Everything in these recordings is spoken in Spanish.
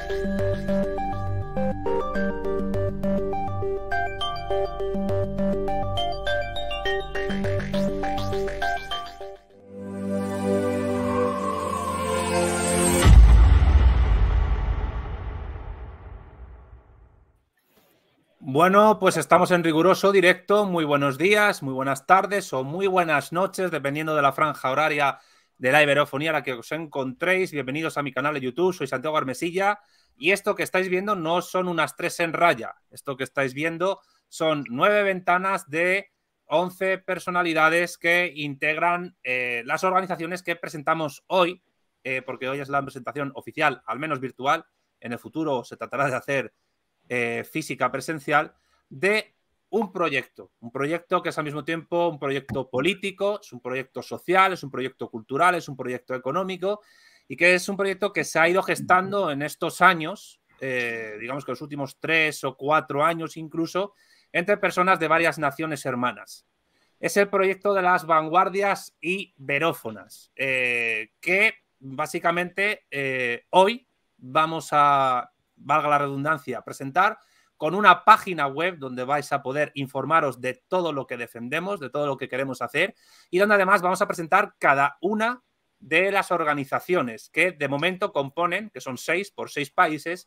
Bueno, pues estamos en riguroso directo. Muy buenos días, muy buenas tardes o muy buenas noches, dependiendo de la franja horaria de la iberofonía a la que os encontréis. Bienvenidos a mi canal de YouTube, soy Santiago Armesilla y esto que estáis viendo no son unas 3 en raya. Esto que estáis viendo son 9 ventanas de 11 personalidades que integran las organizaciones que presentamos hoy, porque hoy es la presentación oficial, al menos virtual. En el futuro se tratará de hacer física presencial, de un proyecto que es al mismo tiempo un proyecto político, es un proyecto social, es un proyecto cultural, es un proyecto económico y que es un proyecto que se ha ido gestando en estos años, digamos que los últimos 3 o 4 años incluso, entre personas de varias naciones hermanas. Es el proyecto de las vanguardias iberófonas, que básicamente hoy vamos a, valga la redundancia, presentar con una página web donde vais a poder informaros de todo lo que defendemos, de todo lo que queremos hacer y donde además vamos a presentar cada una de las organizaciones que de momento componen, que son 6 por 6 países,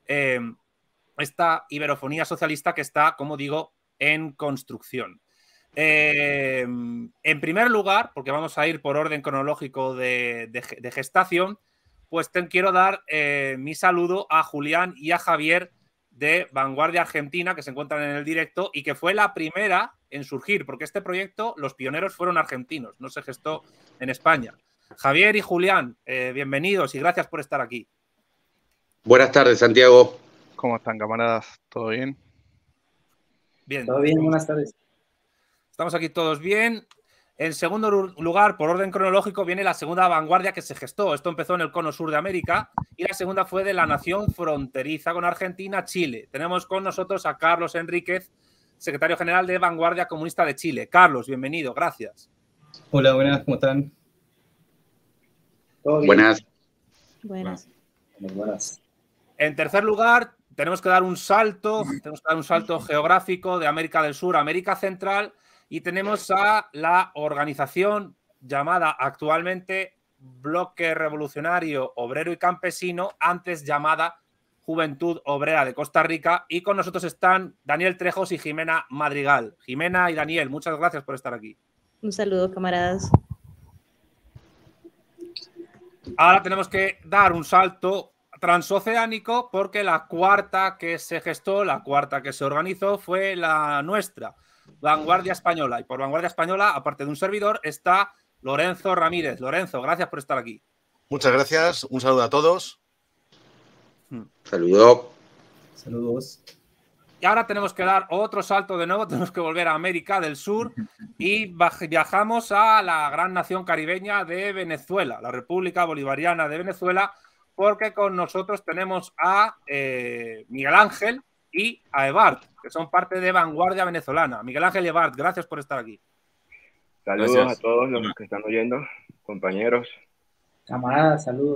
esta iberofonía socialista que está, como digo, en construcción. En primer lugar, porque vamos a ir por orden cronológico de gestación, pues quiero dar mi saludo a Julián y a Javier de Vanguardia Argentina, que se encuentran en el directo y que fue la primera en surgir, porque este proyecto, los pioneros fueron argentinos, no se gestó en España. Javier y Julián, bienvenidos y gracias por estar aquí. Buenas tardes, Santiago. ¿Cómo están, camaradas? ¿Todo bien? Bien. Todo bien, buenas tardes. Estamos aquí todos bien. En segundo lugar, por orden cronológico, viene la segunda vanguardia que se gestó. Esto empezó en el cono sur de América y la segunda fue de la nación fronteriza con Argentina, Chile. Tenemos con nosotros a Carlos Enríquez, secretario general de Vanguardia Comunista de Chile. Carlos, bienvenido, gracias. Hola, buenas, ¿cómo están? ¿Todo bien? Buenas. Buenas. En tercer lugar, tenemos que dar un salto geográfico de América del Sur a América Central. Y tenemos a la organización llamada actualmente Bloque Revolucionario Obrero y Campesino, antes llamada Juventud Obrera de Costa Rica. Y con nosotros están Daniel Trejos y Jimena Madrigal. Jimena y Daniel, muchas gracias por estar aquí. Un saludo, camaradas. Ahora tenemos que dar un salto transoceánico porque la cuarta que se gestó, la cuarta que se organizó fue la nuestra, Vanguardia Española. Y por Vanguardia Española, aparte de un servidor, está Lorenzo Ramírez. Lorenzo, gracias por estar aquí. Muchas gracias. Un saludo a todos. Saludos. Saludos. Y ahora tenemos que dar otro salto de nuevo. Tenemos que volver a América del Sur y viajamos a la gran nación caribeña de Venezuela, la República Bolivariana de Venezuela, porque con nosotros tenemos a Miguel Ángel y a Ebart, que son parte de Vanguardia Venezolana. Miguel Ángel y Ebart, gracias por estar aquí. Saludos Gracias a todos los que están oyendo, compañeros. Camaradas, saludos.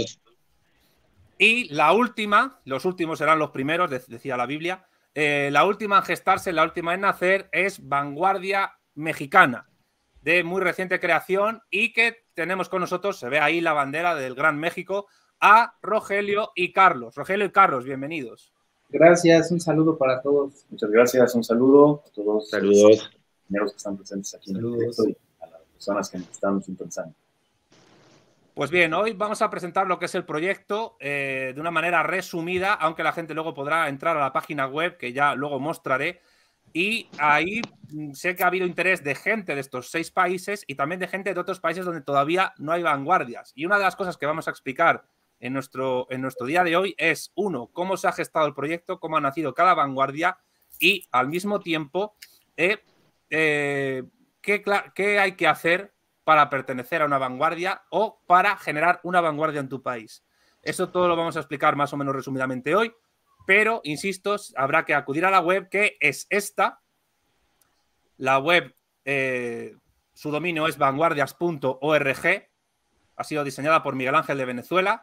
Y la última, los últimos serán los primeros, decía la Biblia, la última en gestarse, la última en nacer es Vanguardia Mexicana, de muy reciente creación y que tenemos con nosotros, se ve ahí la bandera del Gran México, a Rogelio y Carlos. Rogelio y Carlos, bienvenidos. Gracias, un saludo para todos. Muchas gracias, un saludo a todos Saludos. los compañeros que están presentes aquí Saludos. en el directo y a las personas que nos están sintonizando. Pues bien, hoy vamos a presentar lo que es el proyecto de una manera resumida, aunque la gente luego podrá entrar a la página web que ya luego mostraré. Y ahí sé que ha habido interés de gente de estos 6 países y también de gente de otros países donde todavía no hay vanguardias. Y una de las cosas que vamos a explicar en nuestro día de hoy es, 1, cómo se ha gestado el proyecto, cómo ha nacido cada vanguardia y, al mismo tiempo, qué hay que hacer para pertenecer a una vanguardia o para generar una vanguardia en tu país. Eso todo lo vamos a explicar más o menos resumidamente hoy, pero, insisto, habrá que acudir a la web, que es esta. La web, su dominio es vanguardias.org, ha sido diseñada por Miguel Ángel de Venezuela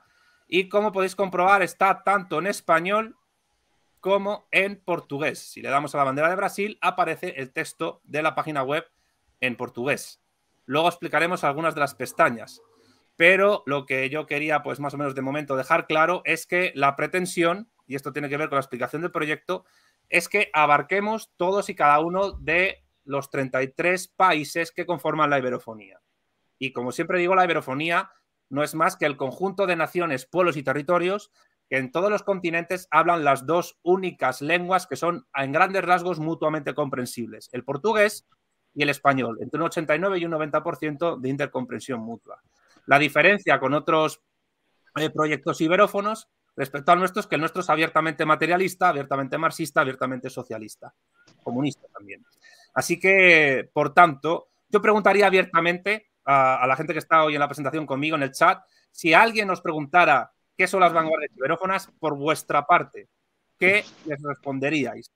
y como podéis comprobar está tanto en español como en portugués. Si le damos a la bandera de Brasil, aparece el texto de la página web en portugués. Luego explicaremos algunas de las pestañas, pero lo que yo quería, pues más o menos de momento, dejar claro es que la pretensión, y esto tiene que ver con la explicación del proyecto, es que abarquemos todos y cada uno de los 33 países que conforman la iberofonía. Y como siempre digo, la iberofonía no es más que el conjunto de naciones, pueblos y territorios que en todos los continentes hablan las dos únicas lenguas que son en grandes rasgos mutuamente comprensibles, el portugués y el español, entre un 89 y un 90% de intercomprensión mutua. La diferencia con otros proyectos iberófonos respecto al nuestro es que el nuestro es abiertamente materialista, abiertamente marxista, abiertamente socialista, comunista también. Así que, por tanto, yo preguntaría abiertamente a la gente que está hoy en la presentación conmigo en el chat, si alguien nos preguntara qué son las vanguardias iberófonas, por vuestra parte, ¿qué les responderíais?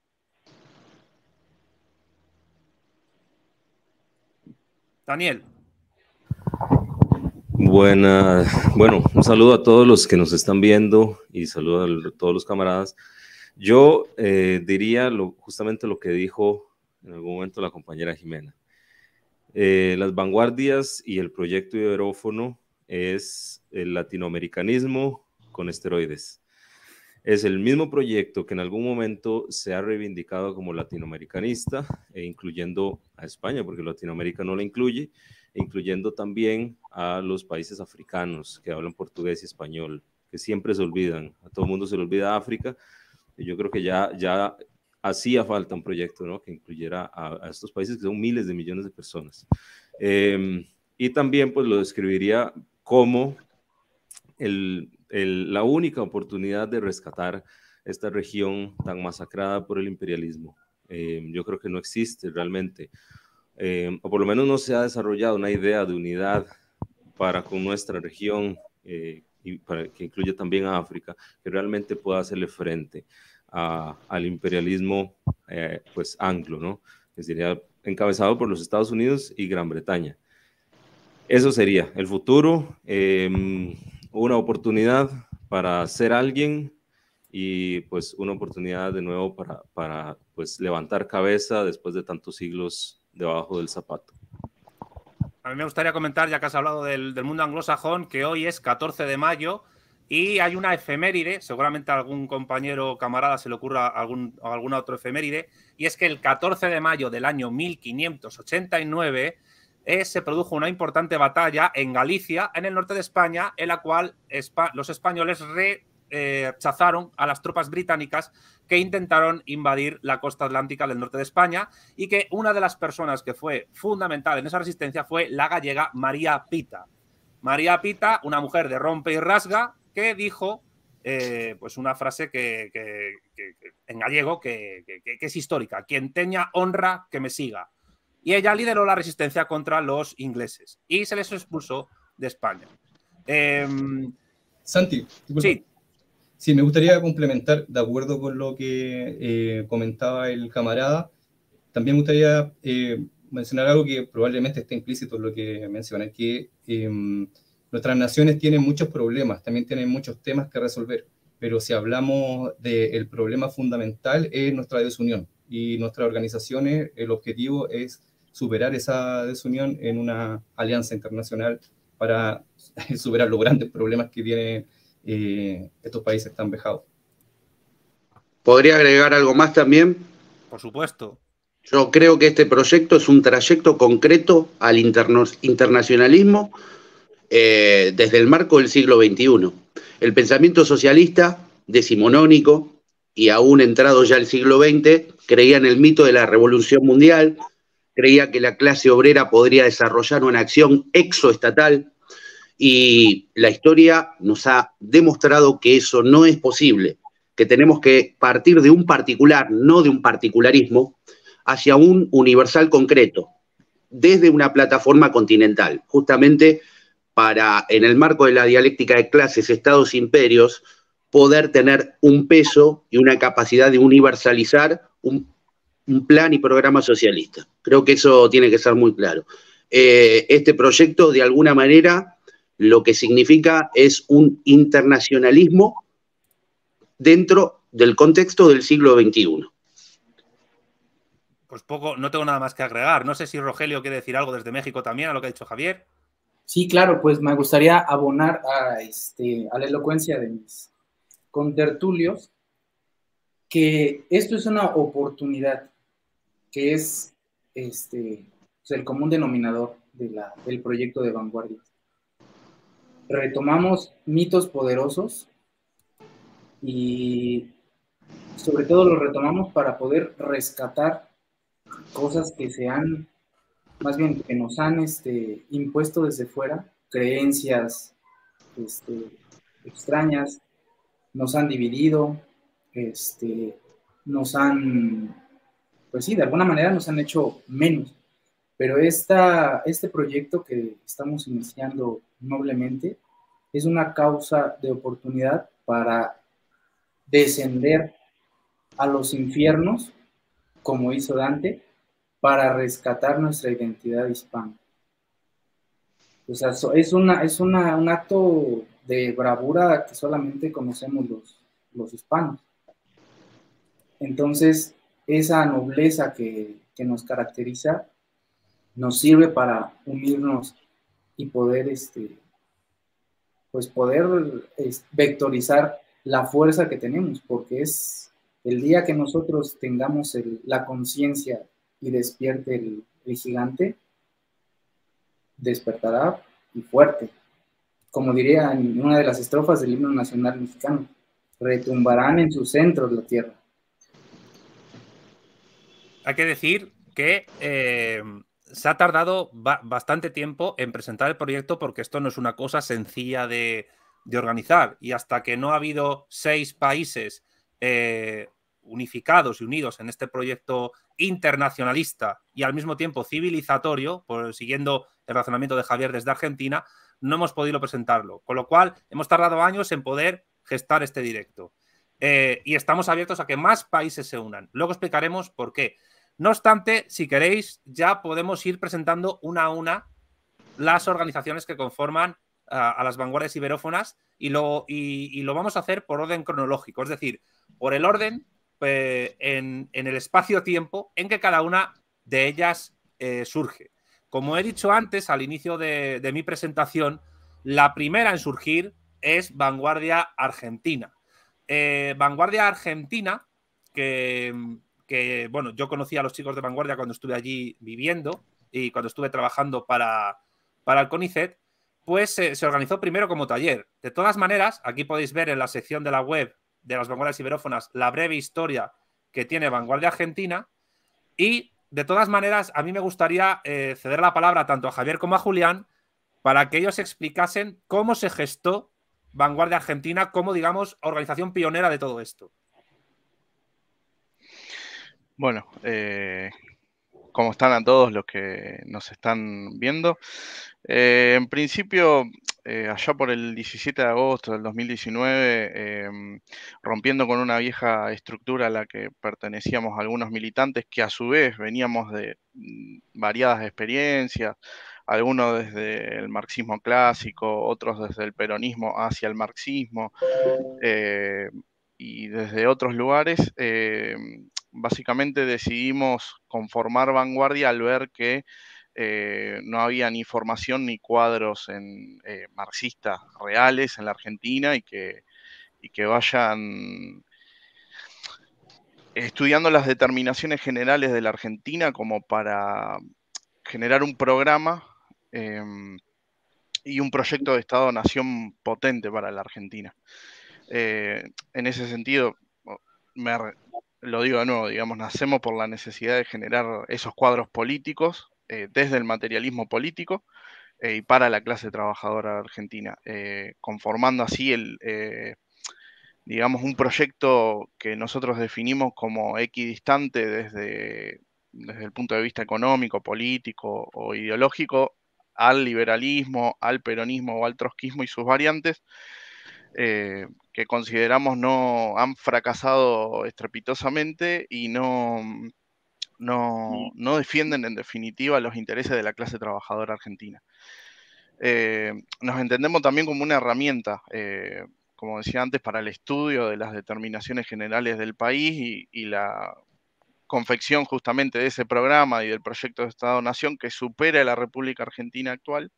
Daniel. Bueno, un saludo a todos los que nos están viendo y saludo a todos los camaradas. Yo diría justamente lo que dijo en algún momento la compañera Jimena. Las vanguardias y el proyecto iberófono es el latinoamericanismo con esteroides. Es el mismo proyecto que en algún momento se ha reivindicado como latinoamericanista, incluyendo a España, porque Latinoamérica no la incluye, incluyendo también a los países africanos que hablan portugués y español, que siempre se olvidan. A todo el mundo se le olvida África, y yo creo que ya hacía falta un proyecto, ¿no?, que incluyera a estos países que son miles de millones de personas. Y también pues lo describiría como la única oportunidad de rescatar esta región tan masacrada por el imperialismo. Yo creo que no existe realmente, o por lo menos no se ha desarrollado una idea de unidad para con nuestra región, y para que incluya también a África, que realmente pueda hacerle frente al imperialismo pues anglo, ¿no?, que sería encabezado por los Estados Unidos y Gran Bretaña. Eso sería el futuro, una oportunidad para ser alguien y pues una oportunidad de nuevo para pues levantar cabeza después de tantos siglos debajo del zapato. A mí me gustaría comentar, ya que has hablado del mundo anglosajón, que hoy es 14 de mayo y hay una efeméride, seguramente a algún compañero o camarada se le ocurra alguna otra efeméride, y es que el 14 de mayo del año 1589 se produjo una importante batalla en Galicia, en el norte de España, en la cual los españoles rechazaron a las tropas británicas que intentaron invadir la costa atlántica del norte de España, y que una de las personas que fue fundamental en esa resistencia fue la gallega María Pita. María Pita, una mujer de rompe y rasga, que dijo pues una frase que en gallego que es histórica: quien teña honra, que me siga. Y ella lideró la resistencia contra los ingleses y se les expulsó de España. Santi, sí. Sí, me gustaría complementar, de acuerdo con lo que comentaba el camarada. También me gustaría mencionar algo que probablemente esté implícito en lo que menciona, que nuestras naciones tienen muchos problemas, también tienen muchos temas que resolver, pero si hablamos del problema fundamental es nuestra desunión, y nuestras organizaciones, el objetivo es superar esa desunión en una alianza internacional para superar los grandes problemas que tienen estos países tan vejados. ¿Podría agregar algo más también? Por supuesto. Yo creo que este proyecto es un trayecto concreto al internacionalismo desde el marco del siglo XXI. El pensamiento socialista, decimonónico, y aún entrado ya el siglo XX, creía en el mito de la revolución mundial, creía que la clase obrera podría desarrollar una acción exoestatal, y la historia nos ha demostrado que eso no es posible, que tenemos que partir de un particular, no de un particularismo, hacia un universal concreto, desde una plataforma continental, justamente para, en el marco de la dialéctica de clases, estados, imperios, poder tener un peso y una capacidad de universalizar un plan y programa socialista. Creo que eso tiene que ser muy claro. Este proyecto, de alguna manera, lo que significa es un internacionalismo dentro del contexto del siglo XXI. Pues poco, no tengo nada más que agregar. No sé si Rogelio quiere decir algo desde México también a lo que ha dicho Javier. Sí, claro, pues me gustaría abonar a la elocuencia de mis contertulios que esto es una oportunidad, que es pues el común denominador del proyecto de vanguardia. Retomamos mitos poderosos y sobre todo los retomamos para poder rescatar cosas que que nos han impuesto desde fuera, creencias extrañas, nos han dividido, nos han, pues sí, de alguna manera nos han hecho menos. Pero este proyecto que estamos iniciando noblemente es una causa de oportunidad para descender a los infiernos, como hizo Dante, para rescatar nuestra identidad hispana. O sea, es un acto de bravura que solamente conocemos los hispanos. Entonces, esa nobleza que nos caracteriza nos sirve para unirnos y poder, vectorizar la fuerza que tenemos, porque es el día que nosotros tengamos la conciencia y despierte el gigante, despertará y fuerte. Como diría en una de las estrofas del himno nacional mexicano, retumbarán en sus centros la tierra. Hay que decir que se ha tardado bastante tiempo en presentar el proyecto porque esto no es una cosa sencilla de organizar, y hasta que no ha habido 6 países unificados y unidos en este proyecto internacionalista y al mismo tiempo civilizatorio, siguiendo el razonamiento de Javier desde Argentina, no hemos podido presentarlo, con lo cual hemos tardado años en poder gestar este directo. Y estamos abiertos a que más países se unan. Luego explicaremos por qué. No obstante, si queréis, ya podemos ir presentando una a una las organizaciones que conforman a las vanguardias iberófonas y lo vamos a hacer por orden cronológico, es decir, por el orden en el espacio-tiempo en que cada una de ellas surge. Como he dicho antes, al inicio de mi presentación, la primera en surgir es Vanguardia Argentina. Vanguardia Argentina, que bueno, yo conocí a los chicos de Vanguardia cuando estuve allí viviendo y cuando estuve trabajando para el CONICET, pues se organizó primero como taller. De todas maneras, aquí podéis ver en la sección de la web de las vanguardias iberófonas la breve historia que tiene Vanguardia Argentina, y de todas maneras a mí me gustaría ceder la palabra tanto a Javier como a Julián para que ellos explicasen cómo se gestó Vanguardia Argentina como, digamos, organización pionera de todo esto. Bueno, ¿cómo están a todos los que nos están viendo? En principio, allá por el 17 de agosto del 2019, rompiendo con una vieja estructura a la que pertenecíamos algunos militantes que a su vez veníamos de variadas experiencias, algunos desde el marxismo clásico, otros desde el peronismo hacia el marxismo, y desde otros lugares, básicamente decidimos conformar Vanguardia al ver que no había ni formación ni cuadros marxistas reales en la Argentina y que vayan estudiando las determinaciones generales de la Argentina como para generar un programa y un proyecto de Estado-Nación potente para la Argentina. En ese sentido, lo digo de nuevo, digamos, nacemos por la necesidad de generar esos cuadros políticos desde el materialismo político y para la clase trabajadora argentina, conformando así digamos, un proyecto que nosotros definimos como equidistante desde el punto de vista económico, político o ideológico al liberalismo, al peronismo o al trotskismo y sus variantes, que consideramos no han fracasado estrepitosamente y no defienden en definitiva los intereses de la clase trabajadora argentina. nos entendemos también como una herramienta, como decía antes, para el estudio de las determinaciones generales del país y la confección justamente de ese programa y del proyecto de Estado-Nación que supera la República Argentina actual,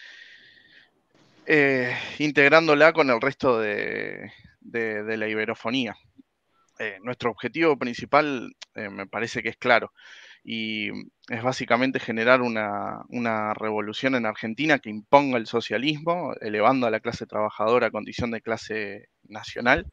integrándola con el resto de la iberofonía. Nuestro objetivo principal me parece que es claro, y es básicamente generar una revolución en Argentina que imponga el socialismo, elevando a la clase trabajadora a condición de clase nacional,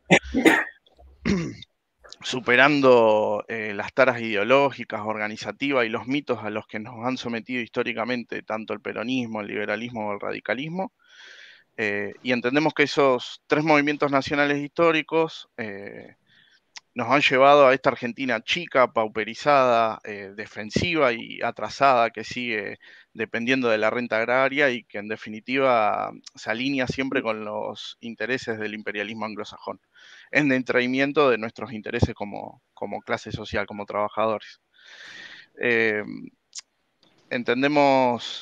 superando las taras ideológicas, organizativas y los mitos a los que nos han sometido históricamente tanto el peronismo, el liberalismo o el radicalismo. Y entendemos que esos tres movimientos nacionales históricos nos han llevado a esta Argentina chica, pauperizada, defensiva y atrasada, que sigue dependiendo de la renta agraria y que en definitiva se alinea siempre con los intereses del imperialismo anglosajón, en detrimento de nuestros intereses como clase social, como trabajadores. Entendemos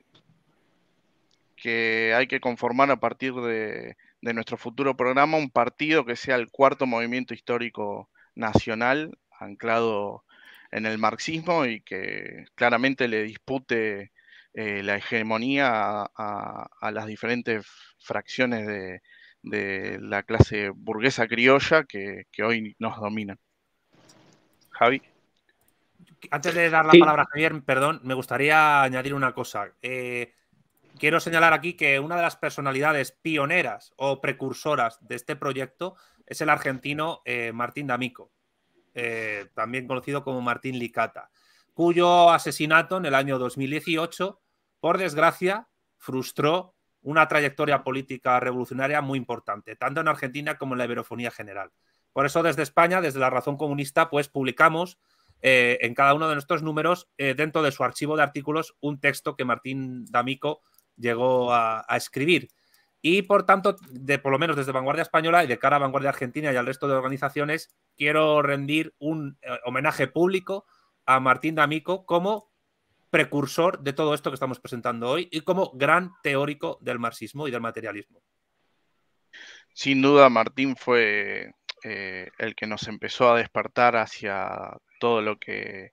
que hay que conformar a partir de nuestro futuro programa un partido que sea el cuarto movimiento histórico nacional anclado en el marxismo y que claramente le dispute la hegemonía a las diferentes fracciones de la clase burguesa criolla que hoy nos dominan. Javi. Antes de dar la palabra a Javier, perdón, me gustaría añadir una cosa. Quiero señalar aquí que una de las personalidades pioneras o precursoras de este proyecto es el argentino Martín D'Amico, también conocido como Martín Licata, cuyo asesinato en el año 2018, por desgracia, frustró una trayectoria política revolucionaria muy importante, tanto en Argentina como en la iberofonía general. Por eso, desde España, desde la Razón Comunista, pues publicamos en cada uno de nuestros números, dentro de su archivo de artículos, un texto que Martín D'Amico llegó a escribir. Y, por tanto, por lo menos desde Vanguardia Española y de cara a Vanguardia Argentina y al resto de organizaciones, quiero rendir un homenaje público a Martín D'Amico como precursor de todo esto que estamos presentando hoy y como gran teórico del marxismo y del materialismo. Sin duda, Martín fue el que nos empezó a despertar hacia todo lo que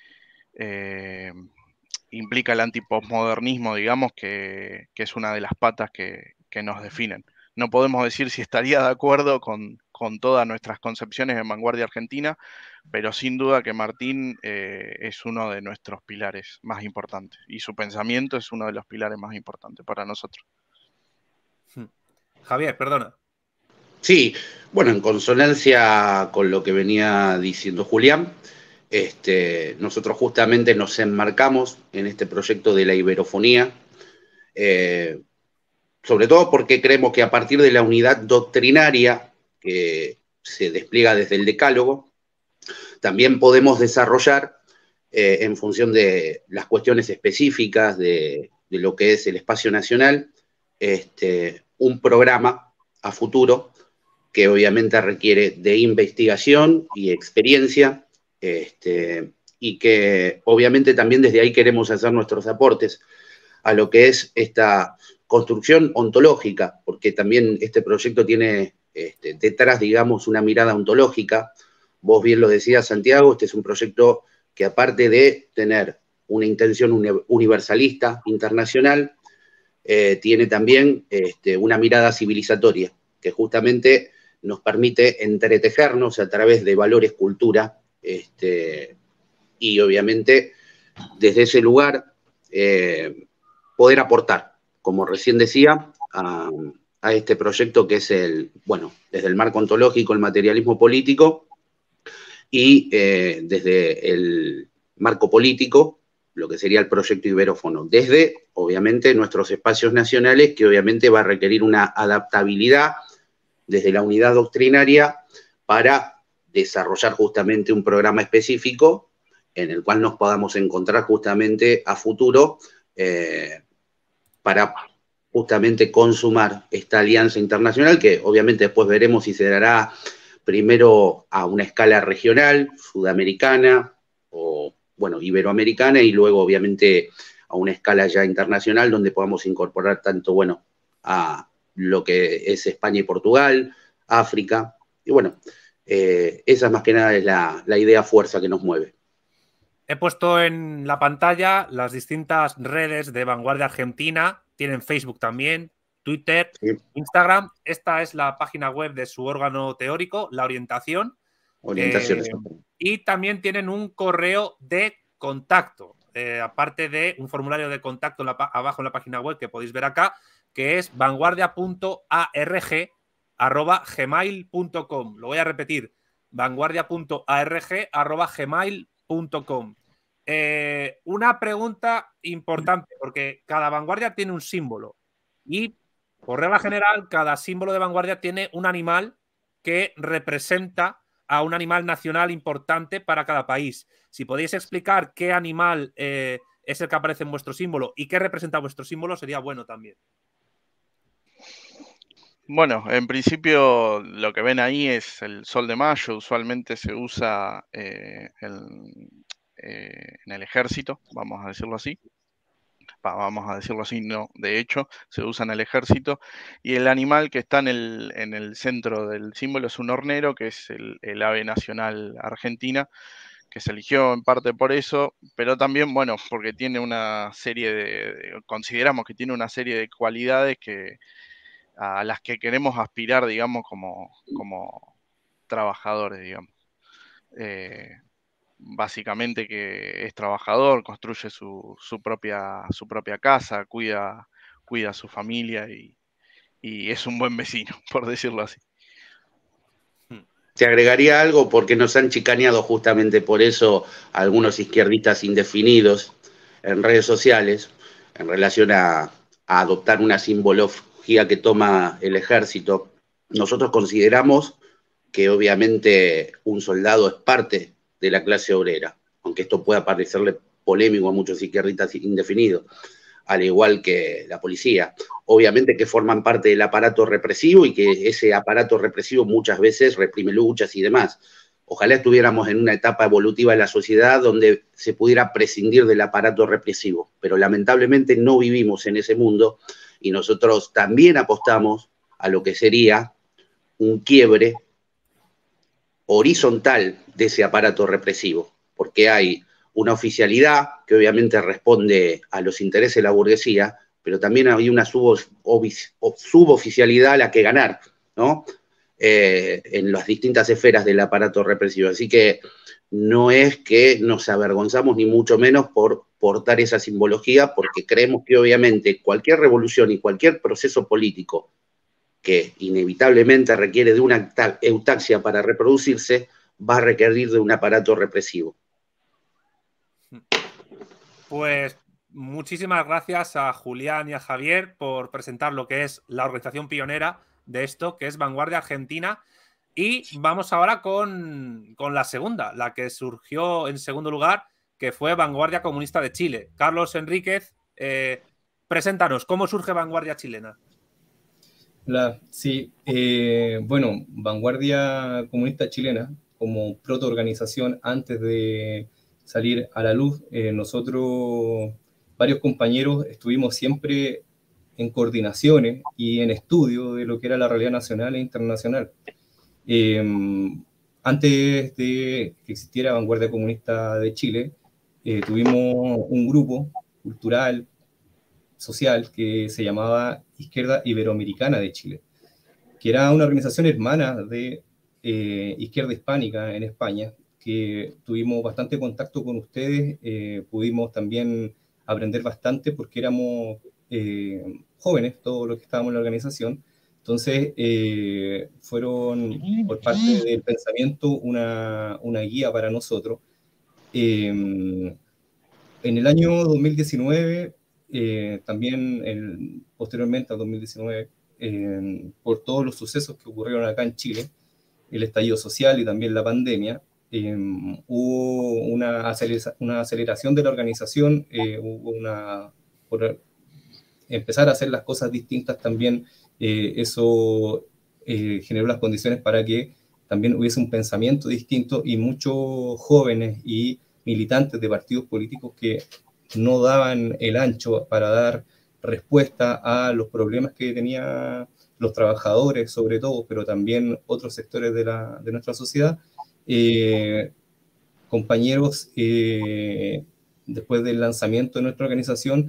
implica el antipostmodernismo, digamos, que es una de las patas que nos definen. No podemos decir si estaría de acuerdo con todas nuestras concepciones en Vanguardia Argentina, pero sin duda que Martín es uno de nuestros pilares más importantes y su pensamiento es uno de los pilares más importantes para nosotros. Javier, perdona. Sí, bueno, en consonancia con lo que venía diciendo Julián, nosotros justamente nos enmarcamos en este proyecto de la iberofonía, sobre todo porque creemos que a partir de la unidad doctrinaria que se despliega desde el decálogo, también podemos desarrollar, en función de las cuestiones específicas de lo que es el espacio nacional, un programa a futuro que obviamente requiere de investigación y experiencia, y que obviamente también desde ahí queremos hacer nuestros aportes a lo que es esta construcción ontológica, porque también este proyecto tiene detrás, digamos, una mirada ontológica. Vos bien lo decías, Santiago, este es un proyecto que aparte de tener una intención universalista, internacional, tiene también una mirada civilizatoria, que justamente nos permite entretejernos a través de valores, cultura, y obviamente desde ese lugar poder aportar, como recién decía, a este proyecto que es desde el marco ontológico, el materialismo político, y desde el marco político, lo que sería el proyecto iberófono, desde, obviamente, nuestros espacios nacionales, que obviamente va a requerir una adaptabilidad desde la unidad doctrinaria para desarrollar justamente un programa específico en el cual nos podamos encontrar justamente a futuro para justamente consumar esta alianza internacional, que obviamente después veremos si se dará primero a una escala regional, sudamericana o, bueno, iberoamericana, y luego obviamente a una escala ya internacional donde podamos incorporar tanto, bueno, a lo que es España y Portugal, África, y bueno, esa más que nada es la idea fuerza que nos mueve. He puesto en la pantalla las distintas redes de Vanguardia Argentina, tienen Facebook también, Twitter, sí, Instagram. Esta es la página web de su órgano teórico, La Orientación. Y también tienen un correo de contacto, aparte de un formulario de contacto abajo en la página web que podéis ver acá, que es vanguardia.arg@gmail.com. Lo voy a repetir, vanguardia.arg@gmail.com. Una pregunta importante, porque cada vanguardia tiene un símbolo y, por regla general, cada símbolo de vanguardia tiene un animal que representa a un animal nacional importante para cada país. Si podéis explicar qué animal es el que aparece en vuestro símbolo y qué representa vuestro símbolo, sería bueno también. Bueno, en principio lo que ven ahí es el sol de mayo. Usualmente se usa en el ejército, vamos a decirlo así. No, de hecho, se usa en el ejército. Y el animal que está en el centro del símbolo es un hornero, que es el ave nacional argentina, que se eligió en parte por eso, pero también, bueno, porque tiene una serie consideramos que tiene una serie de cualidades a las que queremos aspirar, digamos, como trabajadores, digamos. Básicamente que es trabajador, construye su propia casa, cuida a su familia y es un buen vecino, por decirlo así. Te agregaría algo porque nos han chicaneado justamente por eso algunos izquierdistas indefinidos en redes sociales en relación a adoptar una simbología que toma el ejército. Nosotros consideramos que obviamente un soldado es parte de la clase obrera, aunque esto pueda parecerle polémico a muchos izquierdistas indefinidos, al igual que la policía. Obviamente que forman parte del aparato represivo y que ese aparato represivo muchas veces reprime luchas y demás. Ojalá estuviéramos en una etapa evolutiva de la sociedad donde se pudiera prescindir del aparato represivo, pero lamentablemente no vivimos en ese mundo y nosotros también apostamos a lo que sería un quiebre horizontal de ese aparato represivo, porque hay una oficialidad que obviamente responde a los intereses de la burguesía, pero también hay una suboficialidad a la que ganar, ¿no? En las distintas esferas del aparato represivo. Así que no es que nos avergonzamos ni mucho menos por portar esa simbología, porque creemos que obviamente cualquier revolución y cualquier proceso político que inevitablemente requiere de una eutaxia para reproducirse, va a requerir de un aparato represivo. Pues muchísimas gracias a Julián y a Javier por presentar lo que es la organización pionera de esto, que es Vanguardia Argentina. Y vamos ahora con la segunda, la que surgió en segundo lugar, que fue Vanguardia Comunista de Chile. Carlos Enríquez, preséntanos, ¿cómo surge Vanguardia Chilena? Sí, bueno, Vanguardia Comunista Chilena, como protoorganización antes de salir a la luz, nosotros, varios compañeros, estuvimos siempre en coordinaciones y en estudio de lo que era la realidad nacional e internacional. Antes de que existiera Vanguardia Comunista de Chile, tuvimos un grupo cultural, social, que se llamaba Izquierda Iberoamericana de Chile, que era una organización hermana de Izquierda Hispánica en España, que tuvimos bastante contacto con ustedes, pudimos también aprender bastante porque éramos jóvenes, todos los que estábamos en la organización. Entonces, fueron por parte del pensamiento una guía para nosotros. En el año 2019, también posteriormente al 2019, por todos los sucesos que ocurrieron acá en Chile, el estallido social y también la pandemia, hubo una aceleración de la organización, por empezar a hacer las cosas distintas también, eso generó las condiciones para que también hubiese un pensamiento distinto y muchos jóvenes y militantes de partidos políticos que no daban el ancho para dar respuesta a los problemas que tenían los trabajadores, sobre todo, pero también otros sectores de nuestra sociedad. Compañeros, después del lanzamiento de nuestra organización,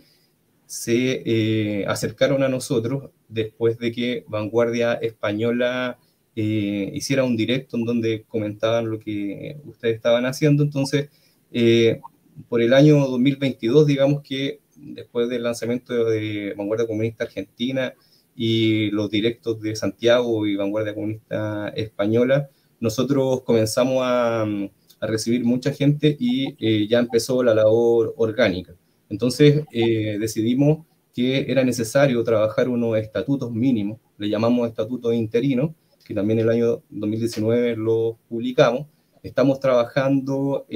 se acercaron a nosotros después de que Vanguardia Española hiciera un directo en donde comentaban lo que ustedes estaban haciendo. Entonces, por el año 2022, digamos que después del lanzamiento de Vanguardia Comunista Argentina y los directos de Santiago y Vanguardia Comunista Española, nosotros comenzamos a recibir mucha gente y ya empezó la labor orgánica. Entonces decidimos que era necesario trabajar unos estatutos mínimos, le llamamos estatutos interinos, que también el año 2019 los publicamos. Estamos trabajando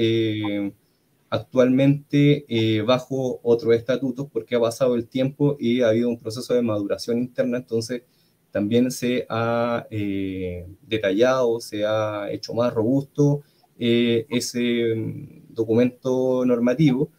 actualmente bajo otros estatutos porque ha pasado el tiempo y ha habido un proceso de maduración interna, entonces también se ha detallado, se ha hecho más robusto ese documento normativo.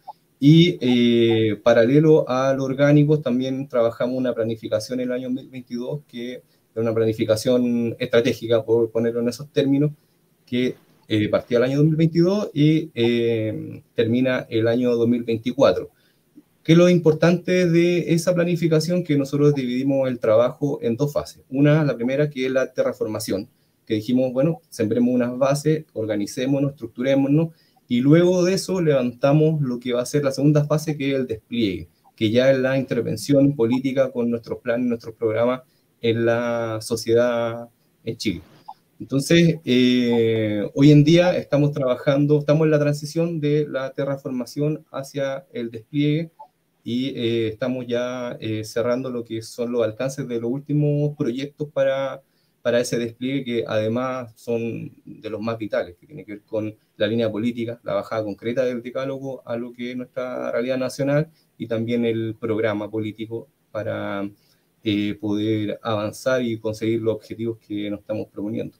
Y paralelo a lo orgánico, también trabajamos una planificación en el año 2022, que es una planificación estratégica, por ponerlo en esos términos, que partía el año 2022 y termina el año 2024. ¿Qué es lo importante de esa planificación? Que nosotros dividimos el trabajo en dos fases. Una, la primera, que es la terraformación, que dijimos, bueno, sembremos unas bases, organicémonos, estructurémonos, y luego de eso levantamos lo que va a ser la segunda fase, que es el despliegue, que ya es la intervención política con nuestros planes, nuestros programas en la sociedad en Chile. Entonces, hoy en día estamos trabajando, estamos en la transición de la terraformación hacia el despliegue y estamos ya cerrando lo que son los alcances de los últimos proyectos para ese despliegue, que además son de los más vitales, que tiene que ver con la línea política, la bajada concreta del decálogo a lo que es nuestra realidad nacional y también el programa político para poder avanzar y conseguir los objetivos que nos estamos proponiendo.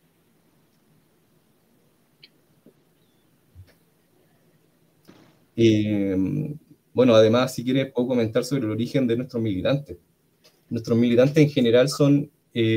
Bueno, además, si quieres, puedo comentar sobre el origen de nuestros militantes. Nuestros militantes en general son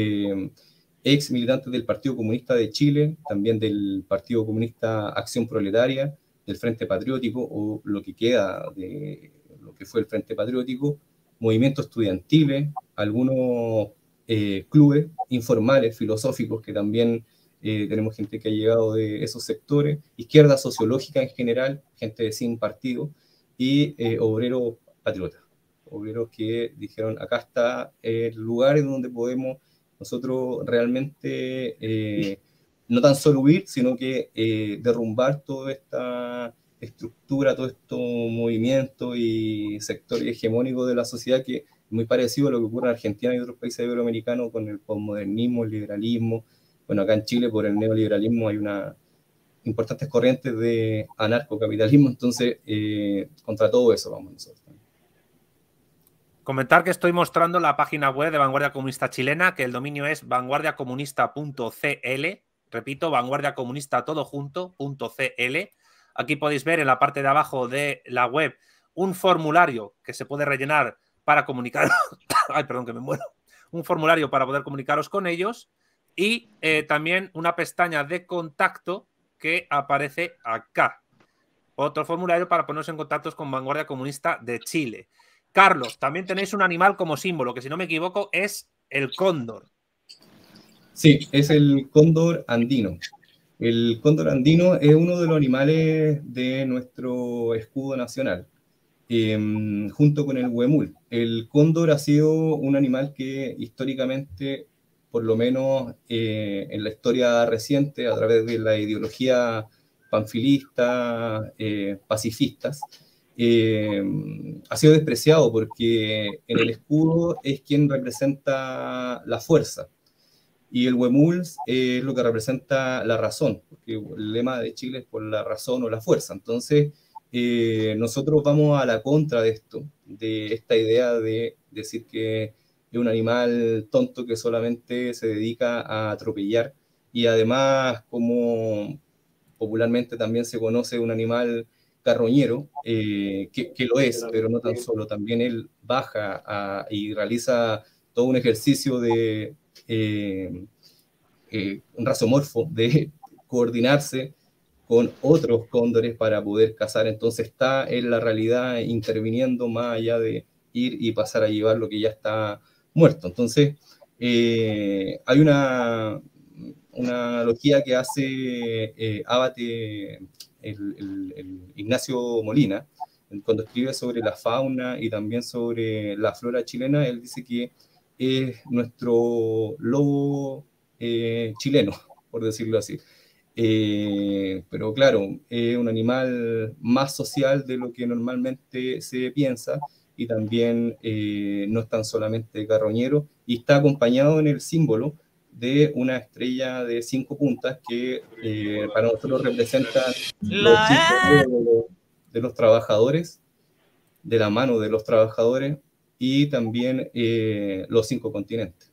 ex militantes del Partido Comunista de Chile, también del Partido Comunista Acción Proletaria, del Frente Patriótico, o lo que queda de lo que fue el Frente Patriótico, movimientos estudiantiles, algunos clubes informales, filosóficos, que también tenemos gente que ha llegado de esos sectores, izquierda sociológica en general, gente sin partido, y obreros patriotas, obreros que dijeron, acá está el lugar en donde podemos nosotros realmente no tan solo huir, sino que derrumbar toda esta estructura, todo estos movimientos y sectores hegemónicos de la sociedad, que es muy parecido a lo que ocurre en Argentina y otros países iberoamericanos con el posmodernismo, el liberalismo. Bueno, acá en Chile por el neoliberalismo hay una importantes corrientes de anarcocapitalismo, entonces contra todo eso vamos nosotros. Comentar que estoy mostrando la página web de Vanguardia Comunista Chilena, que el dominio es vanguardiacomunista.cl. Repito, vanguardiacomunista todo junto.cl. Aquí podéis ver en la parte de abajo de la web un formulario que se puede rellenar para comunicar. Ay, perdón, que me muero. Un formulario para poder comunicaros con ellos y también una pestaña de contacto que aparece acá. Otro formulario para ponernos en contacto con Vanguardia Comunista de Chile. Carlos, también tenéis un animal como símbolo, que si no me equivoco es el cóndor. Sí, es el cóndor andino. El cóndor andino es uno de los animales de nuestro escudo nacional, junto con el huemul. El cóndor ha sido un animal que históricamente, por lo menos en la historia reciente, a través de la ideología panfilista, pacifistas, ha sido despreciado porque en el escudo es quien representa la fuerza y el huemul es lo que representa la razón, porque el lema de Chile es por la razón o la fuerza. Entonces nosotros vamos a la contra de esto, de esta idea de decir que es un animal tonto que solamente se dedica a atropellar, y además, como popularmente también se conoce, un animal carroñero, que lo es, pero no tan solo, también él baja y realiza todo un ejercicio de un rasomorfo, de coordinarse con otros cóndores para poder cazar. Entonces está en la realidad interviniendo más allá de ir y pasar a llevar lo que ya está muerto. Entonces hay una analogía que hace Abate el Ignacio Molina, cuando escribe sobre la fauna y también sobre la flora chilena. Él dice que es nuestro lobo chileno, por decirlo así. Pero claro, es un animal más social de lo que normalmente se piensa, y también no es tan solamente carroñero, y está acompañado en el símbolo de una estrella de 5 puntas que para nosotros representa los 5 de los trabajadores, de la mano de los trabajadores, y también los 5 continentes.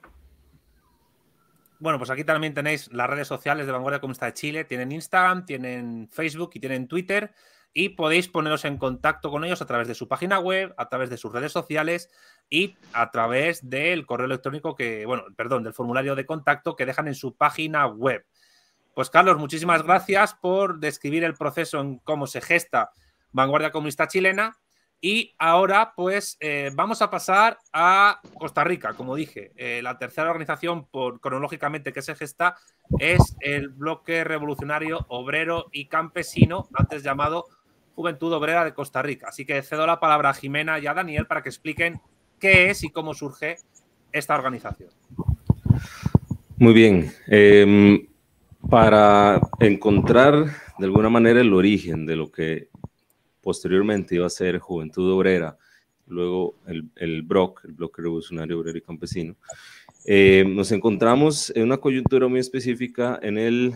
Bueno, pues aquí también tenéis las redes sociales de Vanguardia Comunista de Chile. Tienen Instagram, tienen Facebook y tienen Twitter, y podéis poneros en contacto con ellos a través de su página web, a través de sus redes sociales y a través del correo electrónico del formulario de contacto que dejan en su página web. Pues Carlos, muchísimas gracias por describir el proceso en cómo se gesta Vanguardia Comunista Chilena. Y ahora, pues, vamos a pasar a Costa Rica. Como dije, la tercera organización cronológicamente que se gesta es el Bloque Revolucionario Obrero y Campesino, antes llamado Juventud Obrera de Costa Rica. Así que cedo la palabra a Jimena y a Daniel para que expliquen qué es y cómo surge esta organización. Muy bien. Para encontrar de alguna manera el origen de lo que posteriormente iba a ser Juventud Obrera, luego el BROC, el Bloque Revolucionario Obrero y Campesino, nos encontramos en una coyuntura muy específica en el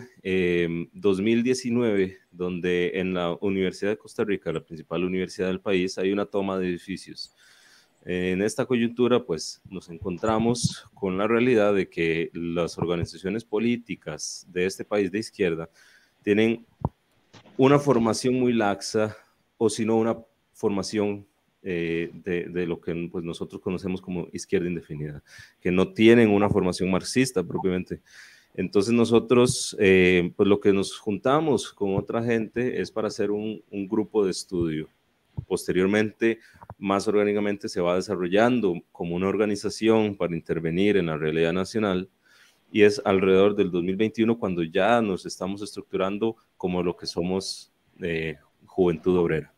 2019, donde en la Universidad de Costa Rica, la principal universidad del país, hay una toma de edificios. En esta coyuntura, pues, nos encontramos con la realidad de que las organizaciones políticas de este país de izquierda tienen una formación muy laxa, o si no una formación de lo que pues, nosotros conocemos como izquierda indefinida, que no tienen una formación marxista propiamente. Entonces nosotros, pues lo que nos juntamos con otra gente es para hacer un grupo de estudio. Posteriormente, más orgánicamente, se va desarrollando como una organización para intervenir en la realidad nacional, y es alrededor del 2021 cuando ya nos estamos estructurando como lo que somos Juventud Obrera.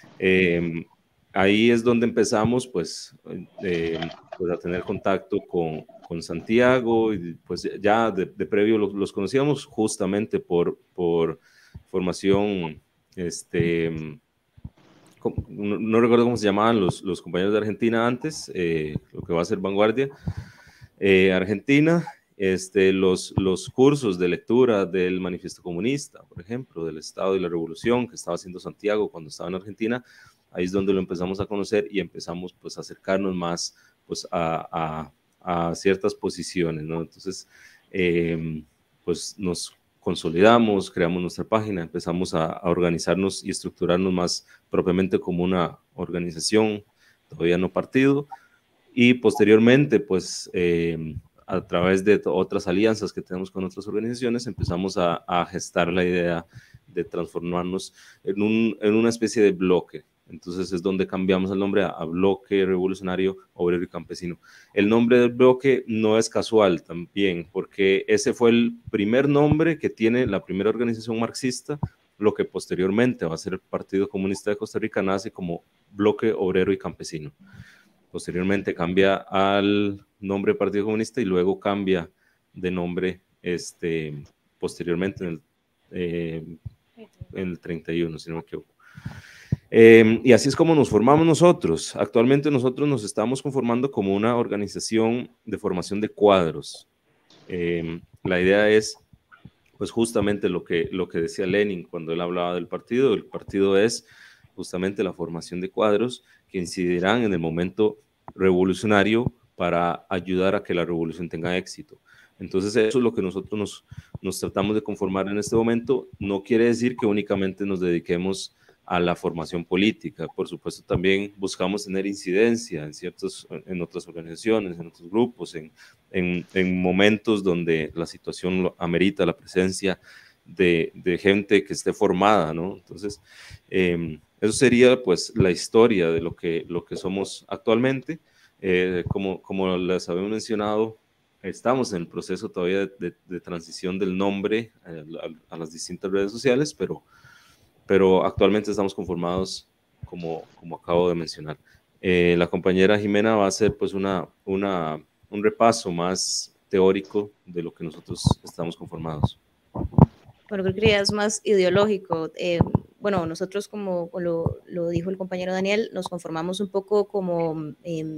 Ahí es donde empezamos pues a tener contacto con Santiago, y pues ya de previo los conocíamos justamente por formación, no recuerdo cómo se llamaban los compañeros de Argentina antes, lo que va a ser Vanguardia Argentina. Los cursos de lectura del Manifiesto Comunista, por ejemplo, del Estado y la Revolución, que estaba haciendo Santiago cuando estaba en Argentina, ahí es donde lo empezamos a conocer y empezamos pues a acercarnos más pues a ciertas posiciones, ¿no? Entonces, pues nos consolidamos, creamos nuestra página, empezamos a organizarnos y estructurarnos más propiamente como una organización, todavía no partido, y posteriormente pues a través de otras alianzas que tenemos con otras organizaciones, empezamos a gestar la idea de transformarnos en una especie de bloque. Entonces es donde cambiamos el nombre a Bloque Revolucionario Obrero y Campesino. El nombre del bloque no es casual también, porque ese fue el primer nombre que tiene la primera organización marxista. Lo que posteriormente va a ser el Partido Comunista de Costa Rica nace como Bloque Obrero y Campesino. Posteriormente cambia al nombre Partido Comunista y luego cambia de nombre posteriormente en el 31, si no me equivoco. Y así es como nos formamos nosotros. Actualmente nosotros nos estamos conformando como una organización de formación de cuadros. La idea es, pues justamente lo que decía Lenin cuando él hablaba del partido. El partido es justamente la formación de cuadros que incidirán en el momento revolucionario para ayudar a que la revolución tenga éxito. Entonces eso es lo que nosotros nos tratamos de conformar en este momento. No quiere decir que únicamente nos dediquemos a la formación política. Por supuesto, también buscamos tener incidencia en otras organizaciones, en otros grupos, en momentos donde la situación amerita la presencia de gente que esté formada, ¿no? Entonces, eso sería pues la historia de lo que somos actualmente. Como les había mencionado, estamos en el proceso todavía de transición del nombre a las distintas redes sociales, pero actualmente estamos conformados como acabo de mencionar. La compañera Jimena va a hacer pues un repaso más teórico de lo que nosotros estamos conformados. Bueno, creo que ya es más ideológico. Bueno, nosotros, como lo dijo el compañero Daniel, nos conformamos un poco como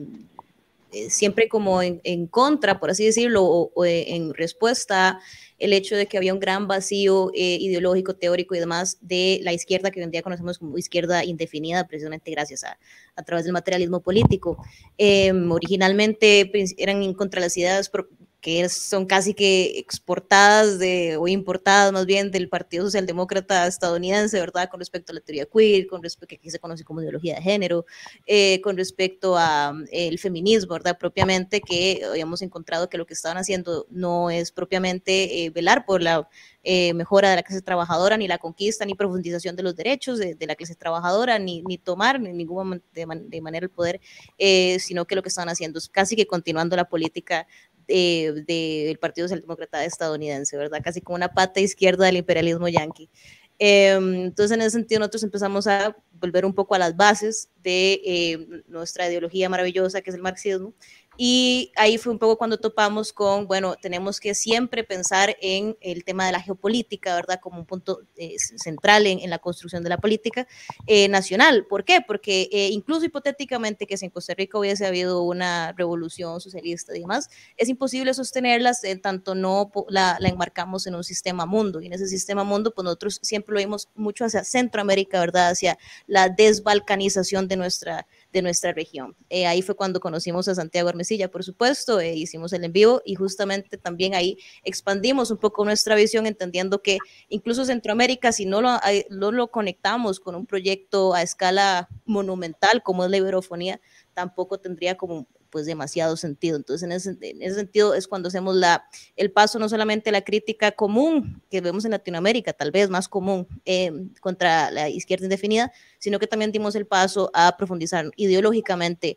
siempre como en contra, por así decirlo, o en respuesta el hecho de que había un gran vacío ideológico, teórico y demás de la izquierda que hoy en día conocemos como izquierda indefinida, precisamente gracias a través del materialismo político. Originalmente eran contra las ideas que son casi que exportadas o importadas más bien del Partido Socialdemócrata estadounidense, ¿verdad? Con respecto a la teoría queer, con respecto a que aquí se conoce como ideología de género, con respecto a el feminismo, ¿verdad? Propiamente, que habíamos encontrado que lo que estaban haciendo no es propiamente velar por la mejora de la clase trabajadora, ni la conquista, ni profundización de los derechos de la clase trabajadora, ni tomar en ninguna de manera el poder, sino que lo que estaban haciendo es casi que continuando la política del Partido Socialdemócrata estadounidense, ¿verdad? Casi como una pata izquierda del imperialismo yanqui. Entonces, en ese sentido, nosotros empezamos a volver un poco a las bases de nuestra ideología maravillosa, que es el marxismo, y ahí fue un poco cuando topamos con, bueno, tenemos que siempre pensar en el tema de la geopolítica, ¿verdad? Como un punto central en la construcción de la política nacional. ¿Por qué? Porque incluso hipotéticamente que si en Costa Rica hubiese habido una revolución socialista y demás, es imposible sostenerlas tanto no la enmarcamos en un sistema mundo, y en ese sistema mundo, pues nosotros siempre lo vimos mucho hacia Centroamérica, ¿verdad? Hacia la desbalcanización de nuestra región. Ahí fue cuando conocimos a Santiago Hermesilla, por supuesto, hicimos el en vivo y justamente también ahí expandimos un poco nuestra visión, entendiendo que incluso Centroamérica, si no lo conectamos con un proyecto a escala monumental como es la Iberofonía, tampoco tendría como pues demasiado sentido. Entonces, en ese sentido es cuando hacemos el paso no solamente a la crítica común que vemos en Latinoamérica, tal vez más común contra la izquierda indefinida, sino que también dimos el paso a profundizar ideológicamente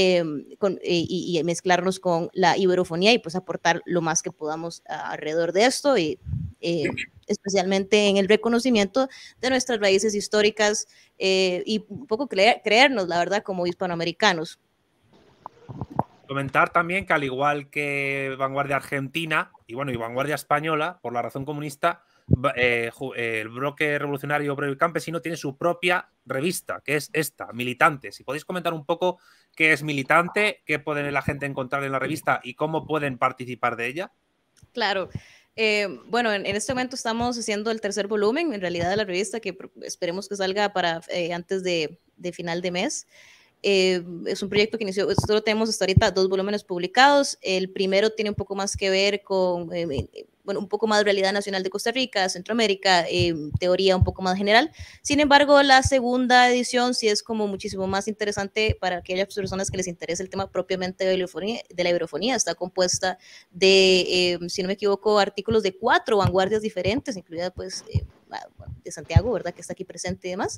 y mezclarnos con la iberofonía y pues aportar lo más que podamos alrededor de esto y especialmente en el reconocimiento de nuestras raíces históricas y un poco creernos, la verdad, como hispanoamericanos. Comentar también que al igual que Vanguardia Argentina y Vanguardia Española, por la razón comunista, el bloque revolucionario obrero y campesino tiene su propia revista, que es esta, Militante. Si podéis comentar un poco qué es Militante, qué puede la gente encontrar en la revista y cómo pueden participar de ella. Claro. Bueno, en este momento estamos haciendo el tercer volumen, en realidad, de la revista, que esperemos que salga para antes de final de mes. Es un proyecto que inició, solo tenemos hasta ahorita 2 volúmenes publicados. El primero tiene un poco más que ver con, un poco más de realidad nacional de Costa Rica, Centroamérica, teoría un poco más general. Sin embargo, la segunda edición sí es como muchísimo más interesante para aquellas personas que les interesa el tema propiamente de la iberofonía. Está compuesta de, si no me equivoco, artículos de 4 vanguardias diferentes, incluida pues de Santiago, ¿verdad? Que está aquí presente y demás.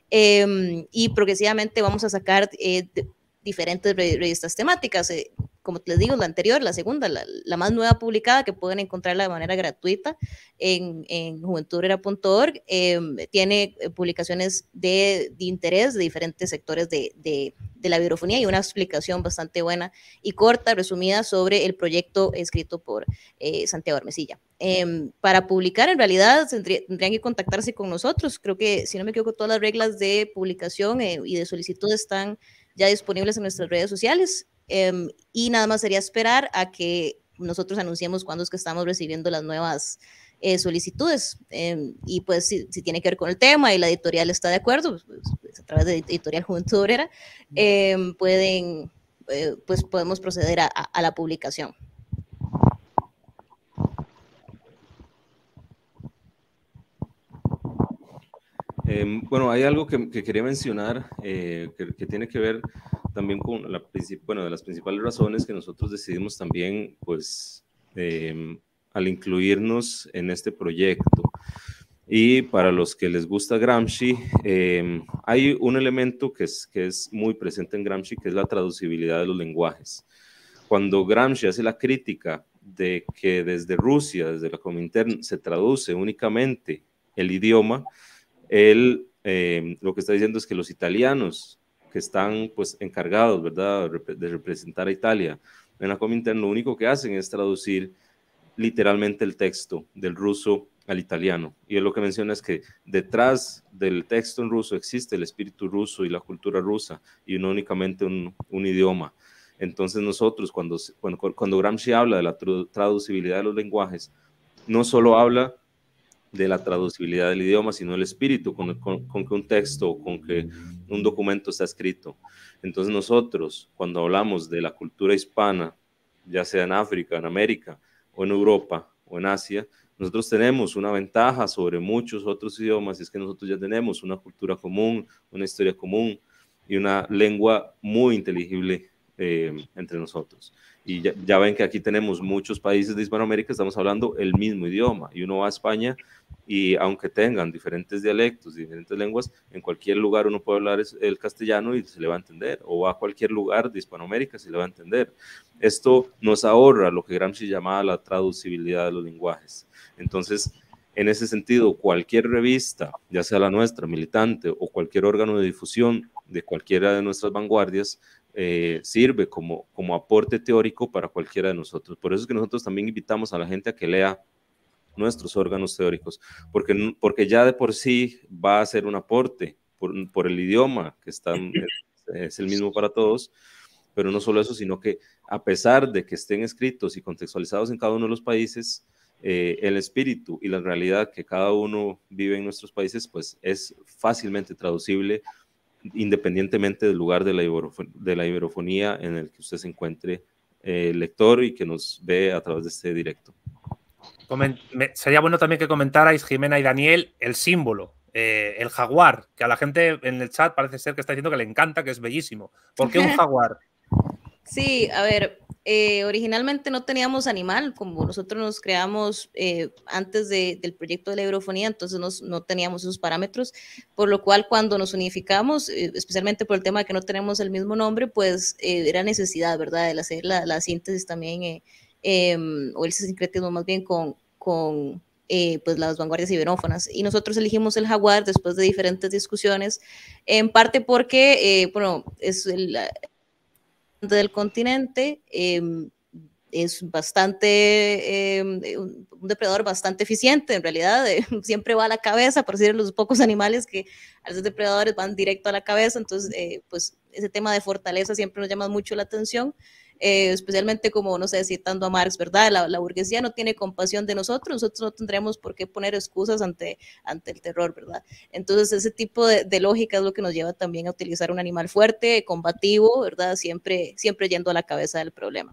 Y progresivamente vamos a sacar diferentes revistas temáticas. Como les digo, la anterior, la segunda, la más nueva publicada, que pueden encontrarla de manera gratuita en juventudobrera.org, tiene publicaciones de interés de diferentes sectores de la iberofonía y una explicación bastante buena y corta, resumida, sobre el proyecto escrito por Santiago Hermesilla. Para publicar, en realidad, tendrían que contactarse con nosotros. Creo que, si no me equivoco, todas las reglas de publicación y de solicitud están ya disponibles en nuestras redes sociales. Y nada más sería esperar a que nosotros anunciemos cuándo es que estamos recibiendo las nuevas solicitudes. Y pues si tiene que ver con el tema y la editorial está de acuerdo, pues a través de Editorial Juventud Obrera, pues podemos proceder a la publicación. Bueno, hay algo que quería mencionar que tiene que ver también con bueno, de las principales razones que nosotros decidimos también, pues, al incluirnos en este proyecto. Y para los que les gusta Gramsci, hay un elemento que es muy presente en Gramsci, que es la traducibilidad de los lenguajes. Cuando Gramsci hace la crítica de que desde Rusia, desde la Comintern, se traduce únicamente el idioma, él lo que está diciendo es que los italianos que están pues encargados, ¿verdad?, de representar a Italia en la Comintern, lo único que hacen es traducir literalmente el texto del ruso al italiano. Y él lo que menciona es que detrás del texto en ruso existe el espíritu ruso y la cultura rusa, y no únicamente un idioma. Entonces nosotros, cuando Gramsci habla de la traducibilidad de los lenguajes, no solo habla de la traducibilidad del idioma, sino el espíritu con que un texto, con que un documento está escrito. Entonces nosotros, cuando hablamos de la cultura hispana, ya sea en África, en América, o en Europa, o en Asia, nosotros tenemos una ventaja sobre muchos otros idiomas, y es que nosotros ya tenemos una cultura común, una historia común, y una lengua muy inteligible entre nosotros. Y ya ven que aquí tenemos muchos países de Hispanoamérica, estamos hablando el mismo idioma, y uno va a España y aunque tengan diferentes dialectos, diferentes lenguas, en cualquier lugar uno puede hablar el castellano y se le va a entender, o va a cualquier lugar de Hispanoamérica y se le va a entender. Esto nos ahorra lo que Gramsci llamaba la traducibilidad de los lenguajes. Entonces, en ese sentido, cualquier revista, ya sea la nuestra, militante, o cualquier órgano de difusión de cualquiera de nuestras vanguardias, sirve como aporte teórico para cualquiera de nosotros. Por eso es que nosotros también invitamos a la gente a que lea nuestros órganos teóricos, porque ya de por sí va a ser un aporte por el idioma, que es el mismo para todos, pero no solo eso, sino que a pesar de que estén escritos y contextualizados en cada uno de los países, el espíritu y la realidad que cada uno vive en nuestros países, pues es fácilmente traducible independientemente del lugar de la iberofonía en el que usted se encuentre, lector, y que nos ve a través de este directo. Sería bueno también que comentarais, Jimena y Daniel, el símbolo, el jaguar, que a la gente en el chat parece ser que está diciendo que le encanta, que es bellísimo. ¿Por qué un jaguar? Sí, a ver, originalmente no teníamos animal, como nosotros nos creamos antes del proyecto de la iberofonía, entonces no teníamos esos parámetros, por lo cual cuando nos unificamos, especialmente por el tema de que no tenemos el mismo nombre, pues era necesidad, ¿verdad?, de hacer la síntesis también, o el sincretismo más bien con pues las vanguardias iberófonas. Y nosotros elegimos el jaguar después de diferentes discusiones, en parte porque, bueno, es del continente, es bastante, un depredador bastante eficiente, en realidad, siempre va a la cabeza, por decir, los pocos animales que al ser depredadores van directo a la cabeza, entonces, pues ese tema de fortaleza siempre nos llama mucho la atención, especialmente como, no sé, citando a Marx, ¿verdad? La burguesía no tiene compasión de nosotros no tendremos por qué poner excusas ante el terror, ¿verdad? Entonces ese tipo de lógica es lo que nos lleva también a utilizar un animal fuerte, combativo, ¿verdad? Siempre yendo a la cabeza del problema.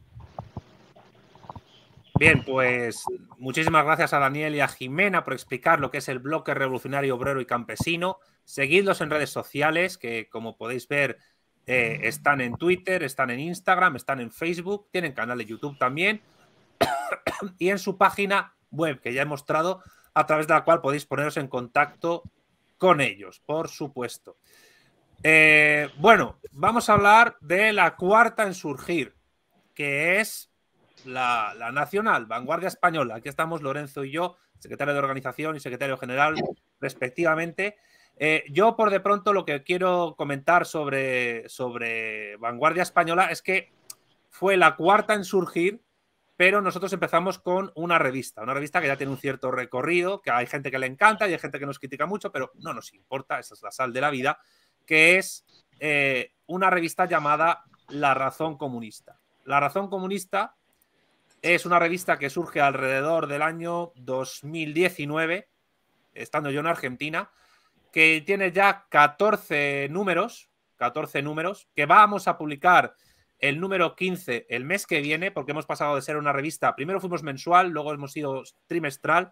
Bien, pues muchísimas gracias a Daniel y a Jimena por explicar lo que es el bloque revolucionario obrero y campesino. Seguidlos en redes sociales, que como podéis ver están en Twitter, están en Instagram, están en Facebook, tienen canal de YouTube también y en su página web, que ya he mostrado, a través de la cual podéis poneros en contacto con ellos, por supuesto. Bueno, vamos a hablar de la cuarta en surgir, que es la nacional, Vanguardia Española. Aquí estamos Lorenzo y yo, secretario de organización y secretario general respectivamente. Yo por de pronto lo que quiero comentar sobre Vanguardia Española es que fue la cuarta en surgir, pero nosotros empezamos con una revista que ya tiene un cierto recorrido, que hay gente que le encanta y hay gente que nos critica mucho, pero no nos importa, esa es la sal de la vida, que es una revista llamada La Razón Comunista. La Razón Comunista es una revista que surge alrededor del año 2019, estando yo en Argentina, que tiene ya 14 números, que vamos a publicar el número 15 el mes que viene, porque hemos pasado de ser una revista, primero fuimos mensual, luego hemos sido trimestral,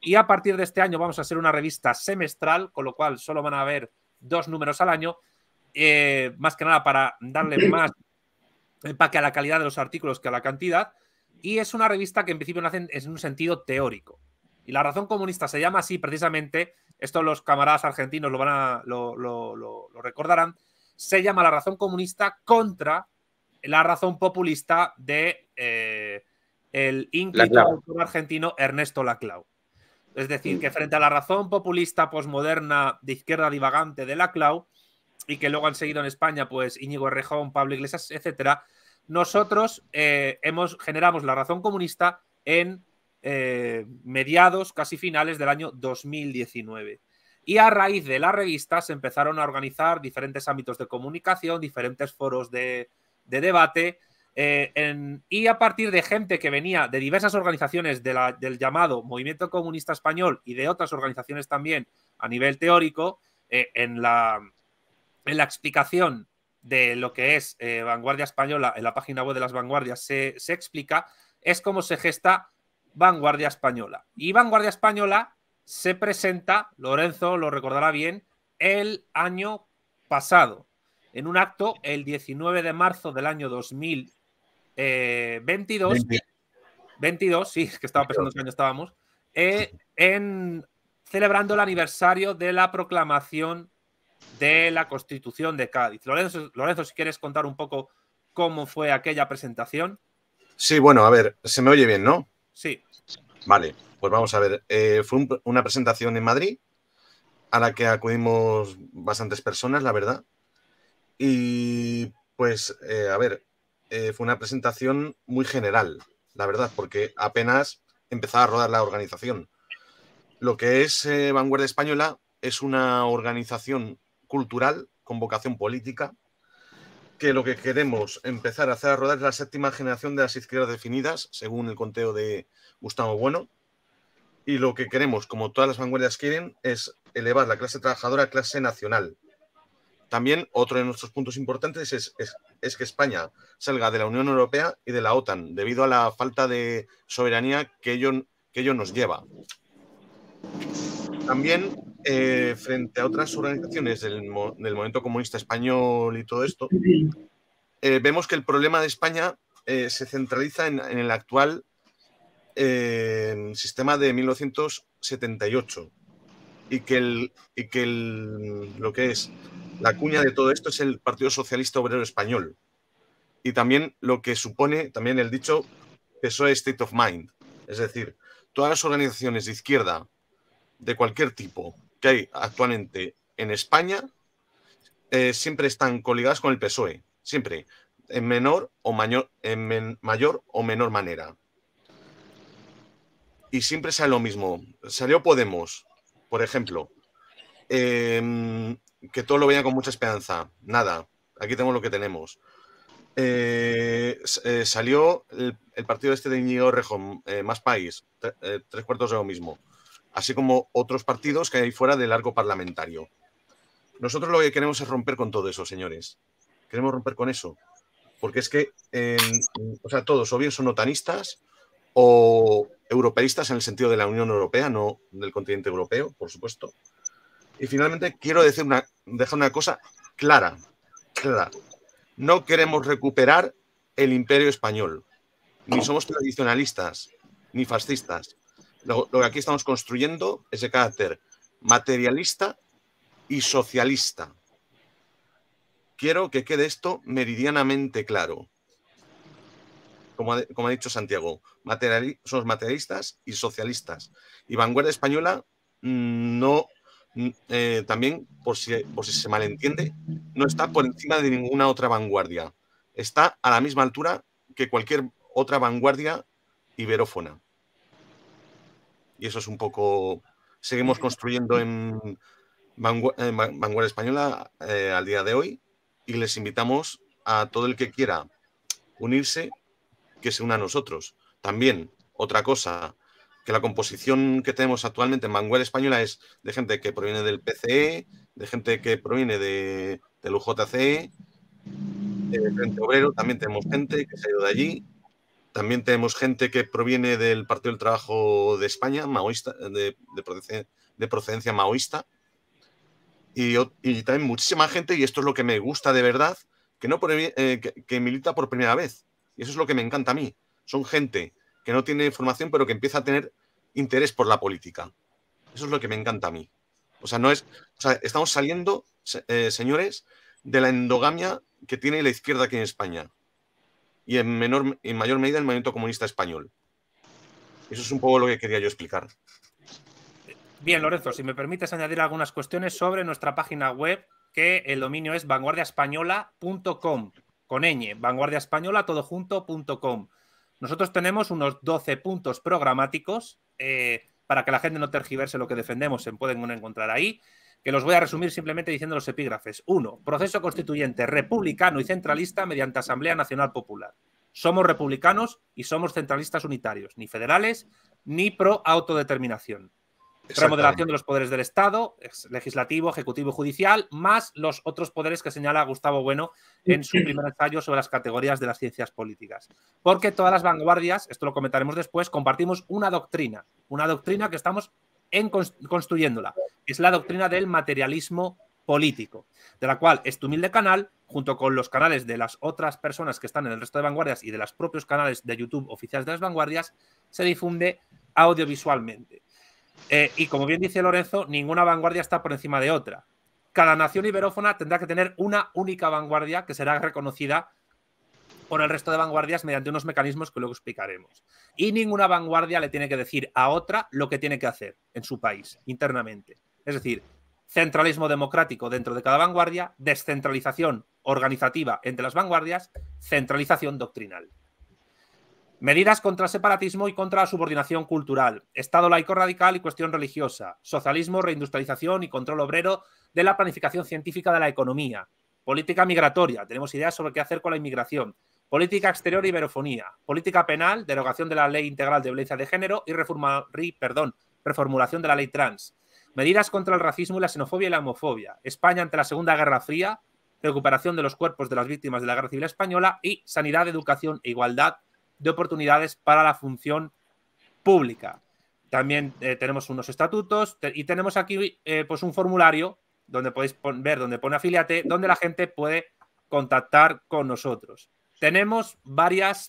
Y a partir de este año vamos a ser una revista semestral, con lo cual solo van a haber 2 números al año, más que nada para darle más empaque a la calidad de los artículos que a la cantidad. Y es una revista que en principio nace en un sentido teórico. Y La Razón Comunista se llama así precisamente, esto los camaradas argentinos lo recordarán, se llama La Razón Comunista contra la razón populista de el ínclito autor argentino Ernesto Laclau. Es decir, que frente a la razón populista posmoderna de izquierda divagante de Laclau, y que luego han seguido en España pues Íñigo Errejón, Pablo Iglesias, etcétera, nosotros generamos La Razón Comunista en mediados, casi finales del año 2019. Y a raíz de la revista se empezaron a organizar diferentes ámbitos de comunicación, diferentes foros de debate, y a partir de gente que venía de diversas organizaciones del llamado Movimiento Comunista Español y de otras organizaciones también a nivel teórico, en la explicación de lo que es Vanguardia Española, en la página web de las Vanguardias se explica, es cómo se gesta Vanguardia Española. Y Vanguardia Española se presenta, Lorenzo lo recordará bien, el año pasado, en un acto el 19 de marzo del año 2022, 22, sí, es que estaba pensando en qué año estábamos, celebrando el aniversario de la proclamación de la Constitución de Cádiz. Lorenzo, si quieres contar un poco cómo fue aquella presentación. Sí, bueno, a ver, se me oye bien, ¿no? Sí. Vale, pues vamos a ver. Fue una presentación en Madrid a la que acudimos bastantes personas, la verdad. Y pues, a ver, fue una presentación muy general, la verdad, porque apenas empezaba a rodar la organización. Lo que es Vanguardia Española es una organización cultural con vocación política, que lo que queremos empezar a hacer a rodar es la 7ª generación de las izquierdas definidas, según el conteo de Gustavo Bueno. Y lo que queremos, como todas las vanguardias quieren, es elevar la clase trabajadora a clase nacional. También otro de nuestros puntos importantes es que España salga de la Unión Europea y de la OTAN, debido a la falta de soberanía que ello nos lleva. También, frente a otras organizaciones del movimiento comunista español y todo esto, vemos que el problema de España se centraliza en el actual sistema de 1978 y que lo que es la cuña de todo esto es el Partido Socialista Obrero Español, y también lo que supone también el dicho PSOE State of Mind, es decir, todas las organizaciones de izquierda de cualquier tipo que hay actualmente en España siempre están coligadas con el PSOE, siempre, en mayor o menor manera. Y siempre sale lo mismo. Salió Podemos, por ejemplo, que todo lo veía con mucha esperanza. Nada, aquí tenemos lo que tenemos. Salió el partido este de Íñigo Errejón, Más País, 3/4 de lo mismo. Así como otros partidos que hay fuera del arco parlamentario. Nosotros lo que queremos es romper con todo eso, señores. Queremos romper con eso. Porque es que, todos o bien son otanistas o europeístas en el sentido de la Unión Europea, no del continente europeo, por supuesto. Y finalmente quiero dejar una cosa clara. No queremos recuperar el imperio español. Ni somos tradicionalistas, ni fascistas. Lo que aquí estamos construyendo es de carácter materialista y socialista. Quiero que quede esto meridianamente claro. Como ha dicho Santiago, somos materialistas y socialistas. Y Vanguardia Española también, por si se malentiende, no está por encima de ninguna otra vanguardia. Está a la misma altura que cualquier otra vanguardia iberófona. Y eso es un poco... Seguimos construyendo en Vanguardia Española al día de hoy, y les invitamos a todo el que quiera unirse, que se una a nosotros. También, otra cosa, que la composición que tenemos actualmente en Vanguardia Española es de gente que proviene del PCE, de gente que proviene del UJCE, del Frente Obrero, también tenemos gente que se ha ido de allí, También tenemos gente que proviene del Partido del Trabajo de España, maoísta, de procedencia maoísta. Y también muchísima gente, y esto es lo que me gusta de verdad, que milita por primera vez. Y eso es lo que me encanta a mí. Son gente que no tiene formación, pero que empieza a tener interés por la política. Eso es lo que me encanta a mí. O sea, estamos saliendo, señores, de la endogamia que tiene la izquierda aquí en España. Y en mayor medida el movimiento comunista español. Eso es un poco lo que quería yo explicar. Bien, Lorenzo, si me permites añadir algunas cuestiones sobre nuestra página web, que el dominio es vanguardiaespañola.com, con ñ, vanguardiaespañola.com. Nosotros tenemos unos 12 puntos programáticos para que la gente no tergiverse lo que defendemos, se pueden encontrar ahí, que los voy a resumir simplemente diciendo los epígrafes. 1. Proceso constituyente republicano y centralista mediante Asamblea Nacional Popular. Somos republicanos y somos centralistas unitarios, ni federales ni pro autodeterminación. Remodelación de los poderes del Estado, legislativo, ejecutivo y judicial, más los otros poderes que señala Gustavo Bueno en su primer ensayo sobre las categorías de las ciencias políticas. Porque todas las vanguardias, esto lo comentaremos después, compartimos una doctrina que estamos construyéndola. Es la doctrina del materialismo político, de la cual este humilde canal, junto con los canales de las otras personas que están en el resto de vanguardias y de los propios canales de YouTube oficiales de las vanguardias, se difunde audiovisualmente. Y como bien dice Lorenzo, ninguna vanguardia está por encima de otra. Cada nación iberófona tendrá que tener una única vanguardia que será reconocida por el resto de vanguardias mediante unos mecanismos que luego explicaremos. Y ninguna vanguardia le tiene que decir a otra lo que tiene que hacer en su país, internamente. Es decir, centralismo democrático dentro de cada vanguardia, descentralización organizativa entre las vanguardias, centralización doctrinal. Medidas contra el separatismo y contra la subordinación cultural, Estado laico radical y cuestión religiosa, socialismo, reindustrialización y control obrero de la planificación científica de la economía, política migratoria, tenemos ideas sobre qué hacer con la inmigración, política exterior y iberofonía, política penal, derogación de la ley integral de violencia de género y reformulación de la ley trans, medidas contra el racismo y la xenofobia y la homofobia, España ante la Segunda Guerra Fría, recuperación de los cuerpos de las víctimas de la Guerra Civil Española y sanidad, educación e igualdad de oportunidades para la función pública. También tenemos unos estatutos y tenemos aquí pues un formulario donde podéis ver, donde pone afíliate, donde la gente puede contactar con nosotros. Tenemos varias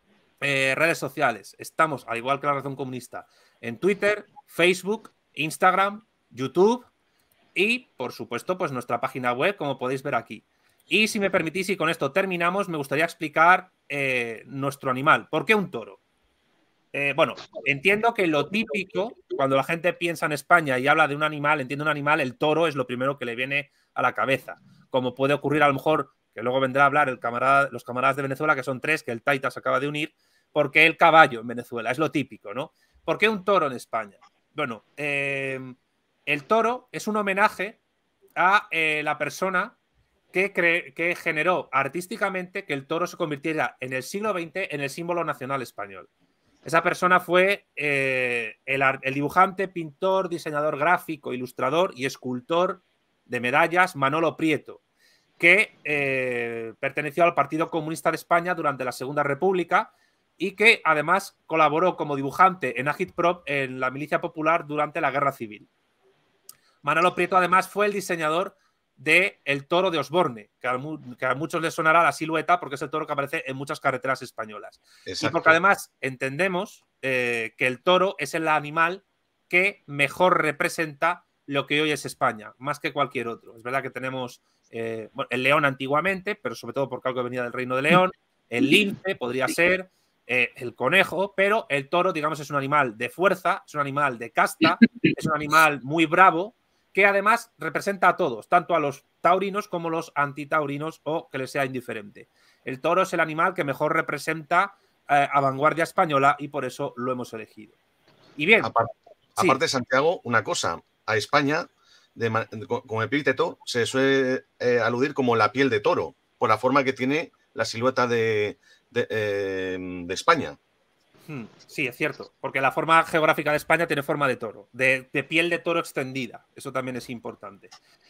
redes sociales. Estamos, al igual que la Razón Comunista, en Twitter, Facebook, Instagram, YouTube y, por supuesto, pues nuestra página web, como podéis ver aquí. Y si me permitís, y con esto terminamos, me gustaría explicar nuestro animal. ¿Por qué un toro? Bueno, entiendo que lo típico, cuando la gente piensa en España y habla de un animal, entiende un animal, el toro es lo primero que le viene a la cabeza. Como puede ocurrir a lo mejor, que luego vendrá a hablar los camaradas de Venezuela, que son 3, que el Taita se acaba de unir, porque el caballo en Venezuela, es lo típico, ¿no? ¿Por qué un toro en España? Bueno, el toro es un homenaje a la persona que generó artísticamente que el toro se convirtiera en el siglo XX en el símbolo nacional español. Esa persona fue el dibujante, pintor, diseñador gráfico, ilustrador y escultor de medallas Manolo Prieto, que perteneció al Partido Comunista de España durante la Segunda República y que además colaboró como dibujante en Agitprop en la Milicia Popular durante la Guerra Civil. Manolo Prieto además fue el diseñador de el toro de Osborne, que a muchos les sonará la silueta porque es el toro que aparece en muchas carreteras españolas. Exacto. Y porque además entendemos que el toro es el animal que mejor representa lo que hoy es España, más que cualquier otro. Es verdad que tenemos bueno, el león antiguamente, pero sobre todo porque algo venía del Reino de León, el lince podría ser, el conejo, pero el toro, digamos, es un animal de fuerza, es un animal de casta, es un animal muy bravo, que además representa a todos, tanto a los taurinos como a los antitaurinos o que les sea indiferente. El toro es el animal que mejor representa a vanguardia española y por eso lo hemos elegido. Y bien. Aparte, Santiago, una cosa, a España, como epíteto, se suele aludir como la piel de toro, por la forma que tiene la silueta de España. Sí, es cierto, porque la forma geográfica de España tiene forma de toro, de piel de toro extendida, eso también es importante.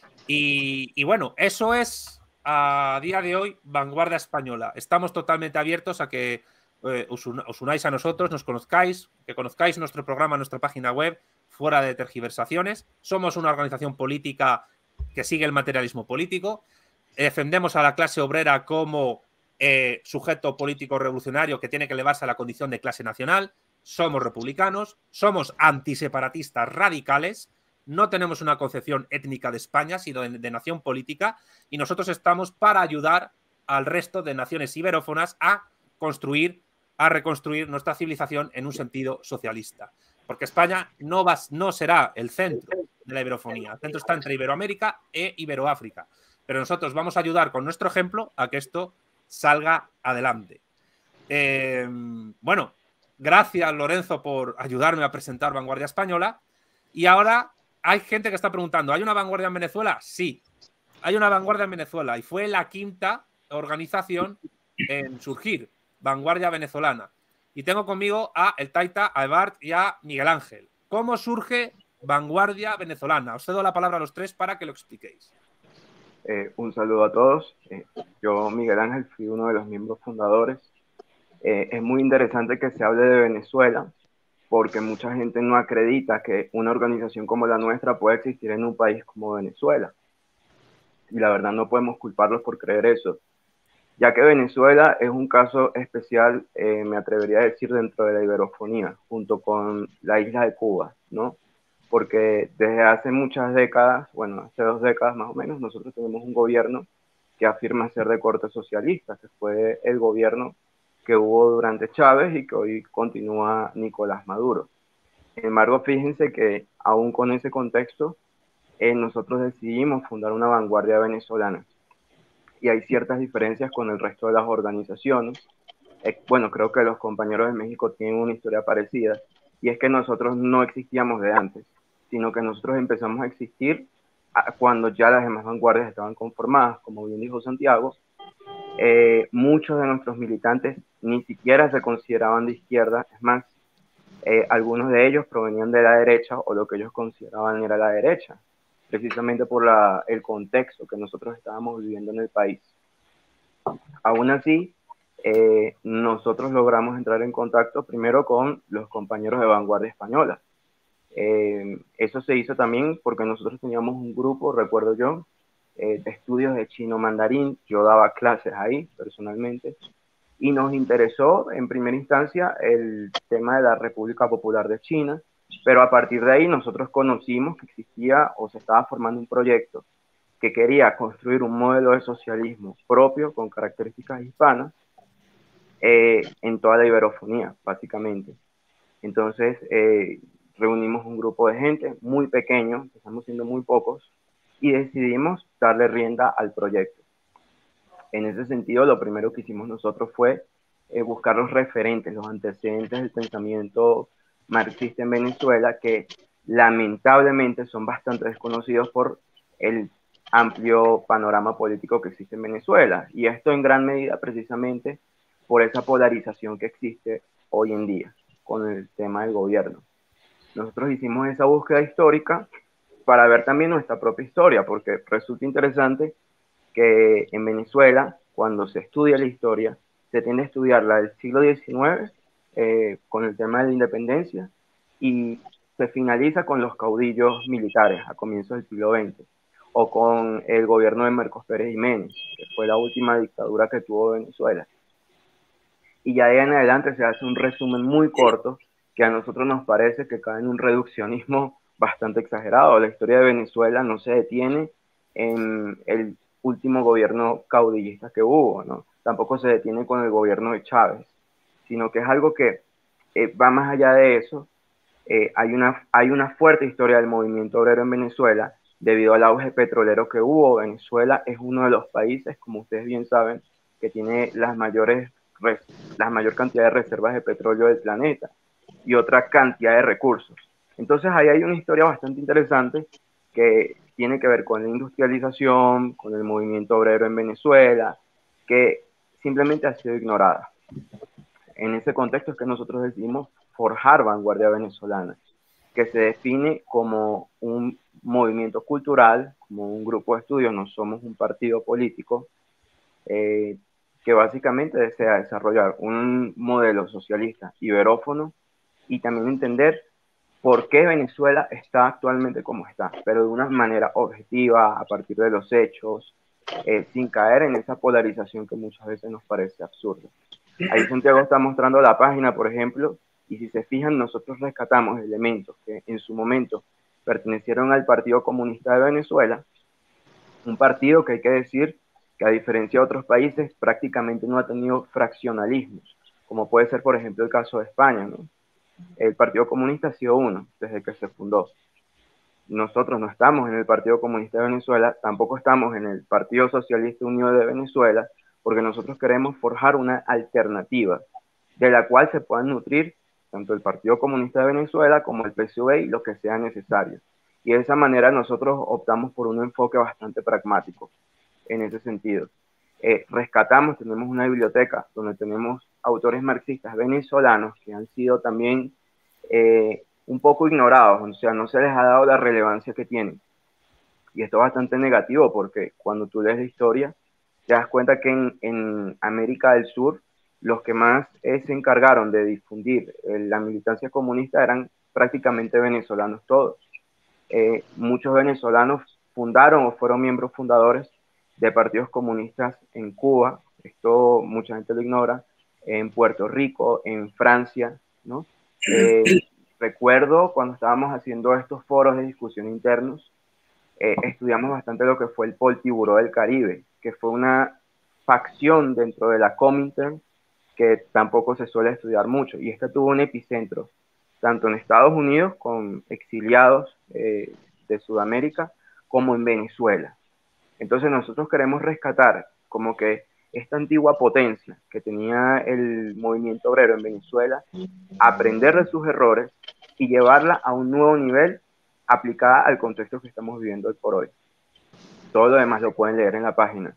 Y bueno, eso es a día de hoy vanguardia española. Estamos totalmente abiertos a que os unáis a nosotros, nos conozcáis, que conozcáis nuestro programa, nuestra página web, Fuera de Tergiversaciones. Somos una organización política que sigue el materialismo político. Defendemos a la clase obrera como sujeto político revolucionario que tiene que elevarse a la condición de clase nacional. Somos republicanos, somos antiseparatistas radicales, no tenemos una concepción étnica de España, sino de nación política, y nosotros estamos para ayudar al resto de naciones iberófonas a reconstruir nuestra civilización en un sentido socialista. Porque España no será el centro de la iberofonía. El centro está entre Iberoamérica e Iberoáfrica. Pero nosotros vamos a ayudar con nuestro ejemplo a que esto salga adelante. Bueno, gracias, Lorenzo, por ayudarme a presentar Vanguardia Española. Y ahora hay gente que está preguntando, ¿hay una vanguardia en Venezuela? Sí, hay una vanguardia en Venezuela y fue la quinta organización en surgir, Vanguardia Venezolana. Y tengo conmigo a el Taita, a Ebart y a Miguel Ángel. ¿Cómo surge Vanguardia Venezolana? Os cedo la palabra a los tres para que lo expliquéis. Un saludo a todos. Yo, Miguel Ángel, fui uno de los miembros fundadores. Es muy interesante que se hable de Venezuela porque mucha gente no acredita que una organización como la nuestra pueda existir en un país como Venezuela. Y la verdad no podemos culparlos por creer eso, ya que Venezuela es un caso especial, me atrevería a decir, dentro de la iberofonía, junto con la isla de Cuba, ¿no? Porque desde hace muchas décadas, bueno, hace 2 décadas más o menos, nosotros tenemos un gobierno que afirma ser de corte socialista, que fue el gobierno que hubo durante Chávez y que hoy continúa Nicolás Maduro. Sin embargo, fíjense que aún con ese contexto, nosotros decidimos fundar una vanguardia venezolana. Y hay ciertas diferencias con el resto de las organizaciones. Bueno, creo que los compañeros de México tienen una historia parecida, y es que nosotros no existíamos de antes, sino que nosotros empezamos a existir cuando ya las demás vanguardias estaban conformadas, como bien dijo Santiago. Muchos de nuestros militantes ni siquiera se consideraban de izquierda, es más, algunos de ellos provenían de la derecha o lo que ellos consideraban era la derecha, precisamente por el contexto que nosotros estábamos viviendo en el país. Aún así, nosotros logramos entrar en contacto primero con los compañeros de Vanguardia Española. Eso se hizo también porque nosotros teníamos un grupo, recuerdo yo, de estudios de chino mandarín. Yo daba clases ahí personalmente y nos interesó en primera instancia el tema de la República Popular de China, pero a partir de ahí nosotros conocimos que existía o se estaba formando un proyecto que quería construir un modelo de socialismo propio con características hispanas en toda la iberofonía, básicamente. Entonces reunimos un grupo de gente muy pequeño, empezamos siendo muy pocos, y decidimos darle rienda al proyecto. En ese sentido, lo primero que hicimos nosotros fue buscar los referentes, los antecedentes del pensamiento marxista en Venezuela, que lamentablemente son bastante desconocidos por el amplio panorama político que existe en Venezuela. Y esto en gran medida precisamente por esa polarización que existe hoy en día con el tema del gobierno. Nosotros hicimos esa búsqueda histórica para ver también nuestra propia historia, porque resulta interesante que en Venezuela, cuando se estudia la historia, se tiende a estudiar la del siglo XIX con el tema de la independencia y se finaliza con los caudillos militares a comienzos del siglo XX, o con el gobierno de Marcos Pérez Jiménez, que fue la última dictadura que tuvo Venezuela. Y ya de ahí en adelante se hace un resumen muy corto que a nosotros nos parece que cae en un reduccionismo bastante exagerado. La historia de Venezuela no se detiene en el último gobierno caudillista que hubo, ¿no? Tampoco se detiene con el gobierno de Chávez, sino que es algo que va más allá de eso. Hay una fuerte historia del movimiento obrero en Venezuela debido al auge petrolero que hubo. Venezuela es uno de los países, como ustedes bien saben, que tiene la mayor cantidad de reservas de petróleo del planeta y otra cantidad de recursos. Entonces ahí hay una historia bastante interesante que tiene que ver con la industrialización, con el movimiento obrero en Venezuela, que simplemente ha sido ignorada. En ese contexto es que nosotros decidimos forjar Vanguardia Venezolana, que se define como un movimiento cultural, como un grupo de estudios. No somos un partido político, que básicamente desea desarrollar un modelo socialista iberófono y también entender por qué Venezuela está actualmente como está, pero de una manera objetiva, a partir de los hechos, sin caer en esa polarización que muchas veces nos parece absurda. Ahí Santiago está mostrando la página, por ejemplo, y si se fijan, nosotros rescatamos elementos que en su momento pertenecieron al Partido Comunista de Venezuela, un partido que hay que decir que a diferencia de otros países prácticamente no ha tenido fraccionalismos, como puede ser por ejemplo el caso de España, ¿no? El Partido Comunista ha sido uno desde que se fundó. Nosotros no estamos en el Partido Comunista de Venezuela, tampoco estamos en el Partido Socialista Unido de Venezuela, porque nosotros queremos forjar una alternativa de la cual se puedan nutrir tanto el Partido Comunista de Venezuela como el PSUV y lo que sea necesario. Y de esa manera nosotros optamos por un enfoque bastante pragmático en ese sentido. Rescatamos, tenemos una biblioteca donde tenemos autores marxistas venezolanos que han sido también un poco ignorados, o sea, no se les ha dado la relevancia que tienen. Y esto es bastante negativo porque cuando tú lees la historia, te das cuenta que en América del Sur, los que más se encargaron de difundir la militancia comunista eran prácticamente venezolanos todos. Muchos venezolanos fundaron o fueron miembros fundadores de partidos comunistas en Cuba, esto mucha gente lo ignora, en Puerto Rico, en Francia, ¿no? Recuerdo cuando estábamos haciendo estos foros de discusión internos, estudiamos bastante lo que fue el Politburó del Caribe, que fue una facción dentro de la Comintern que tampoco se suele estudiar mucho, y esta tuvo un epicentro, tanto en Estados Unidos con exiliados de Sudamérica, como en Venezuela. Entonces nosotros queremos rescatar como que esta antigua potencia que tenía el movimiento obrero en Venezuela, aprender de sus errores y llevarla a un nuevo nivel aplicada al contexto que estamos viviendo hoy por hoy. Todo lo demás lo pueden leer en la página.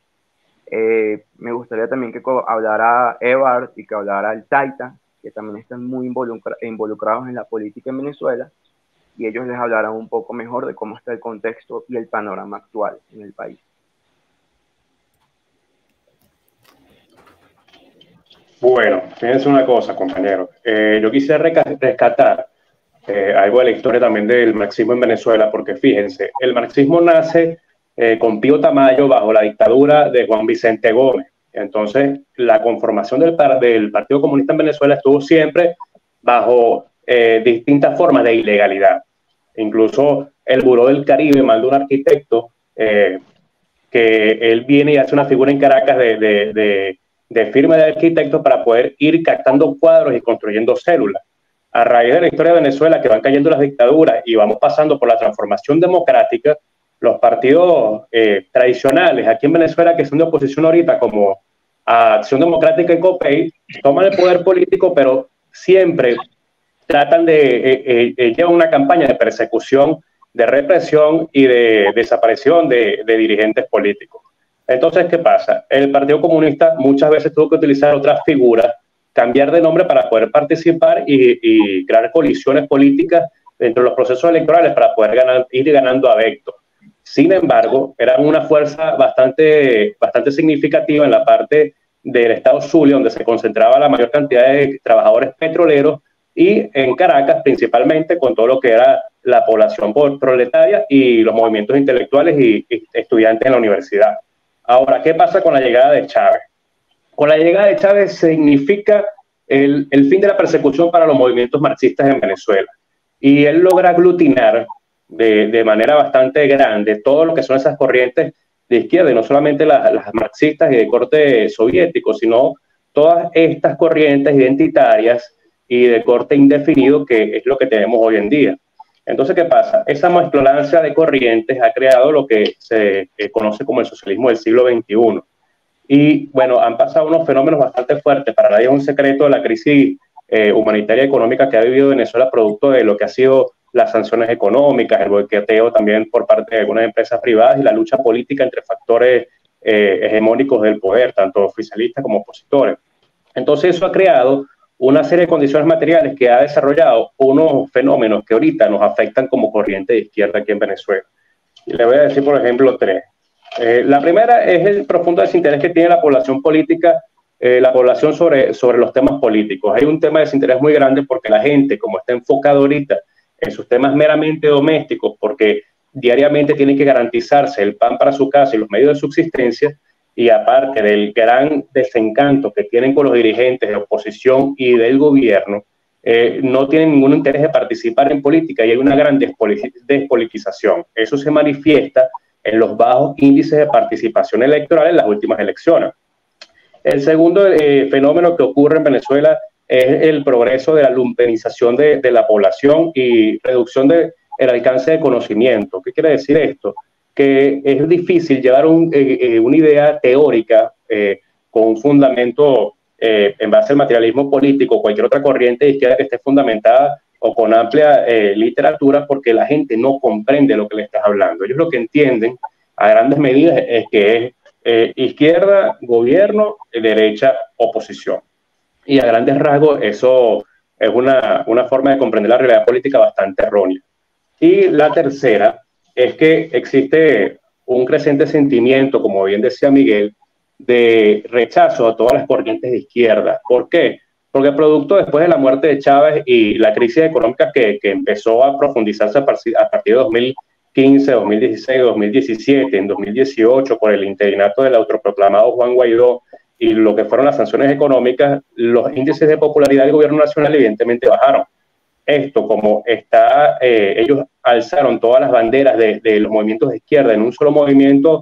Me gustaría también que hablara Evard y que hablara el Taita, que también están muy involucrados en la política en Venezuela, y ellos les hablarán un poco mejor de cómo está el contexto y el panorama actual en el país. Bueno, fíjense una cosa, compañeros. Yo quisiera rescatar algo de la historia también del marxismo en Venezuela, porque fíjense, el marxismo nace con Pío Tamayo bajo la dictadura de Juan Vicente Gómez. Entonces, la conformación del Partido Comunista en Venezuela estuvo siempre bajo distintas formas de ilegalidad. Incluso el Buró del Caribe mandó un arquitecto que él viene y hace una figura en Caracas de firma de arquitectos para poder ir captando cuadros y construyendo células. A raíz de la historia de Venezuela, que van cayendo las dictaduras y vamos pasando por la transformación democrática, los partidos tradicionales aquí en Venezuela, que son de oposición ahorita, como Acción Democrática y COPEI, toman el poder político, pero siempre tratan de llevar una campaña de persecución, de represión y de desaparición de dirigentes políticos. Entonces, ¿qué pasa? El Partido Comunista muchas veces tuvo que utilizar otras figuras, cambiar de nombre para poder participar y crear colisiones políticas dentro de los procesos electorales para poder ir ganando adeptos. Sin embargo, eran una fuerza bastante significativa en la parte del estado Zulia, donde se concentraba la mayor cantidad de trabajadores petroleros, y en Caracas principalmente con todo lo que era la población proletaria y los movimientos intelectuales y estudiantes en la universidad. Ahora, ¿qué pasa con la llegada de Chávez? Con la llegada de Chávez significa el fin de la persecución para los movimientos marxistas en Venezuela. Y él logra aglutinar de manera bastante grande todo lo que son esas corrientes de izquierda, y no solamente las marxistas y de corte soviético, sino todas estas corrientes identitarias y de corte indefinido, que es lo que tenemos hoy en día. Entonces, ¿qué pasa? Esa mezcolancia de corrientes ha creado lo que se conoce como el socialismo del siglo XXI. Y bueno, han pasado unos fenómenos bastante fuertes. Para nadie es un secreto de la crisis humanitaria y económica que ha vivido Venezuela, producto de lo que ha sido las sanciones económicas, el boicoteo también por parte de algunas empresas privadas y la lucha política entre factores hegemónicos del poder, tanto oficialistas como opositores. Entonces eso ha creado una serie de condiciones materiales que ha desarrollado unos fenómenos que ahorita nos afectan como corriente de izquierda aquí en Venezuela. Y le voy a decir, por ejemplo, tres. La primera es el profundo desinterés que tiene la población política la población sobre los temas políticos. Hay un tema de desinterés muy grande porque la gente, como está enfocada ahorita en sus temas meramente domésticos, porque diariamente tiene que garantizarse el pan para su casa y los medios de subsistencia, y aparte del gran desencanto que tienen con los dirigentes de oposición y del gobierno, no tienen ningún interés de participar en política y hay una gran despolitización. Eso se manifiesta en los bajos índices de participación electoral en las últimas elecciones. El segundo fenómeno que ocurre en Venezuela es el progreso de la lumpenización de la población y reducción del alcance de conocimiento. ¿Qué quiere decir esto? Que es difícil llevar una idea teórica con un fundamento en base al materialismo político o cualquier otra corriente de izquierda que esté fundamentada o con amplia literatura, porque la gente no comprende lo que le estás hablando. Ellos lo que entienden a grandes medidas es que es izquierda, gobierno, derecha, oposición. Y a grandes rasgos eso es una forma de comprender la realidad política bastante errónea. Y la tercera es que existe un creciente sentimiento, como bien decía Miguel, de rechazo a todas las corrientes de izquierda. ¿Por qué? Porque producto después de la muerte de Chávez y la crisis económica que empezó a profundizarse a partir de 2015, 2016, 2017, en 2018, por el interinato del autoproclamado Juan Guaidó y lo que fueron las sanciones económicas, los índices de popularidad del gobierno nacional evidentemente bajaron. Esto, como está, ellos alzaron todas las banderas de los movimientos de izquierda en un solo movimiento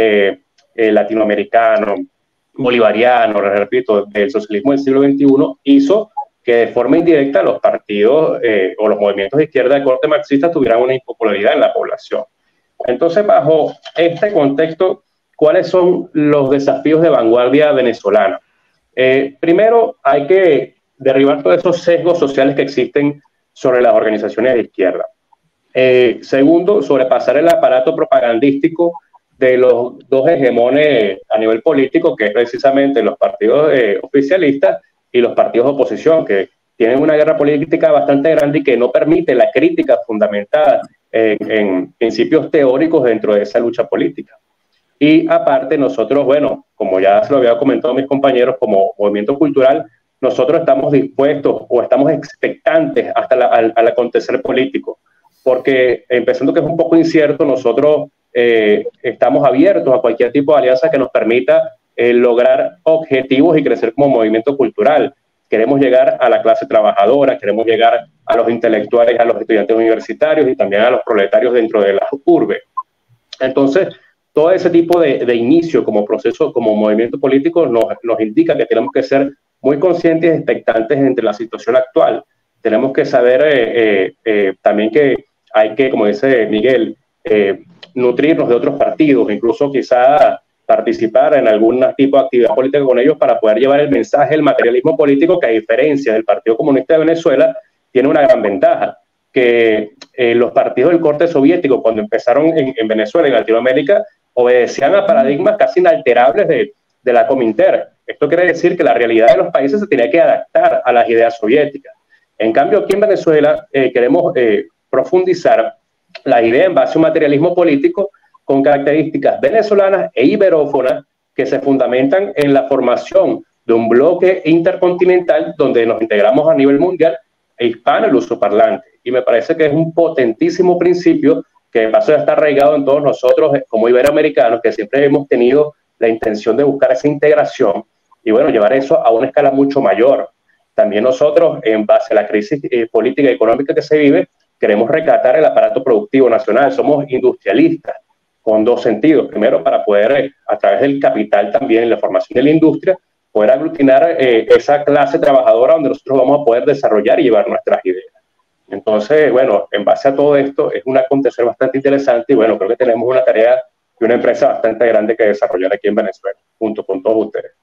latinoamericano, bolivariano, repito, del socialismo del siglo XXI, hizo que de forma indirecta los partidos o los movimientos de izquierda de corte marxista tuvieran una impopularidad en la población. Entonces, bajo este contexto, ¿cuáles son los desafíos de vanguardia venezolana? Primero, hay que derribar todos esos sesgos sociales que existen sobre las organizaciones de izquierda. Segundo, sobrepasar el aparato propagandístico de los dos hegemones a nivel político, que es precisamente los partidos oficialistas y los partidos de oposición, que tienen una guerra política bastante grande y que no permite la crítica fundamentada en principios teóricos dentro de esa lucha política. Y aparte nosotros, bueno, como ya se lo había comentado mis compañeros, como movimiento cultural, nosotros estamos dispuestos o estamos expectantes hasta al acontecer político, porque empezando que es un poco incierto, nosotros estamos abiertos a cualquier tipo de alianza que nos permita lograr objetivos y crecer como movimiento cultural. Queremos llegar a la clase trabajadora, queremos llegar a los intelectuales, a los estudiantes universitarios y también a los proletarios dentro de la urbe. Entonces, todo ese tipo de inicio como proceso, como movimiento político, nos indica que tenemos que ser muy conscientes y expectantes entre la situación actual. Tenemos que saber también que hay que, como dice Miguel, nutrirnos de otros partidos, incluso quizá participar en algún tipo de actividad política con ellos para poder llevar el mensaje del materialismo político, que a diferencia del Partido Comunista de Venezuela, tiene una gran ventaja, que los partidos del corte soviético, cuando empezaron en Venezuela y en Latinoamérica, obedecían a paradigmas casi inalterables de la Cominter. Esto quiere decir que la realidad de los países se tenía que adaptar a las ideas soviéticas. En cambio, aquí en Venezuela queremos profundizar la idea en base a un materialismo político con características venezolanas e iberófonas que se fundamentan en la formación de un bloque intercontinental donde nos integramos a nivel mundial e hispano el uso parlante. Y me parece que es un potentísimo principio que de paso ya está arraigado en todos nosotros como iberoamericanos, que siempre hemos tenido la intención de buscar esa integración y bueno, llevar eso a una escala mucho mayor. También nosotros, en base a la crisis política y económica que se vive, queremos rescatar el aparato productivo nacional. Somos industrialistas con dos sentidos. Primero, para poder, a través del capital también, la formación de la industria, poder aglutinar esa clase trabajadora donde nosotros vamos a poder desarrollar y llevar nuestras ideas. Entonces, bueno, en base a todo esto, es un acontecer bastante interesante y bueno, creo que tenemos una tarea y una empresa bastante grande que desarrollar aquí en Venezuela, junto con todos ustedes.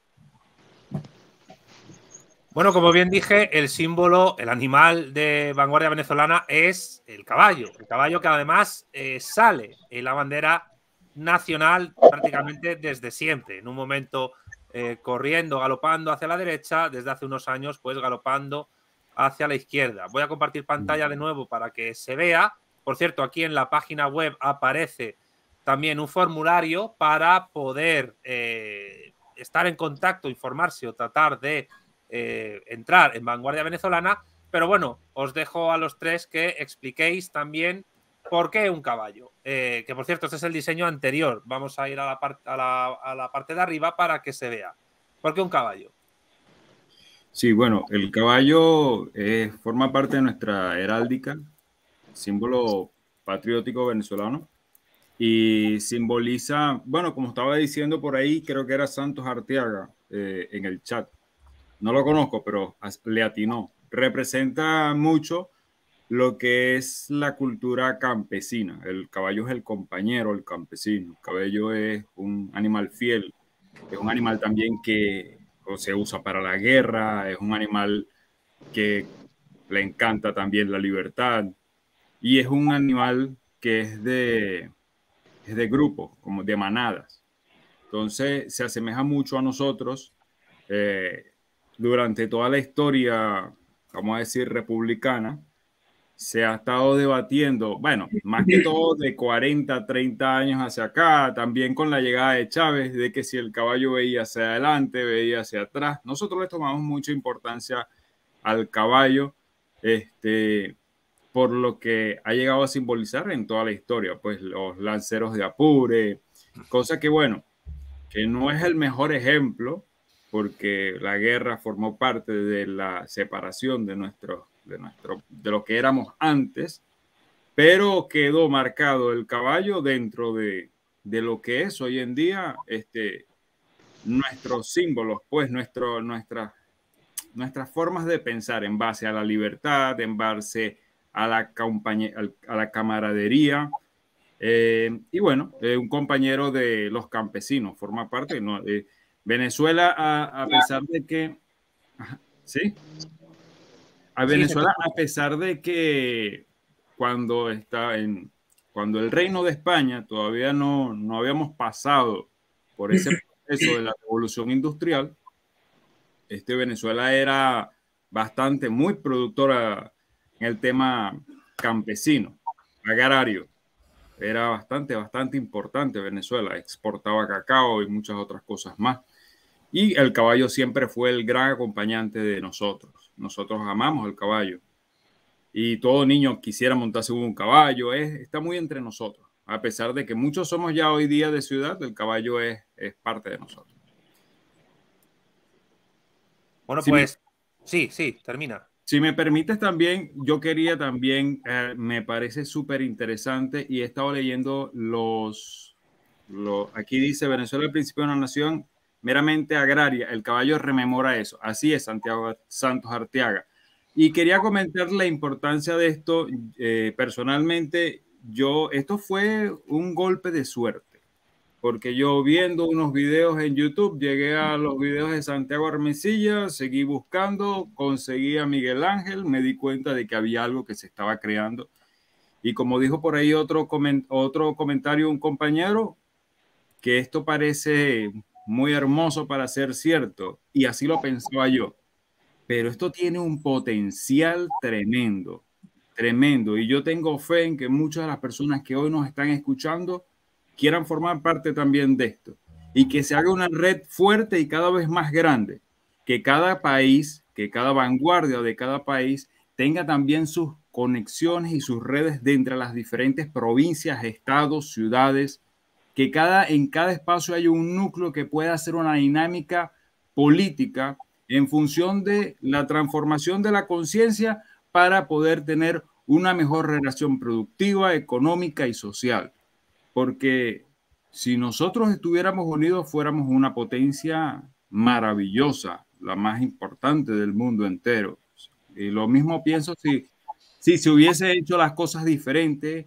Bueno, como bien dije, el símbolo, el animal de vanguardia venezolana es el caballo que además sale en la bandera nacional prácticamente desde siempre, en un momento corriendo, galopando hacia la derecha, desde hace unos años pues galopando hacia la izquierda. Voy a compartir pantalla de nuevo para que se vea. Por cierto, aquí en la página web aparece también un formulario para poder estar en contacto, informarse o tratar de entrar en Vanguardia Venezolana. Pero bueno, os dejo a los tres que expliquéis también por qué un caballo. Que por cierto, este es el diseño anterior. Vamos a ir a la parte de arriba para que se vea. ¿Por qué un caballo? Sí, bueno, el caballo forma parte de nuestra heráldica, símbolo patriótico venezolano, y simboliza, bueno, como estaba diciendo por ahí, creo que era Santos Arteaga en el chat. No lo conozco, pero le atinó. Representa mucho lo que es la cultura campesina. El caballo es el compañero, el campesino. El caballo es un animal fiel, es un animal también que se usa para la guerra, es un animal que le encanta también la libertad y es un animal que es de grupo, como de manadas. Entonces se asemeja mucho a nosotros. Durante toda la historia, vamos a decir, republicana, se ha estado debatiendo, bueno, más que todo de 40, 30 años hacia acá, también con la llegada de Chávez, de que si el caballo veía hacia adelante, veía hacia atrás. Nosotros le tomamos mucha importancia al caballo, por lo que ha llegado a simbolizar en toda la historia, pues los lanceros de Apure, cosa que, bueno, que no es el mejor ejemplo, porque la guerra formó parte de la separación de lo que éramos antes, pero quedó marcado el caballo dentro de lo que es hoy en día nuestros símbolos, pues nuestras formas de pensar en base a la libertad, en base a la camaradería. Y bueno, un compañero de los campesinos, forma parte, ¿no? Venezuela, a pesar de que... ¿Sí? A Venezuela, a pesar de que cuando el Reino de España todavía no habíamos pasado por ese proceso de la revolución industrial, Venezuela era muy productora en el tema campesino, agrario. Era bastante importante Venezuela, exportaba cacao y muchas otras cosas más. Y el caballo siempre fue el gran acompañante de nosotros. Nosotros amamos el caballo. Y todo niño quisiera montarse un caballo. Está muy entre nosotros. A pesar de que muchos somos ya hoy día de ciudad, el caballo es parte de nosotros. Bueno, pues sí, termina. Si me permites también, yo quería también, me parece súper interesante y he estado leyendo aquí dice Venezuela al principio de una nación meramente agraria, el caballo rememora eso. Así es, Santos Arteaga. Y quería comentar la importancia de esto. Personalmente, esto fue un golpe de suerte, porque yo viendo unos videos en YouTube, llegué a los videos de Santiago Armencilla, seguí buscando, conseguí a Miguel Ángel, me di cuenta de que había algo que se estaba creando. Y como dijo por ahí otro comentario, un compañero, que esto parece muy hermoso para ser cierto, y así lo pensaba yo, pero esto tiene un potencial tremendo, y yo tengo fe en que muchas de las personas que hoy nos están escuchando quieran formar parte también de esto, y que se haga una red fuerte y cada vez más grande, que cada país, que cada vanguardia de cada país tenga también sus conexiones y sus redes de entre las diferentes provincias, estados, ciudades, que en cada espacio haya un núcleo que pueda hacer una dinámica política en función de la transformación de la conciencia para poder tener una mejor relación productiva, económica y social. Porque si nosotros estuviéramos unidos, fuéramos una potencia maravillosa, la más importante del mundo entero. Y lo mismo pienso si se hubiese hecho las cosas diferentes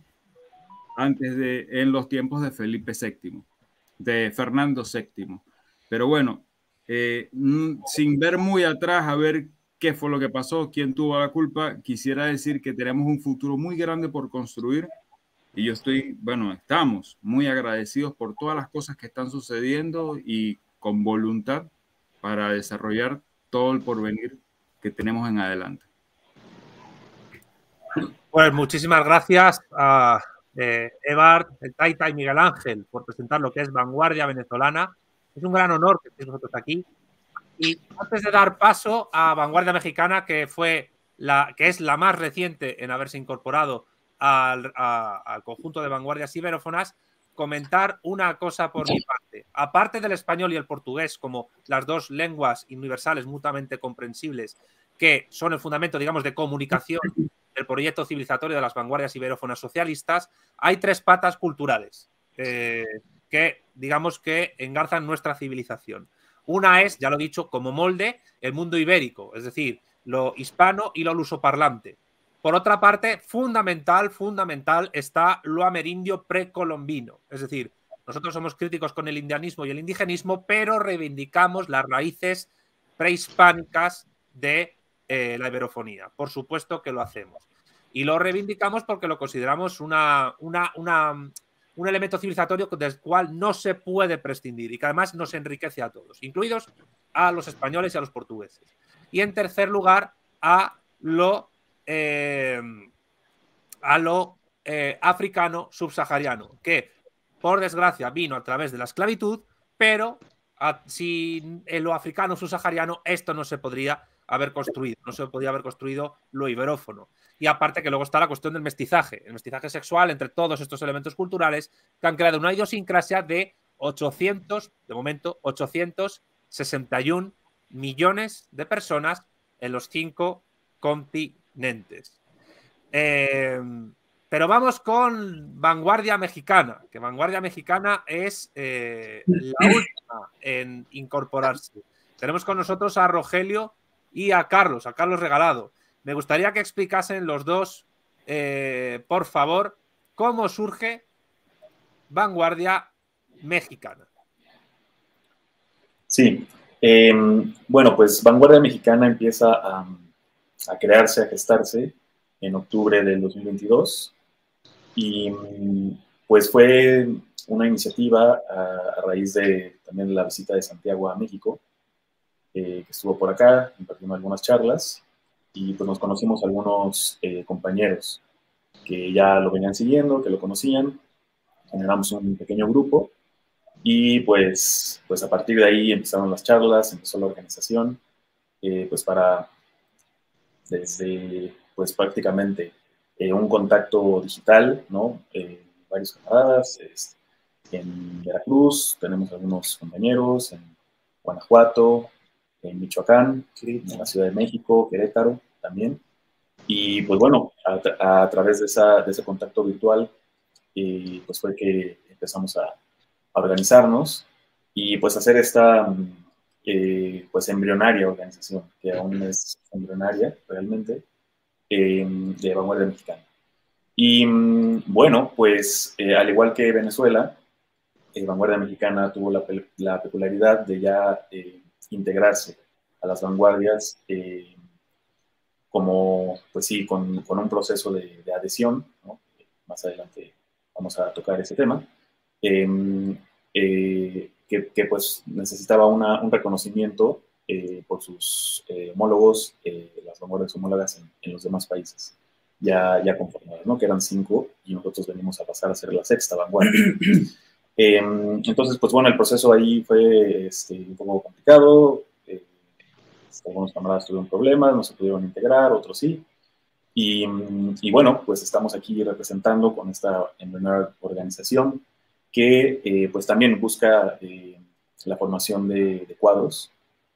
en los tiempos de Felipe VII, de Fernando VII. Pero bueno, sin ver muy atrás a ver qué fue lo que pasó, quién tuvo la culpa, quisiera decir que tenemos un futuro muy grande por construir y estamos muy agradecidos por todas las cosas que están sucediendo y con voluntad para desarrollar todo el porvenir que tenemos en adelante. Pues muchísimas gracias a Evar, el Taita y Miguel Ángel por presentar lo que es Vanguardia Venezolana. Es un gran honor que estéis vosotros aquí. Y antes de dar paso a Vanguardia Mexicana, que es la más reciente en haberse incorporado al conjunto de vanguardias iberófonas, comentar una cosa por mi parte. Aparte del español y el portugués como las dos lenguas universales mutuamente comprensibles, que son el fundamento, digamos, de comunicación del proyecto civilizatorio de las vanguardias iberófonas socialistas, hay tres patas culturales que, digamos, que engarzan nuestra civilización. Una es, ya lo he dicho, como molde, el mundo ibérico, es decir, lo hispano y lo lusoparlante. Por otra parte, fundamental está lo amerindio precolombino. Es decir, nosotros somos críticos con el indianismo y el indigenismo, pero reivindicamos las raíces prehispánicas de la iberofonía. Por supuesto que lo hacemos. Y lo reivindicamos porque lo consideramos un elemento civilizatorio del cual no se puede prescindir y que además nos enriquece a todos, incluidos a los españoles y a los portugueses. Y en tercer lugar, a lo africano subsahariano, que por desgracia vino a través de la esclavitud, pero sin lo africano subsahariano esto no se podría haber construido, no se podría haber construido lo iberófono. Y aparte que luego está la cuestión del mestizaje, el mestizaje sexual entre todos estos elementos culturales que han creado una idiosincrasia de 861 millones de personas en los 5 continentes. Pero vamos con Vanguardia Mexicana, que Vanguardia Mexicana es la última en incorporarse. Tenemos con nosotros a Rogelio y a Carlos Regalado. Me gustaría que explicasen los dos, por favor, cómo surge Vanguardia Mexicana. Sí, bueno, pues Vanguardia Mexicana empieza a crearse, a gestarse en octubre del 2022 y pues fue una iniciativa a raíz de también la visita de Santiago a México, que estuvo por acá, impartiendo algunas charlas y pues nos conocimos algunos compañeros que ya lo venían siguiendo, que lo conocían, generamos un pequeño grupo y pues a partir de ahí empezaron las charlas, empezó la organización, pues para desde pues prácticamente un contacto digital, ¿no? Varios camaradas, en Veracruz, tenemos algunos compañeros, en Guanajuato, en Michoacán, en la Ciudad de México, Querétaro también. Y pues bueno, a través de ese contacto virtual, pues fue que empezamos a organizarnos y pues hacer esta pues embrionaria organización, que aún es embrionaria realmente, de Vanguardia Mexicana. Y bueno, pues al igual que Venezuela, Vanguardia Mexicana tuvo la peculiaridad de ya integrarse a las vanguardias como, pues sí, con un proceso de adhesión, ¿no? Más adelante vamos a tocar ese tema, que pues necesitaba un reconocimiento por sus homólogos, las vanguardias homólogas en los demás países ya conformadas, ¿no? Que eran 5 y nosotros venimos a pasar a ser la 6ª vanguardia. Entonces, pues bueno, el proceso ahí fue un poco complicado. Algunos camaradas tuvieron problemas, no se pudieron integrar, otros sí. Y bueno, pues estamos aquí representando con esta embrionaria organización que pues también busca la formación de cuadros,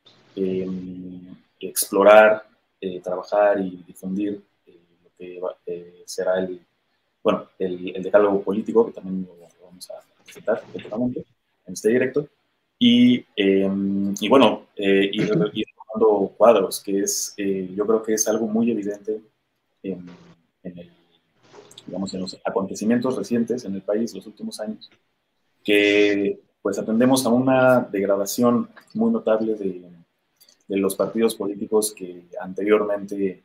explorar, trabajar y difundir lo que será el decálogo político, que también lo vamos a presentar directamente en este directo. Y bueno, ir tomando cuadros, que es, yo creo que es algo muy evidente en los acontecimientos recientes en el país los últimos años, que pues atendemos a una degradación muy notable de los partidos políticos que anteriormente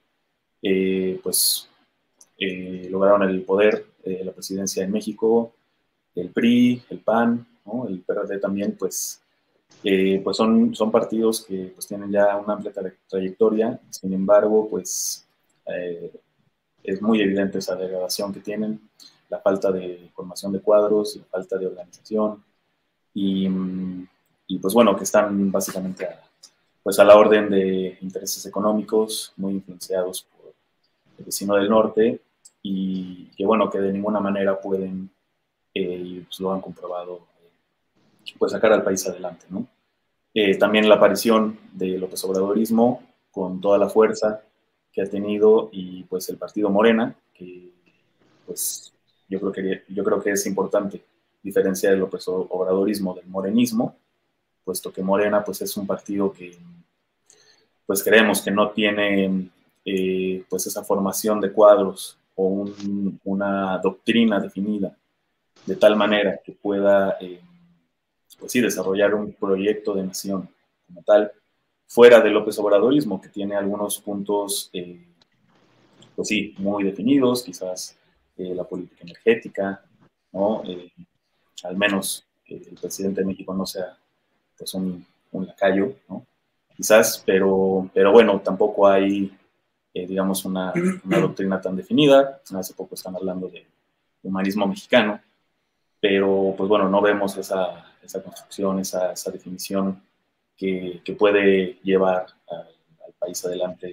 lograron el poder, la presidencia en México, el PRI, el PAN, ¿no? El PRD también, pues son partidos que pues tienen ya una amplia trayectoria. Sin embargo, pues es muy evidente esa degradación que tienen, la falta de formación de cuadros, la falta de organización y y pues bueno, que están básicamente pues a la orden de intereses económicos muy influenciados por el vecino del norte y que bueno, que de ninguna manera pueden, y pues lo han comprobado, pues sacar al país adelante, ¿no? También la aparición de López Obradorismo con toda la fuerza que ha tenido y pues el partido Morena, que pues yo creo que es importante diferenciar el López Obradorismo del morenismo, puesto que Morena pues es un partido que pues creemos que no tiene pues esa formación de cuadros o una doctrina definida de tal manera que pueda pues sí, desarrollar un proyecto de nación como tal, fuera del López Obradorismo, que tiene algunos puntos, pues sí, muy definidos, quizás la política energética, ¿no? Al menos el presidente de México no sea pues un lacayo, ¿no? Quizás, pero bueno, tampoco hay, digamos, una doctrina tan definida. Hace poco están hablando de humanismo mexicano, pero pues bueno, no vemos esa construcción, esa definición que puede llevar al país adelante,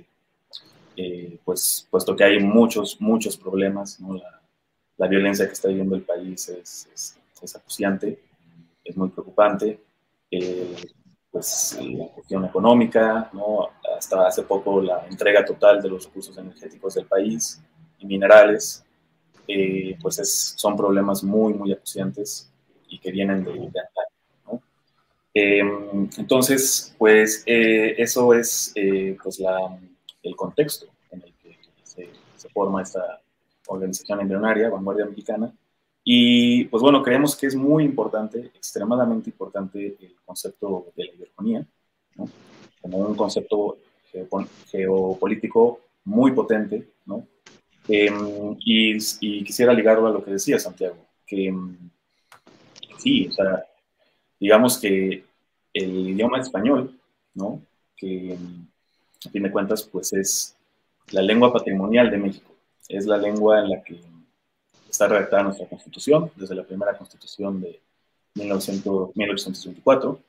pues puesto que hay muchos problemas, ¿no? La violencia que está viviendo el país es acuciante, es muy preocupante, pues la cuestión económica, ¿no? Hasta hace poco la entrega total de los recursos energéticos del país y minerales, pues son problemas muy acuciantes y que vienen de antaño, ¿no? Entonces, pues eso es pues el contexto en el que se forma esta organización embrionaria, Vanguardia Mexicana, y pues bueno, creemos que es muy importante, extremadamente importante el concepto de la iberfonía, ¿no? Como un concepto geopolítico muy potente, ¿no? Y quisiera ligarlo a lo que decía Santiago, que sí, o sea, digamos que el idioma español, ¿no? Que a fin de cuentas, pues es la lengua patrimonial de México, es la lengua en la que está redactada nuestra Constitución, desde la primera Constitución de 1824,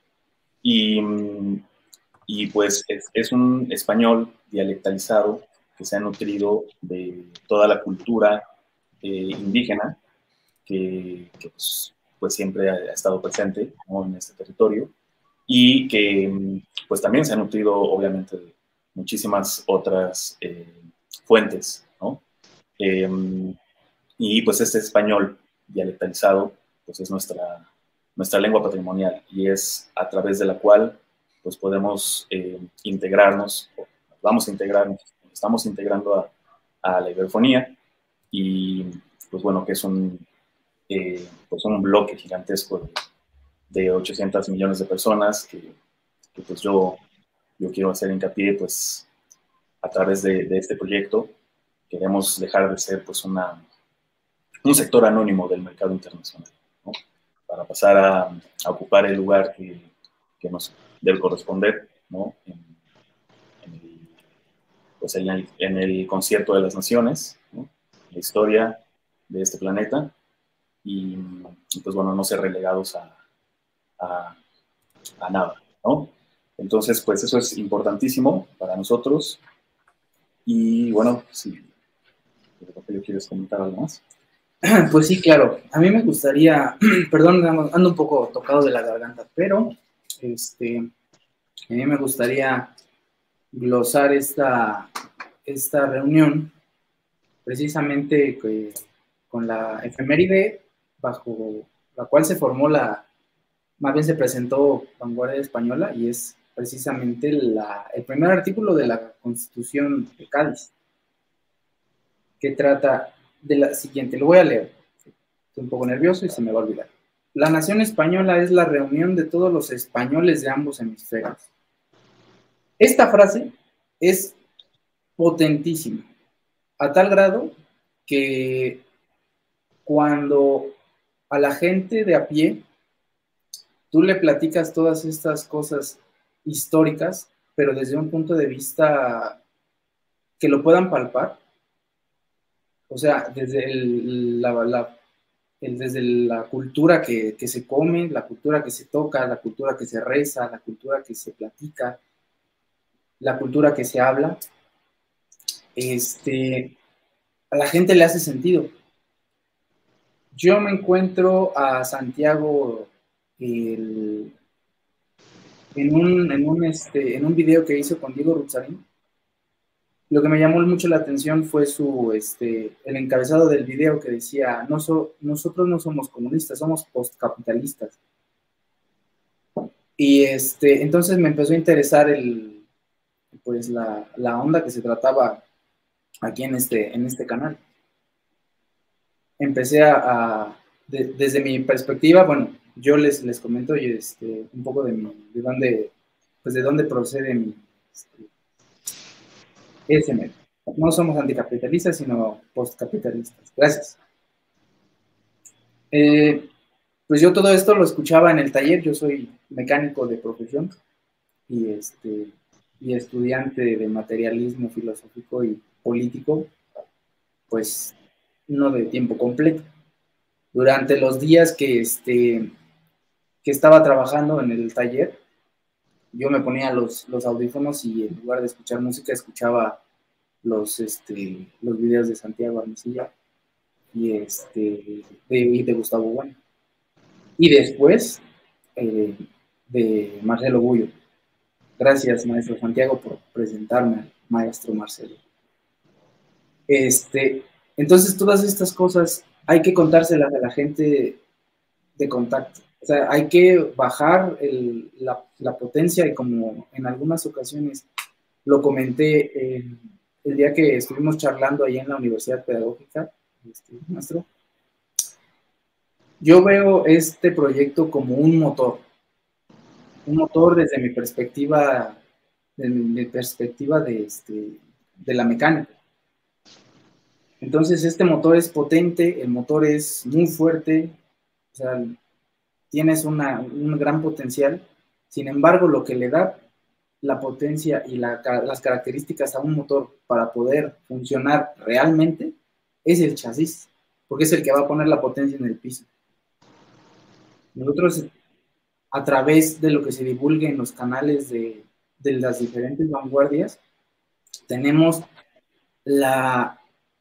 y pues es un español dialectalizado que se ha nutrido de toda la cultura indígena que pues siempre ha estado presente, ¿no? En este territorio y que pues también se ha nutrido obviamente de muchísimas otras fuentes, ¿no? Y pues este español dialectalizado pues es nuestra lengua patrimonial y es a través de la cual pues podemos integrarnos, vamos a integrarnos, estamos integrando a la iberfonía y pues bueno, que es pues un bloque gigantesco de 800 millones de personas que pues yo quiero hacer hincapié pues a través de este proyecto queremos dejar de ser pues un sector anónimo del mercado internacional, ¿no? Para pasar a ocupar el lugar que nos debe corresponder, ¿no? Pues en el concierto de las naciones, ¿no? La historia de este planeta y pues bueno, no ser relegados a nada, ¿no? Entonces, pues eso es importantísimo para nosotros y bueno, si quieres comentar algo más. Pues sí, claro. A mí me gustaría, perdón, ando un poco tocado de la garganta, pero a mí me gustaría glosar esta reunión precisamente con la efeméride bajo la cual se formó más bien se presentó Vanguardia Española y es precisamente el primer artículo de la Constitución de Cádiz, que trata de la siguiente, lo voy a leer, estoy un poco nervioso y se me va a olvidar. La nación española es la reunión de todos los españoles de ambos hemisferios. Esta frase es potentísima, a tal grado que cuando a la gente de a pie tú le platicas todas estas cosas históricas, pero desde un punto de vista que lo puedan palpar, o sea, desde desde la cultura que se come, la cultura que se toca, la cultura que se reza, la cultura que se platica, la cultura que se habla, a la gente le hace sentido. Yo me encuentro a Santiago en un video que hizo con Diego Ruzarín. Lo que me llamó mucho la atención fue el encabezado del video que decía, nosotros no somos comunistas, somos postcapitalistas. Y entonces me empezó a interesar la onda que se trataba aquí en este canal. Empecé desde mi perspectiva, bueno, yo les comento un poco de dónde procede mi ESM. No somos anticapitalistas, sino postcapitalistas. Gracias. Pues yo todo esto lo escuchaba en el taller. Yo soy mecánico de profesión y estudiante de materialismo filosófico y político, pues no de tiempo completo. Durante los días que estaba trabajando en el taller, yo me ponía los audífonos y en lugar de escuchar música, escuchaba los videos de Santiago Armesilla y de Gustavo Bueno. Y después de Marcelo Bullo. Gracias, maestro Santiago, por presentarme al maestro Marcelo. Entonces, todas estas cosas hay que contárselas a la gente de contacto. O sea, hay que bajar la potencia y como en algunas ocasiones lo comenté el día que estuvimos charlando ahí en la Universidad Pedagógica, maestro, yo veo este proyecto como un motor desde mi perspectiva, de la mecánica. Entonces, este motor es potente, el motor es muy fuerte, o sea, tienes un gran potencial. Sin embargo, lo que le da la potencia y las características a un motor para poder funcionar realmente es el chasis, porque es el que va a poner la potencia en el piso. Nosotros, a través de lo que se divulgue en los canales de las diferentes vanguardias, tenemos la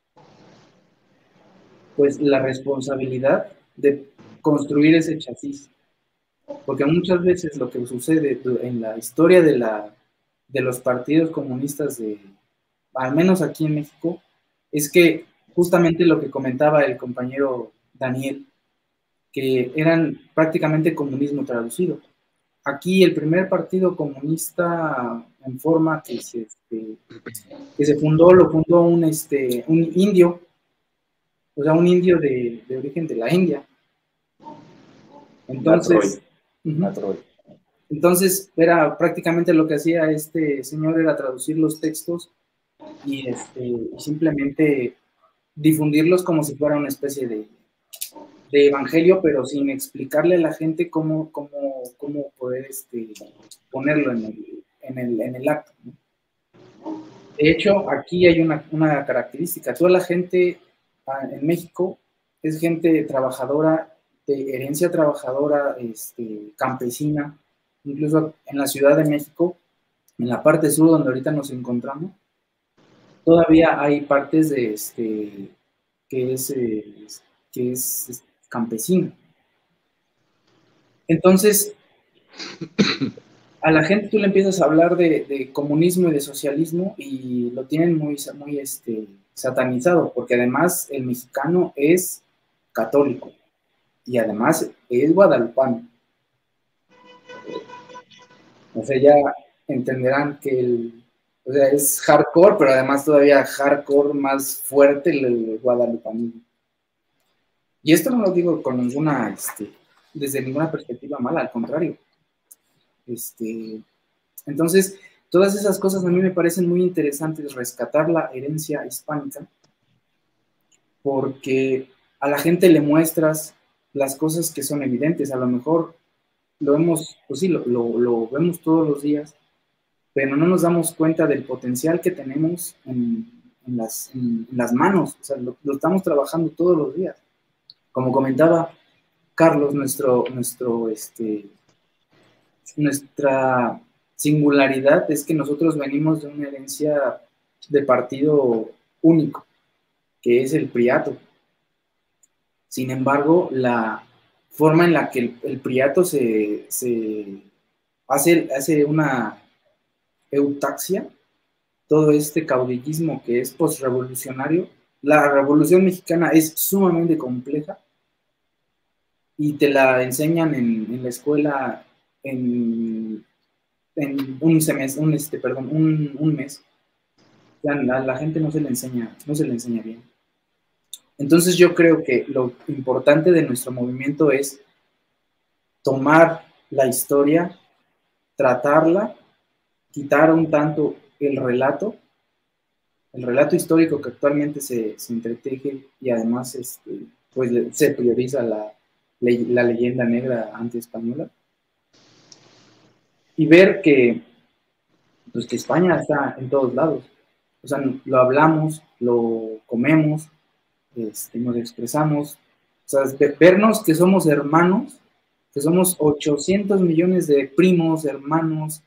responsabilidad de construir ese chasis. Porque muchas veces lo que sucede en la historia de los partidos comunistas, al menos aquí en México, es que justamente lo que comentaba el compañero Daniel, que eran prácticamente comunismo traducido. Aquí el primer partido comunista en forma que se fundó, lo fundó un indio, o sea, un indio de origen de la India. Entonces, era prácticamente lo que hacía este señor, era traducir los textos y simplemente difundirlos como si fuera una especie de evangelio, pero sin explicarle a la gente cómo poder ponerlo en el acto, ¿no? De hecho, aquí hay una característica. Toda la gente en México es gente trabajadora, de herencia trabajadora, campesina. Incluso en la Ciudad de México, en la parte sur donde ahorita nos encontramos, todavía hay partes que es campesina. Entonces, a la gente tú le empiezas a hablar de comunismo y de socialismo y lo tienen muy satanizado, porque además el mexicano es católico y además es guadalupano. O sea, ya entenderán que es hardcore, pero además todavía hardcore más fuerte el guadalupanismo. Y esto no lo digo con desde ninguna perspectiva mala, al contrario. Entonces, todas esas cosas a mí me parecen muy interesantes, rescatar la herencia hispánica, porque a la gente le muestras las cosas que son evidentes. A lo mejor lo vemos, pues sí, lo vemos todos los días, pero no nos damos cuenta del potencial que tenemos en las manos. O sea, lo estamos trabajando todos los días. Como comentaba Carlos, nuestra singularidad es que nosotros venimos de una herencia de partido único, que es el priato. Sin embargo, la forma en la que el priato se hace una eutaxia, todo este caudillismo que es postrevolucionario, la Revolución Mexicana es sumamente compleja y te la enseñan en la escuela en un semestre, un mes. La gente no se le enseña bien. Entonces yo creo que lo importante de nuestro movimiento es tomar la historia, tratarla, quitar un tanto el relato histórico que actualmente se entreteje y además pues se prioriza la leyenda negra antiespañola, y ver que, pues, que España está en todos lados. O sea, lo hablamos, lo comemos, nos expresamos. O sea, vernos que somos hermanos, que somos 800 millones de primos, hermanos,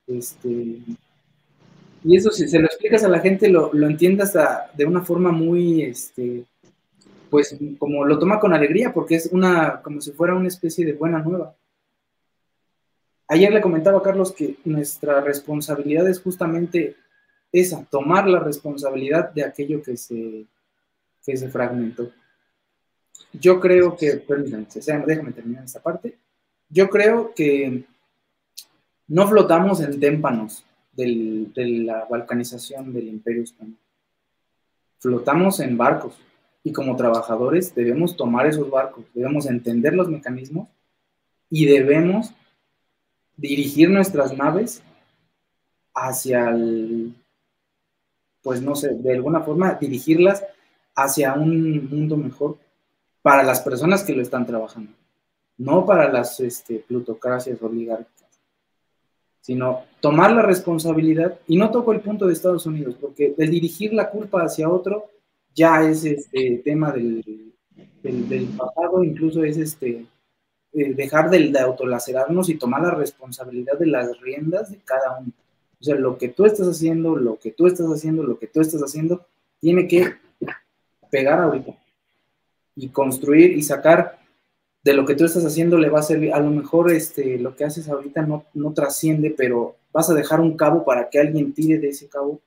y eso, si se lo explicas a la gente, lo entiende hasta de una forma muy, pues, como lo toma con alegría, porque es como si fuera una especie de buena nueva. Ayer le comentaba a Carlos que nuestra responsabilidad es justamente esa, tomar la responsabilidad de aquello que se fragmentó. Yo creo que, permítanme, déjame terminar esta parte. Yo creo que no flotamos en témpanos de la balcanización del Imperio Español. Flotamos en barcos y como trabajadores debemos tomar esos barcos, debemos entender los mecanismos y debemos dirigir nuestras naves hacia pues no sé, de alguna forma dirigirlas hacia un mundo mejor para las personas que lo están trabajando, no para las plutocracias oligárquicas, sino tomar la responsabilidad. Y no toco el punto de Estados Unidos, porque el dirigir la culpa hacia otro ya es tema del pasado, incluso es dejar de autolacerarnos y tomar la responsabilidad de las riendas de cada uno. O sea, lo que tú estás haciendo, lo que tú estás haciendo, tiene que pegar ahorita y construir y sacar de lo que tú estás haciendo. Le va a servir, a lo mejor lo que haces ahorita no trasciende, pero vas a dejar un cabo para que alguien tire de ese cabo.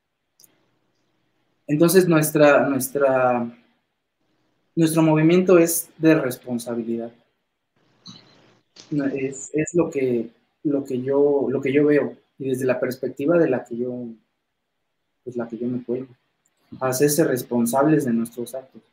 Entonces nuestro movimiento es de responsabilidad. Es lo que yo veo, y desde la perspectiva de la que yo me cuelgo, hacerse responsables de nuestros actos.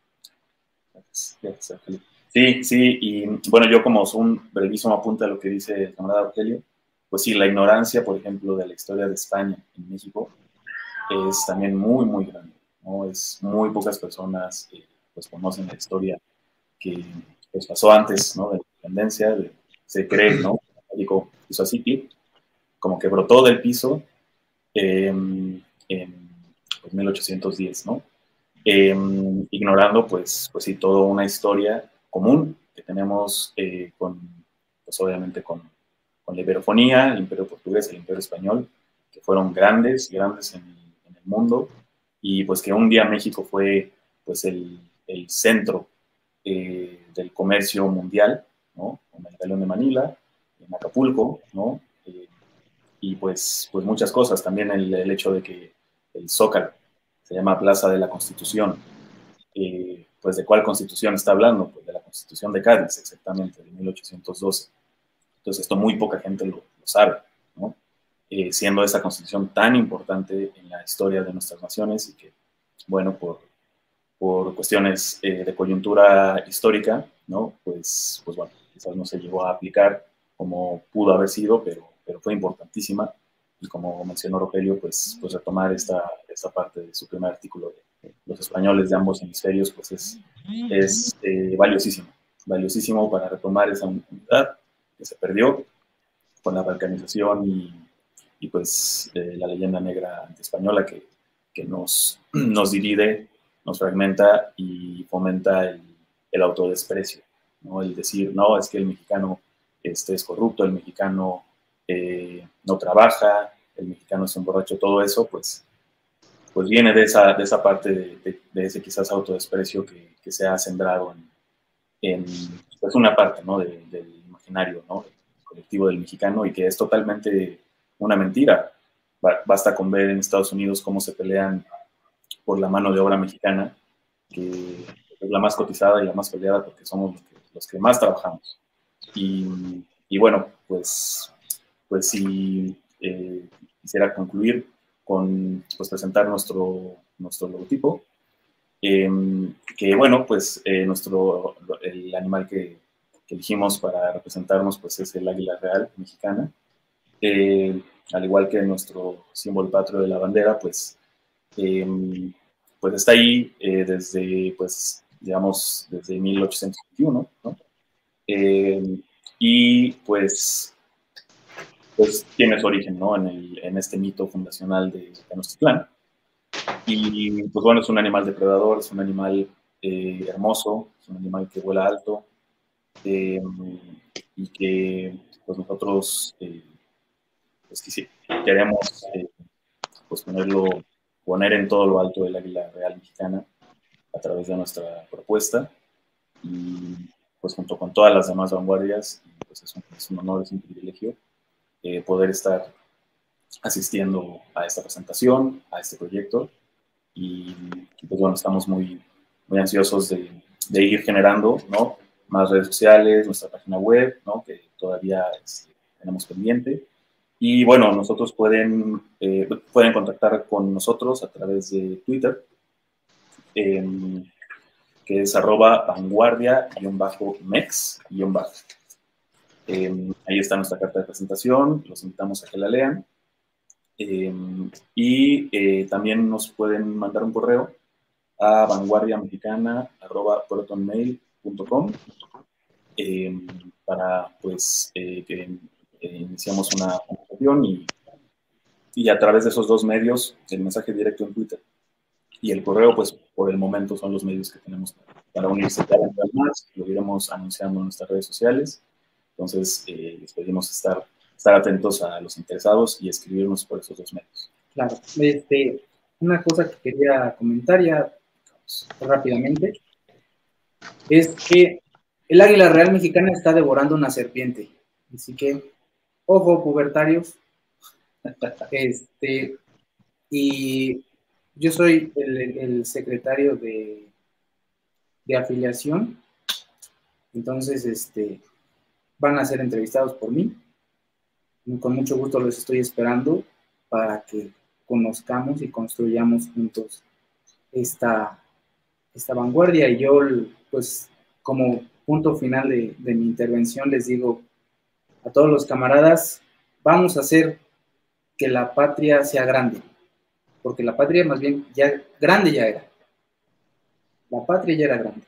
Sí, y bueno, yo como un brevísimo apunte a lo que dice el camarada Rogelio, pues sí, la ignorancia, por ejemplo, de la historia de España en México es también muy, muy grande, ¿no? Es muy pocas personas pues conocen la historia que pues pasó antes, ¿no? De la independencia, se cree, ¿no? México hizo así, como que brotó del piso en pues, 1810, ¿no? Ignorando, pues sí, toda una historia común que tenemos pues obviamente con la iberofonía, el imperio portugués, el imperio español, que fueron grandes en el mundo, y pues que un día México fue pues el centro del comercio mundial, ¿no? Con el Galeón de Manila, en Acapulco, ¿no? Y pues muchas cosas, también el hecho de que el Zócalo se llama Plaza de la Constitución. Pues ¿de cuál Constitución está hablando? Pues de la Constitución de Cádiz, exactamente, de 1812. Entonces esto muy poca gente lo sabe, ¿no? Siendo esa Constitución tan importante en la historia de nuestras naciones y que, bueno, por cuestiones de coyuntura histórica, ¿no? Pues bueno, quizás no se llegó a aplicar como pudo haber sido, pero fue importantísima. Y como mencionó Rogelio, pues retomar esta parte de su primer artículo de los españoles de ambos hemisferios, pues es valiosísimo para retomar esa unidad que se perdió con la balcanización y pues la leyenda negra antiespañola que nos divide, nos fragmenta y fomenta el autodesprecio, ¿no? El decir, no, es que el mexicano es corrupto, el mexicano no trabaja, el mexicano es un borracho, todo eso, pues viene de esa parte de ese quizás autodesprecio que se ha sembrado en pues una parte, ¿no? del imaginario, ¿no? colectivo del mexicano, y que es totalmente una mentira. Basta con ver en Estados Unidos cómo se pelean por la mano de obra mexicana, que es la más cotizada y la más peleada porque somos los que más trabajamos. Y bueno, pues sí, quisiera concluir con pues, presentar nuestro logotipo, que bueno, pues el animal que elegimos para representarnos pues es el águila real mexicana. Al igual que nuestro símbolo patrio de la bandera, pues está ahí desde, pues, digamos, desde 1821, ¿no? Y pues tiene su origen, ¿no? en este mito fundacional de Tenochtitlán. Y pues bueno, es un animal depredador, es un animal hermoso, es un animal que vuela alto, y que pues nosotros pues queremos pues poner en todo lo alto el águila real mexicana a través de nuestra propuesta, y pues junto con todas las demás vanguardias, pues es un honor, es un privilegio poder estar asistiendo a esta presentación, a este proyecto, y pues bueno, estamos muy, muy ansiosos de ir generando, ¿no? más redes sociales, nuestra página web, ¿no? que todavía tenemos pendiente. Y bueno, nosotros pueden contactar con nosotros a través de Twitter, que es @vanguardia_mex_. Ahí está nuestra carta de presentación, los invitamos a que la lean. Y también nos pueden mandar un correo a vanguardiamexicana@protonmail.com para pues que iniciamos una conversación, y a través de esos dos medios, el mensaje directo en Twitter y el correo, pues por el momento son los medios que tenemos para unirse cada vez más. Lo iremos anunciando en nuestras redes sociales. Entonces, les pedimos estar atentos a los interesados y escribirnos por esos dos medios. Claro. Una cosa que quería comentar ya rápidamente es que el águila real mexicana está devorando una serpiente. Así que, ojo, pubertarios. Y yo soy el secretario de afiliación. Entonces, van a ser entrevistados por mí. Con mucho gusto los estoy esperando para que conozcamos y construyamos juntos esta vanguardia. Y yo, pues, como punto final de mi intervención, les digo a todos los camaradas, vamos a hacer que la patria sea grande, porque la patria más bien ya grande ya era. La patria ya era grande.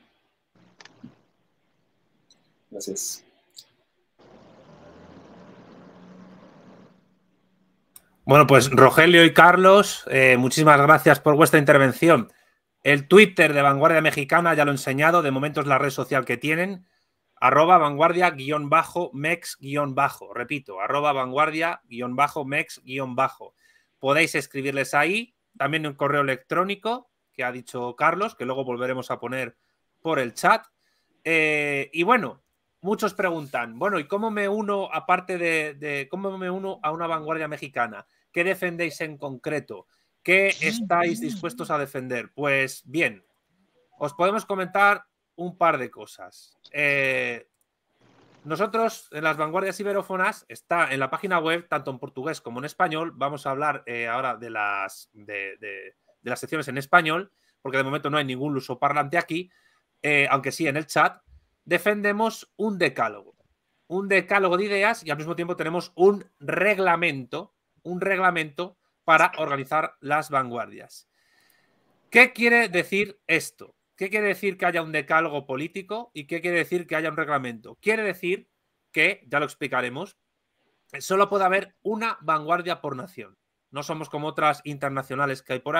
Gracias. Bueno, pues Rogelio y Carlos, muchísimas gracias por vuestra intervención. El Twitter de Vanguardia Mexicana ya lo he enseñado, de momento es la red social que tienen, @vanguardia_mex_. Repito, @vanguardia_mex_. Podéis escribirles ahí, también un correo electrónico que ha dicho Carlos, que luego volveremos a poner por el chat. Y bueno, muchos preguntan, bueno, ¿y cómo me uno, aparte de cómo me uno a una vanguardia mexicana? ¿Qué defendéis en concreto? ¿Qué estáis dispuestos a defender? Pues bien, os podemos comentar un par de cosas. Nosotros, en las vanguardias iberófonas, está en la página web, tanto en portugués como en español. Vamos a hablar ahora de las secciones en español, porque de momento no hay ningún lusoparlante aquí, aunque sí en el chat. Defendemos un decálogo de ideas, y al mismo tiempo tenemos un reglamento para organizar las vanguardias. ¿Qué quiere decir esto? ¿Qué quiere decir que haya un decálogo político y qué quiere decir que haya un reglamento? Quiere decir que, ya lo explicaremos, solo puede haber una vanguardia por nación. No somos como otras internacionales que hay por ahí,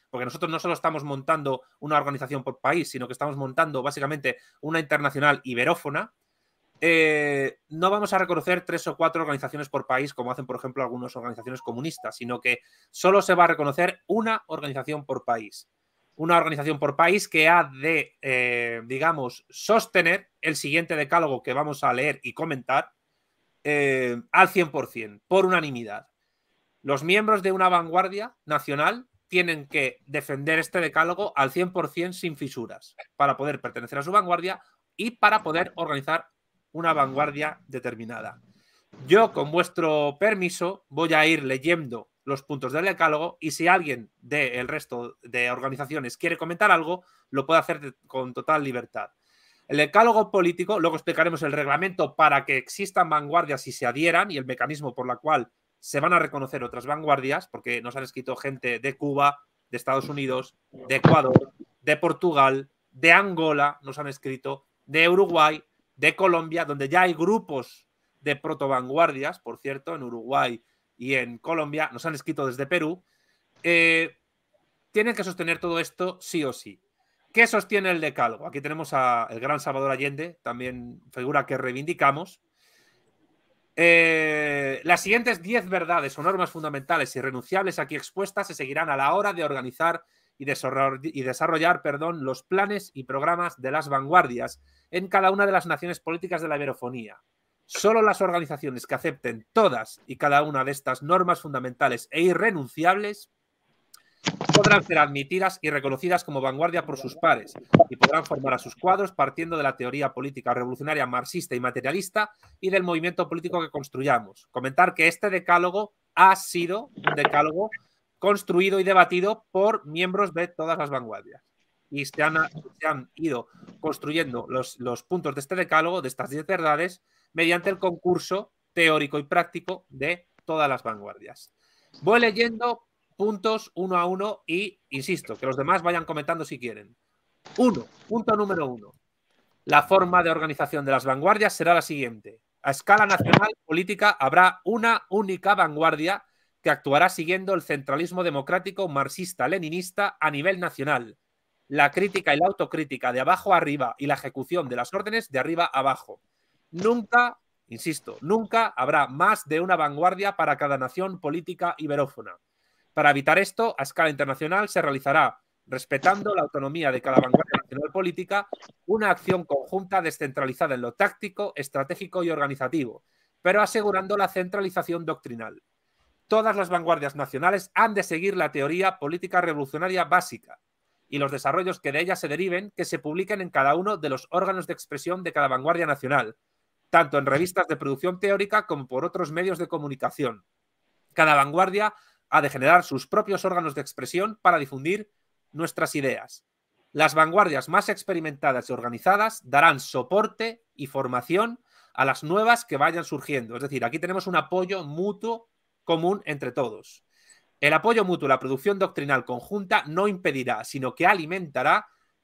porque nosotros no solo estamos montando una organización por país, sino que estamos montando básicamente una internacional iberófona, no vamos a reconocer 3 o 4 organizaciones por país, como hacen, por ejemplo, algunas organizaciones comunistas, sino que solo se va a reconocer una organización por país. Una organización por país que ha de, digamos, sostener el siguiente decálogo que vamos a leer y comentar al 100%, por unanimidad. Los miembros de una vanguardia nacional tienen que defender este decálogo al 100% sin fisuras para poder pertenecer a su vanguardia y para poder organizar una vanguardia determinada. Yo, con vuestro permiso, voy a ir leyendo los puntos del decálogo y si alguien del resto de organizaciones quiere comentar algo, lo puede hacer con total libertad. El decálogo político, luego explicaremos el reglamento para que existan vanguardias y se adhieran y el mecanismo por la cual se van a reconocer otras vanguardias, porque nos han escrito gente de Cuba, de Estados Unidos, de Ecuador, de Portugal, de Angola, nos han escrito, de Uruguay, de Colombia, donde ya hay grupos de protovanguardias, por cierto, en Uruguay y en Colombia, nos han escrito desde Perú, tienen que sostener todo esto sí o sí. ¿Qué sostiene el decálogo? Aquí tenemos al gran Salvador Allende, también figura que reivindicamos. Las siguientes 10 verdades o normas fundamentales irrenunciables aquí expuestas se seguirán a la hora de organizar y desarrollar los planes y programas de las vanguardias en cada una de las naciones políticas de la iberofonía. Solo las organizaciones que acepten todas y cada una de estas normas fundamentales e irrenunciables podrán ser admitidas y reconocidas como vanguardia por sus pares y podrán formar a sus cuadros partiendo de la teoría política revolucionaria marxista y materialista y del movimiento político que construyamos. Comentar que este decálogo ha sido un decálogo construido y debatido por miembros de todas las vanguardias. Y se han ido construyendo los puntos de este decálogo, de estas 10 verdades, mediante el concurso teórico y práctico de todas las vanguardias. Voy leyendo puntos uno a uno y, insisto, que los demás vayan comentando si quieren. Punto número 1. La forma de organización de las vanguardias será la siguiente. A escala nacional política habrá una única vanguardia que actuará siguiendo el centralismo democrático marxista-leninista a nivel nacional, la crítica y la autocrítica de abajo a arriba y la ejecución de las órdenes de arriba a abajo. Nunca, insisto, nunca habrá más de una vanguardia para cada nación política iberófona. Para evitar esto, a escala internacional se realizará, respetando la autonomía de cada vanguardia nacional política, una acción conjunta descentralizada en lo táctico, estratégico y organizativo, pero asegurando la centralización doctrinal. Todas las vanguardias nacionales han de seguir la teoría política revolucionaria básica y los desarrollos que de ella se deriven que se publiquen en cada uno de los órganos de expresión de cada vanguardia nacional, tanto en revistas de producción teórica como por otros medios de comunicación. Cada vanguardia ha de generar sus propios órganos de expresión para difundir nuestras ideas. Las vanguardias más experimentadas y organizadas darán soporte y formación a las nuevas que vayan surgiendo. Es decir, aquí tenemos un apoyo mutuo común entre todos. El apoyo mutuo a la producción doctrinal conjunta no impedirá, sino que alimentará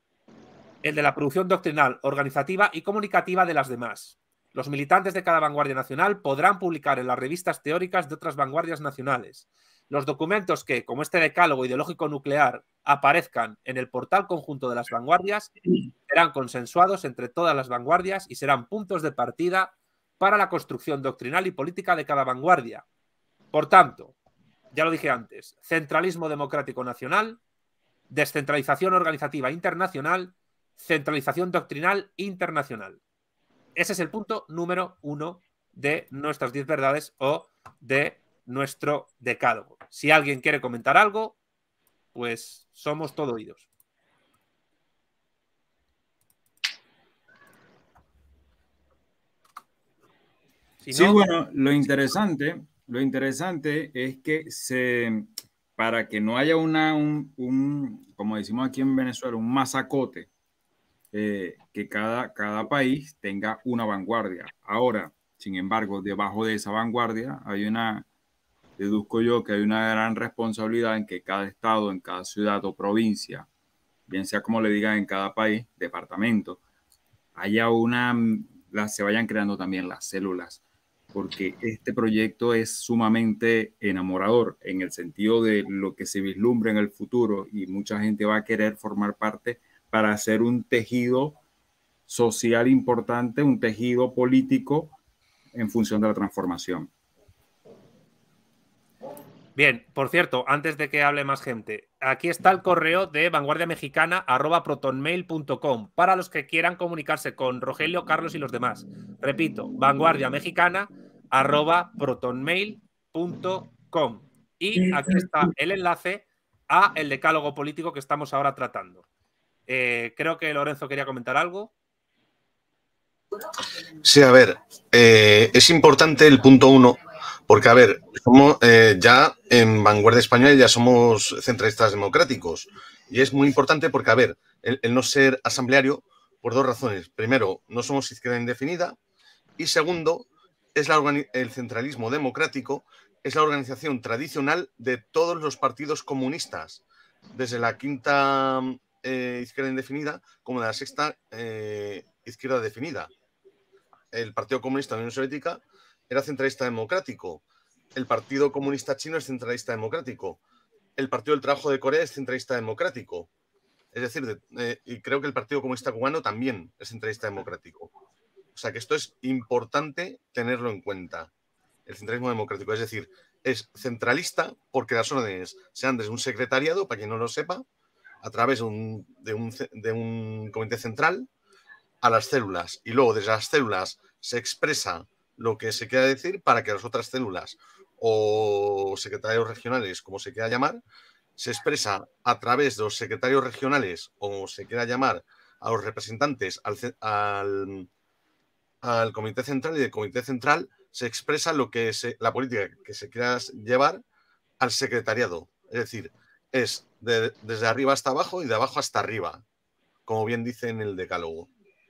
el de la producción doctrinal, organizativa y comunicativa de las demás. Los militantes de cada vanguardia nacional podrán publicar en las revistas teóricas de otras vanguardias nacionales. Los documentos que, como este decálogo ideológico nuclear, aparezcan en el portal conjunto de las vanguardias serán consensuados entre todas las vanguardias y serán puntos de partida para la construcción doctrinal y política de cada vanguardia. Por tanto, ya lo dije antes, centralismo democrático nacional, descentralización organizativa internacional, centralización doctrinal internacional. Ese es el punto número 1 de nuestras 10 verdades o de nuestro decálogo. Si alguien quiere comentar algo, pues somos todo oídos. Si no, sí, bueno, lo interesante es que para que no haya como decimos aquí en Venezuela, un masacote, que cada país tenga una vanguardia. Ahora, sin embargo, debajo de esa vanguardia deduzco yo que hay una gran responsabilidad en que cada estado, en cada ciudad o provincia, bien sea como le digan en cada país, departamento, se vayan creando también las células porque este proyecto es sumamente enamorador en el sentido de lo que se vislumbra en el futuro y mucha gente va a querer formar parte para hacer un tejido social importante, un tejido político en función de la transformación. Bien, por cierto, antes de que hable más gente, aquí está el correo de vanguardiamexicana@protonmail.com para los que quieran comunicarse con Rogelio, Carlos y los demás. Repito, vanguardiamexicana@protonmail.com. Y aquí está el enlace a el decálogo político que estamos ahora tratando. Creo que Lorenzo quería comentar algo. Sí, a ver, es importante el punto 1, porque, a ver, somos, ya en Vanguardia Española ya somos centralistas democráticos. Y es muy importante porque, a ver, el no ser asambleario, por dos razones. Primero, no somos izquierda indefinida. Y segundo, es el centralismo democrático es la organización tradicional de todos los partidos comunistas, desde la quinta izquierda indefinida como de la sexta izquierda definida. El Partido Comunista de la Unión Soviética era centralista democrático. El Partido Comunista Chino es centralista democrático. El Partido del Trabajo de Corea es centralista democrático. Es decir, y creo que el Partido Comunista Cubano también es centralista democrático. O sea que esto es importante tenerlo en cuenta. El centralismo democrático, es decir, es centralista porque las órdenes se dan desde un secretariado, para quien no lo sepa, a través de un comité central a las células. Y luego desde las células se expresa lo que se quiera decir para que las otras células o secretarios regionales, como se quiera llamar, se expresa a través de los secretarios regionales o se quiera llamar a los representantes al comité central, y del comité central se expresa la política que se quiera llevar al secretariado. Es decir, es desde arriba hasta abajo y de abajo hasta arriba, como bien dice en el decálogo.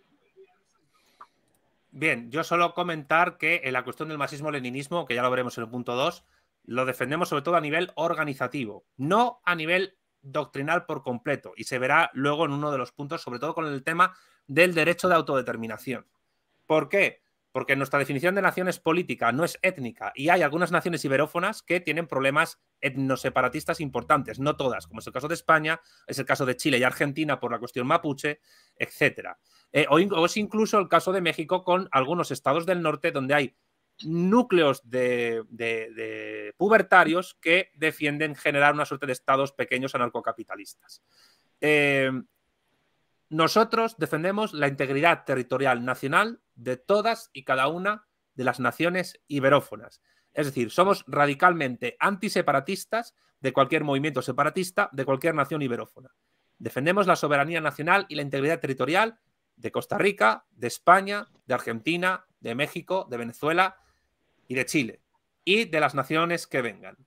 Bien, yo solo comentar que en la cuestión del marxismo-leninismo, que ya lo veremos en el punto 2, lo defendemos sobre todo a nivel organizativo, no a nivel doctrinal por completo, y se verá luego en uno de los puntos, sobre todo con el tema del derecho de autodeterminación. ¿Por qué? Porque nuestra definición de nación es política, no es étnica, y hay algunas naciones iberófonas que tienen problemas etnoseparatistas importantes, no todas, como es el caso de España, es el caso de Chile y Argentina por la cuestión mapuche, etcétera. O es incluso el caso de México con algunos estados del norte donde hay núcleos de pubertarios que defienden generar una suerte de estados pequeños anarcocapitalistas. Nosotros defendemos la integridad territorial nacional de todas y cada una de las naciones iberófonas. Es decir, somos radicalmente antiseparatistas de cualquier movimiento separatista de cualquier nación iberófona. Defendemos la soberanía nacional y la integridad territorial de Costa Rica, de España, de Argentina, de México, de Venezuela y de Chile, y de las naciones que vengan.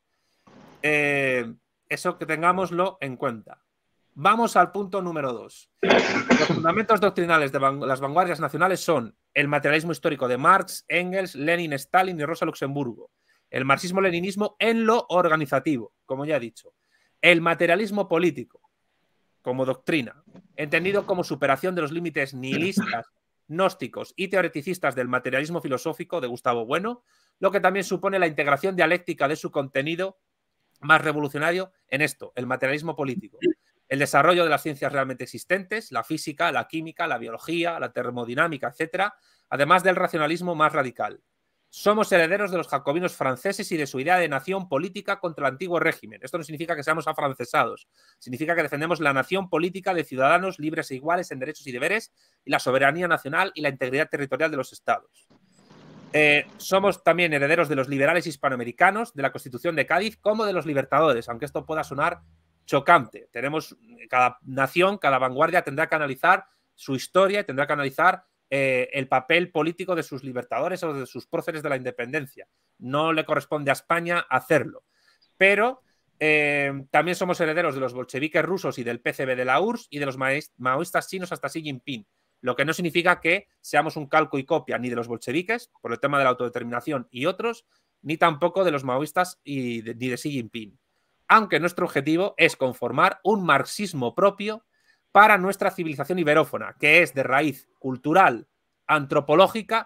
Eso que tengámoslo en cuenta. Vamos al punto número 2. Los fundamentos doctrinales de las vanguardias nacionales son el materialismo histórico de Marx, Engels, Lenin, Stalin y Rosa Luxemburgo. El marxismo-leninismo en lo organizativo, como ya he dicho. El materialismo político, como doctrina, entendido como superación de los límites nihilistas, gnósticos y teoreticistas del materialismo filosófico de Gustavo Bueno, lo que también supone la integración dialéctica de su contenido más revolucionario en esto, el materialismo político. El desarrollo de las ciencias realmente existentes, la física, la química, la biología, la termodinámica, etc., además del racionalismo más radical. Somos herederos de los jacobinos franceses y de su idea de nación política contra el antiguo régimen. Esto no significa que seamos afrancesados, significa que defendemos la nación política de ciudadanos libres e iguales en derechos y deberes y la soberanía nacional y la integridad territorial de los estados. Somos también herederos de los liberales hispanoamericanos, de la Constitución de Cádiz, como de los libertadores, aunque esto pueda sonar chocante. Tenemos, cada nación, cada vanguardia tendrá que analizar su historia y tendrá que analizar el papel político de sus libertadores o de sus próceres de la independencia. No le corresponde a España hacerlo. Pero también somos herederos de los bolcheviques rusos y del PCB de la URSS y de los maoístas chinos hasta Xi Jinping, lo que no significa que seamos un calco y copia ni de los bolcheviques, por el tema de la autodeterminación y otros, ni tampoco de los maoístas ni de Xi Jinping. Aunque nuestro objetivo es conformar un marxismo propio para nuestra civilización iberófona, que es de raíz cultural, antropológica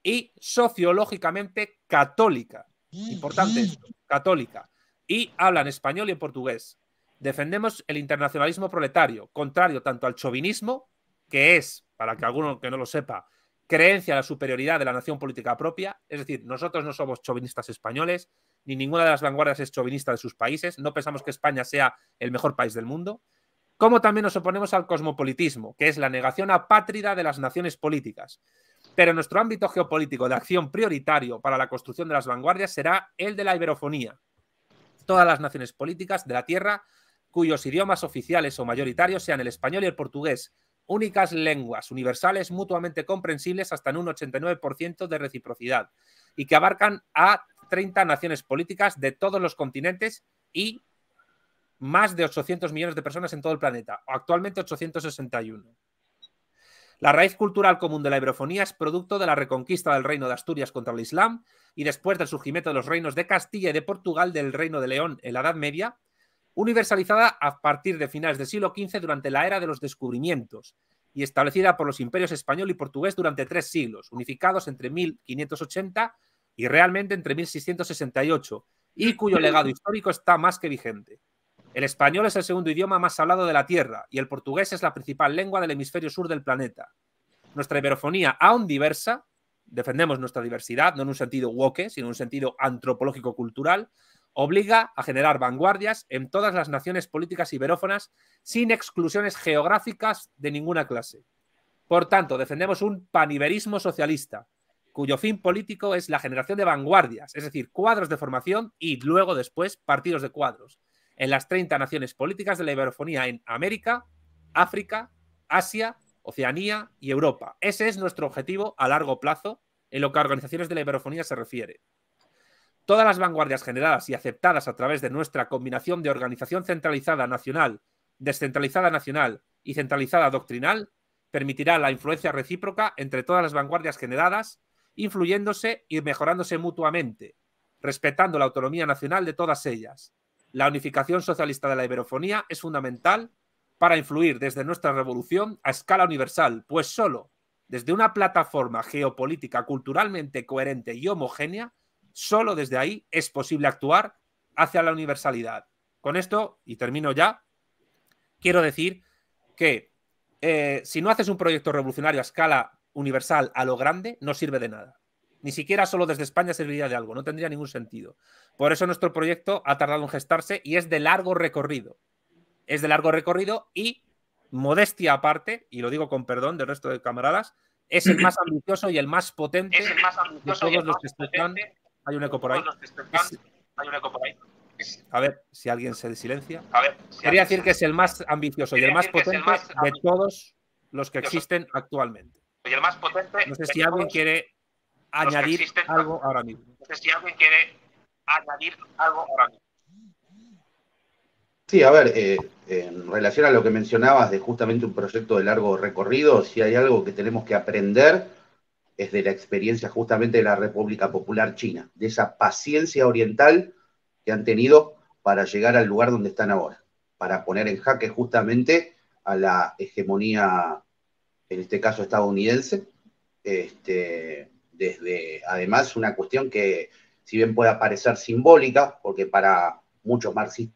y sociológicamente católica. Importante esto, católica. Y hablan español y en portugués. Defendemos el internacionalismo proletario, contrario tanto al chauvinismo, que es, para que alguno que no lo sepa, creencia en la superioridad de la nación política propia. Es decir, nosotros no somos chauvinistas españoles, ni ninguna de las vanguardias es chauvinista de sus países. No pensamos que España sea el mejor país del mundo. Como también nos oponemos al cosmopolitismo, que es la negación apátrida de las naciones políticas. Pero nuestro ámbito geopolítico de acción prioritario para la construcción de las vanguardias será el de la iberofonía. Todas las naciones políticas de la Tierra cuyos idiomas oficiales o mayoritarios sean el español y el portugués, únicas lenguas universales mutuamente comprensibles hasta en un 89% de reciprocidad, y que abarcan a 30 naciones políticas de todos los continentes y más de 800 millones de personas en todo el planeta, actualmente 861. La raíz cultural común de la iberofonía es producto de la reconquista del reino de Asturias contra el Islam y después del surgimiento de los reinos de Castilla y de Portugal del reino de León en la Edad Media, universalizada a partir de finales del siglo XV durante la era de los descubrimientos y establecida por los imperios español y portugués durante 3 siglos, unificados entre 1580 y realmente entre 1668, y cuyo legado histórico está más que vigente. El español es el segundo idioma más hablado de la Tierra y el portugués es la principal lengua del hemisferio sur del planeta. Nuestra iberofonía, aún diversa, defendemos nuestra diversidad, no en un sentido woke, sino en un sentido antropológico-cultural, obliga a generar vanguardias en todas las naciones políticas iberófonas sin exclusiones geográficas de ninguna clase. Por tanto, defendemos un paniberismo socialista, cuyo fin político es la generación de vanguardias, es decir, cuadros de formación y luego después partidos de cuadros, en las 30 naciones políticas de la iberofonía en América, África, Asia, Oceanía y Europa. Ese es nuestro objetivo a largo plazo en lo que a organizaciones de la iberofonía se refiere. Todas las vanguardias generadas y aceptadas a través de nuestra combinación de organización centralizada nacional, descentralizada nacional y centralizada doctrinal permitirá la influencia recíproca entre todas las vanguardias generadas, influyéndose y mejorándose mutuamente, respetando la autonomía nacional de todas ellas. La unificación socialista de la iberofonía es fundamental para influir desde nuestra revolución a escala universal, pues solo desde una plataforma geopolítica culturalmente coherente y homogénea, solo desde ahí es posible actuar hacia la universalidad. Con esto, y termino ya, quiero decir que si no haces un proyecto revolucionario a escala universal a lo grande, no sirve de nada. Ni siquiera solo desde España serviría de algo, no tendría ningún sentido. Por eso nuestro proyecto ha tardado en gestarse y es de largo recorrido. Es de largo recorrido y, modestia aparte, y lo digo con perdón del resto de camaradas, es el más ambicioso y el más potente de todos los que están. Hay un eco por ahí. A ver si alguien se silencia. Quería decir que es el más ambicioso y el más potente de todos los que existen actualmente. No sé si alguien quiere añadir algo ahora mismo. Sí, a ver, en relación a lo que mencionabas de justamente un proyecto de largo recorrido, si hay algo que tenemos que aprender es de la experiencia justamente de la República Popular China, de esa paciencia oriental que han tenido para llegar al lugar donde están ahora, para poner en jaque justamente a la hegemonía, en este caso estadounidense, desde además una cuestión que, si bien puede parecer simbólica, porque para muchos marxistas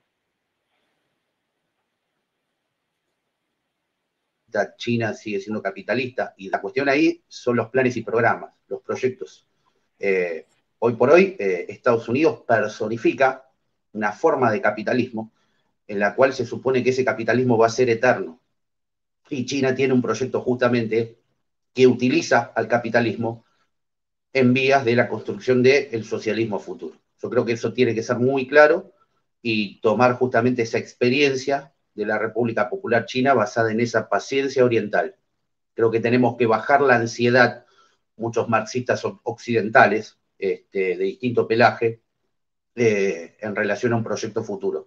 China sigue siendo capitalista, y la cuestión ahí son los planes y programas, los proyectos. Hoy por hoy, Estados Unidos personifica una forma de capitalismo en la cual se supone que ese capitalismo va a ser eterno. Y China tiene un proyecto justamente que utiliza al capitalismo en vías de la construcción del socialismo futuro. Yo creo que eso tiene que ser muy claro y tomar justamente esa experiencia de la República Popular China basada en esa paciencia oriental. Creo que tenemos que bajar la ansiedad, muchos marxistas occidentales de distinto pelaje, en relación a un proyecto futuro.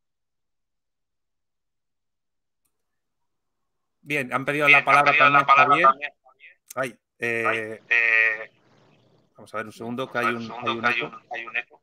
Bien, han pedido la palabra también. Ay, vamos a ver un segundo, que hay un eco.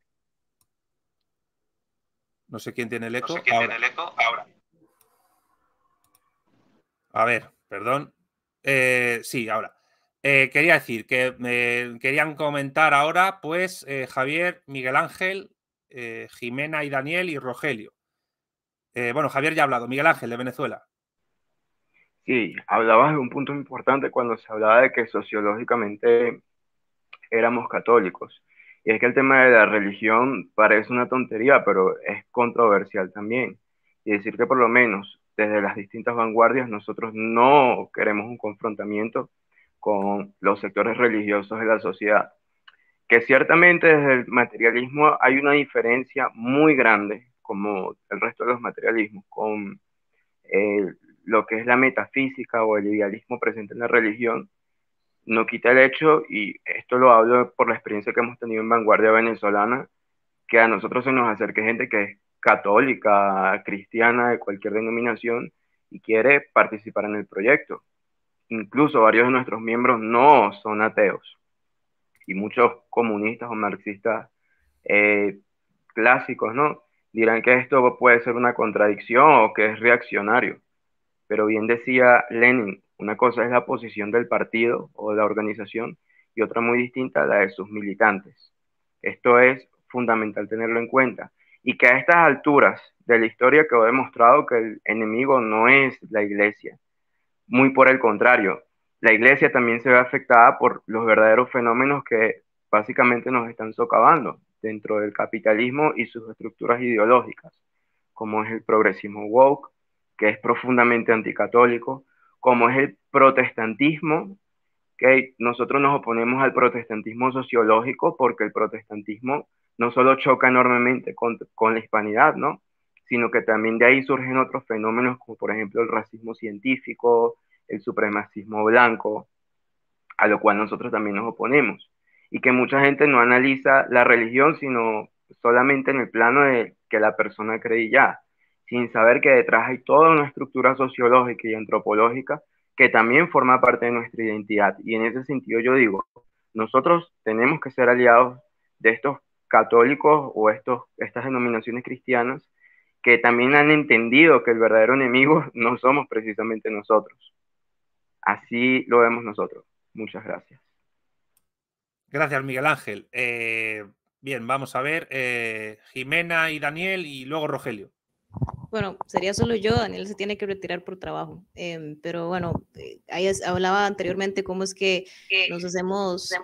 No sé quién tiene el eco. Ahora. A ver, perdón. Sí, ahora. Quería decir que querían comentar ahora, pues, Javier, Miguel Ángel, Jimena y Daniel y Rogelio. Bueno, Javier ya ha hablado. Miguel Ángel, de Venezuela. Sí, hablabas de un punto importante cuando se hablaba de que sociológicamente éramos católicos. Y es que el tema de la religión parece una tontería, pero es controversial también. Y decir que por lo menos desde las distintas vanguardias nosotros no queremos un confrontamiento con los sectores religiosos de la sociedad. Que ciertamente desde el materialismo hay una diferencia muy grande, como el resto de los materialismos, con lo que es la metafísica o el idealismo presente en la religión. No quita el hecho, y esto lo hablo por la experiencia que hemos tenido en Vanguardia Venezolana, que a nosotros se nos acerque gente que es católica, cristiana, de cualquier denominación, y quiere participar en el proyecto. Incluso varios de nuestros miembros no son ateos, y muchos comunistas o marxistas clásicos, ¿no? Dirán que esto puede ser una contradicción o que es reaccionario. Pero bien decía Lenin, una cosa es la posición del partido o de la organización y otra muy distinta, la de sus militantes. Esto es fundamental tenerlo en cuenta. Y que a estas alturas de la historia quedó demostrado que el enemigo no es la iglesia. Muy por el contrario, la iglesia también se ve afectada por los verdaderos fenómenos que básicamente nos están socavando dentro del capitalismo y sus estructuras ideológicas, como es el progresismo woke, que es profundamente anticatólico, como es el protestantismo, que nosotros nos oponemos al protestantismo sociológico porque el protestantismo no solo choca enormemente con la hispanidad, ¿no? Sino que también de ahí surgen otros fenómenos como por ejemplo el racismo científico, el supremacismo blanco, a lo cual nosotros también nos oponemos. Y que mucha gente no analiza la religión, sino solamente en el plano de que la persona cree ya, sin saber que detrás hay toda una estructura sociológica y antropológica que también forma parte de nuestra identidad. Y en ese sentido yo digo, nosotros tenemos que ser aliados de estos católicos o estas denominaciones cristianas que también han entendido que el verdadero enemigo no somos precisamente nosotros. Así lo vemos nosotros. Muchas gracias. Gracias, Miguel Ángel. Bien, vamos a ver. Jimena y Daniel y luego Rogelio. Bueno, sería solo yo, Daniel se tiene que retirar por trabajo, pero bueno, ahí hablaba anteriormente cómo es que nos hacemos,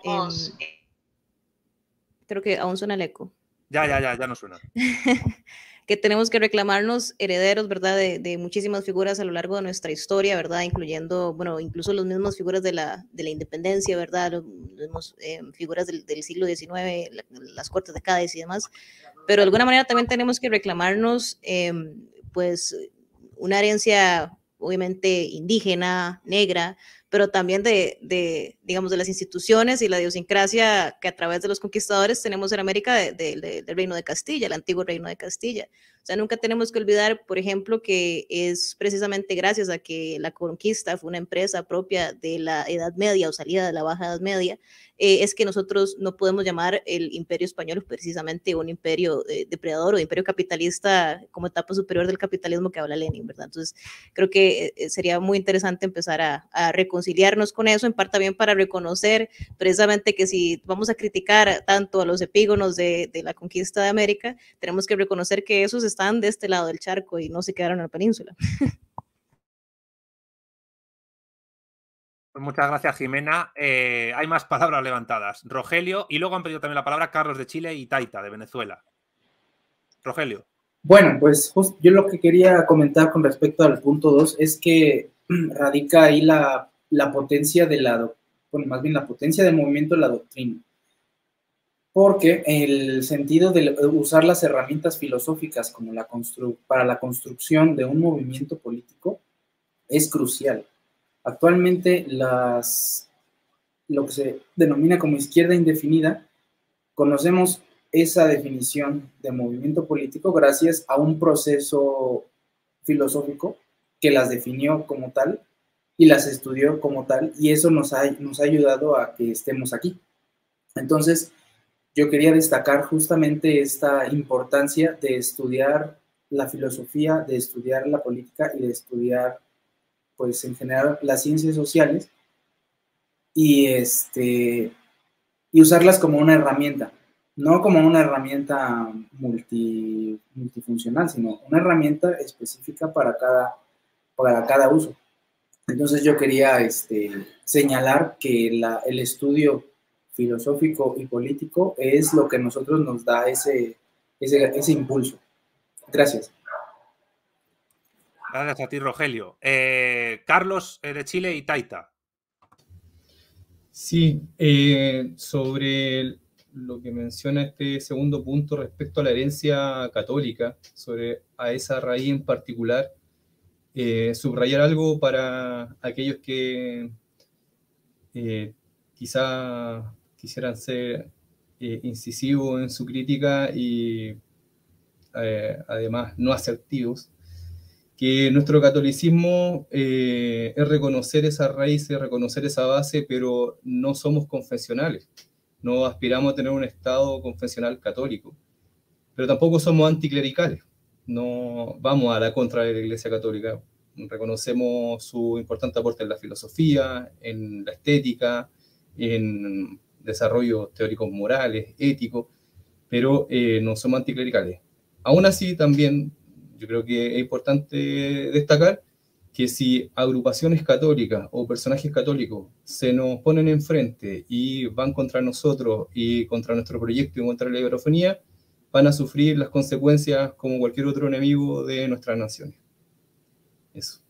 creo que aún suena el eco. Ya no suena. Que tenemos que reclamarnos herederos, ¿verdad? De muchísimas figuras a lo largo de nuestra historia, ¿verdad? Incluyendo, bueno, incluso las mismas figuras de la independencia, ¿verdad? Los mismos figuras del siglo XIX, las Cortes de Cádiz y demás. Pero de alguna manera también tenemos que reclamarnos, pues, una herencia, obviamente, indígena, negra, pero también digamos, de las instituciones y la idiosincrasia que a través de los conquistadores tenemos en América del Reino de Castilla, el antiguo Reino de Castilla. O sea, nunca tenemos que olvidar, por ejemplo, que es precisamente gracias a que la conquista fue una empresa propia de la Edad Media o salida de la Baja Edad Media, es que nosotros no podemos llamar el imperio español precisamente un imperio depredador o imperio capitalista como etapa superior del capitalismo que habla Lenin, ¿verdad? Entonces, creo que sería muy interesante empezar a reconciliarnos con eso, en parte también para reconocer precisamente que si vamos a criticar tanto a los epígonos de la conquista de América, tenemos que reconocer que esos están de este lado del charco y no se quedaron en la península. Muchas gracias, Jimena. Hay más palabras levantadas. Rogelio, y luego han pedido también la palabra Carlos de Chile y Taita de Venezuela. Rogelio. Bueno, pues yo lo que quería comentar con respecto al punto 2 es que radica ahí la potencia más bien la potencia del movimiento de la doctrina. Porque el sentido de usar las herramientas filosóficas como para la construcción de un movimiento político es crucial. Actualmente lo que se denomina como izquierda indefinida, conocemos esa definición de movimiento político gracias a un proceso filosófico que las definió como tal y las estudió como tal, y eso nos ha ayudado a que estemos aquí. Entonces, yo quería destacar justamente esta importancia de estudiar la filosofía, de estudiar la política y de estudiar, pues en general, las ciencias sociales, y usarlas como una herramienta, no como una herramienta multifuncional, sino una herramienta específica para cada uso. Entonces yo quería señalar que el estudio filosófico y político es lo que a nosotros nos da ese impulso. Gracias. Gracias a ti, Rogelio. Carlos, de Chile, y Taita. Sí, sobre lo que menciona este segundo punto respecto a la herencia católica, a esa raíz en particular, subrayar algo para aquellos que quizá quisieran ser incisivos en su crítica y además no asertivos, que nuestro catolicismo es reconocer esa raíz, es reconocer esa base, pero no somos confesionales, no aspiramos a tener un Estado confesional católico, pero tampoco somos anticlericales, no vamos a la contra de la Iglesia Católica, reconocemos su importante aporte en la filosofía, en la estética, en desarrollos teóricos morales, éticos, pero no somos anticlericales. Aún así, también yo creo que es importante destacar que si agrupaciones católicas o personajes católicos se nos ponen enfrente y van contra nosotros y contra nuestro proyecto y contra la iberofonía, van a sufrir las consecuencias como cualquier otro enemigo de nuestras naciones. Eso.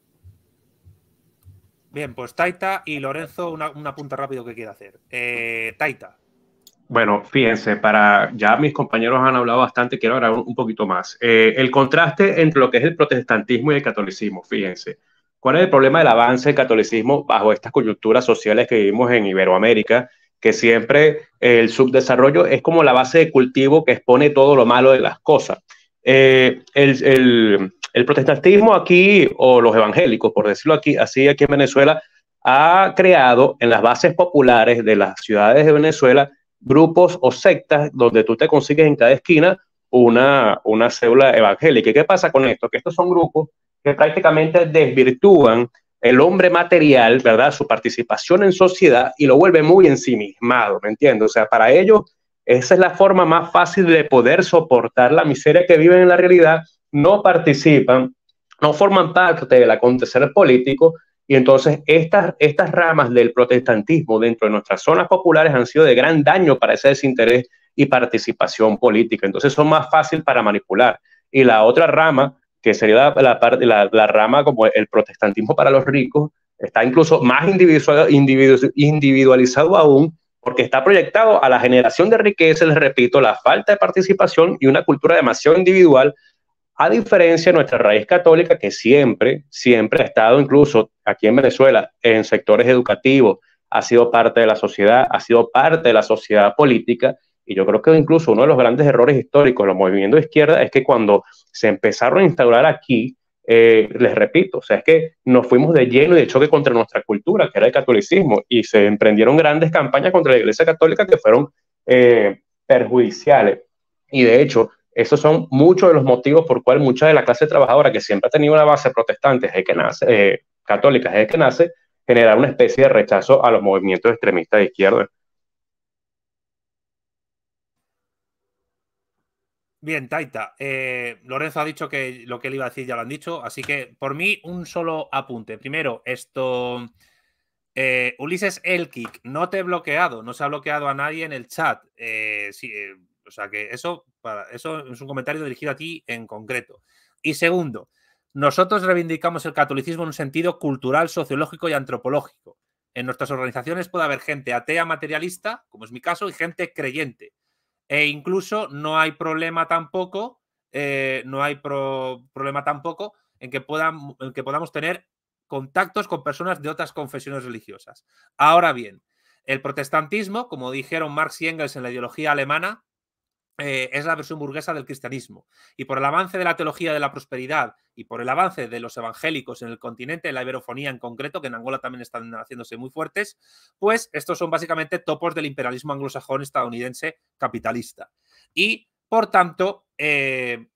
Bien, pues Taita y Lorenzo, un apunte rápido que quiere hacer. Taita. Bueno, fíjense, ya mis compañeros han hablado bastante, quiero agregar un poquito más. El contraste entre lo que es el protestantismo y el catolicismo, fíjense. ¿Cuál es el problema del avance del catolicismo bajo estas coyunturas sociales que vivimos en Iberoamérica? Que siempre el subdesarrollo es como la base de cultivo que expone todo lo malo de las cosas. El protestantismo aquí, o los evangélicos, por decirlo así aquí en Venezuela, ha creado en las bases populares de las ciudades de Venezuela grupos o sectas donde tú te consigues en cada esquina una célula evangélica. ¿Y qué pasa con esto? Que estos son grupos que prácticamente desvirtúan el hombre material, ¿verdad? Su participación en sociedad y lo vuelve muy ensimismado, ¿me entiendes? O sea, para ellos esa es la forma más fácil de poder soportar la miseria que viven en la realidad, no participan, no forman parte del acontecer político. Y entonces estas ramas del protestantismo dentro de nuestras zonas populares han sido de gran daño para ese desinterés y participación política. Entonces son más fáciles para manipular. Y la otra rama, que sería la rama como el protestantismo para los ricos, está incluso más individualizado aún, porque está proyectado a la generación de riqueza, les repito, la falta de participación y una cultura demasiado individual, a diferencia de nuestra raíz católica, que siempre ha estado incluso aquí en Venezuela en sectores educativos, ha sido parte de la sociedad, ha sido parte de la sociedad política. Y yo creo que incluso uno de los grandes errores históricos de los movimientos de izquierda es que cuando se empezaron a instaurar aquí, les repito, o sea, es que nos fuimos de lleno y de choque contra nuestra cultura, que era el catolicismo, y se emprendieron grandes campañas contra la Iglesia Católica que fueron perjudiciales. Y de hecho, esos son muchos de los motivos por cual mucha de la clase trabajadora, que siempre ha tenido una base protestante desde que nace, católica desde que nace, genera una especie de rechazo a los movimientos extremistas de izquierda. Bien, Taita. Lorenzo ha dicho que lo que él iba a decir ya lo han dicho, así que por mí un solo apunte. Primero, Ulises Elkic, no te he bloqueado, no se ha bloqueado a nadie en el chat. Sí, o sea que eso es un comentario dirigido a ti en concreto. Y segundo, nosotros reivindicamos el catolicismo en un sentido cultural, sociológico y antropológico. En nuestras organizaciones puede haber gente atea materialista, como es mi caso, y gente creyente. E incluso no hay problema tampoco, en que podamos tener contactos con personas de otras confesiones religiosas. Ahora bien, el protestantismo, como dijeron Marx y Engels en la ideología alemana, es la versión burguesa del cristianismo. Y por el avance de la teología de la prosperidad y por el avance de los evangélicos en el continente, en la iberofonía en concreto, que en Angola también están haciéndose muy fuertes, pues estos son básicamente topos del imperialismo anglosajón estadounidense capitalista. Y, por tanto, en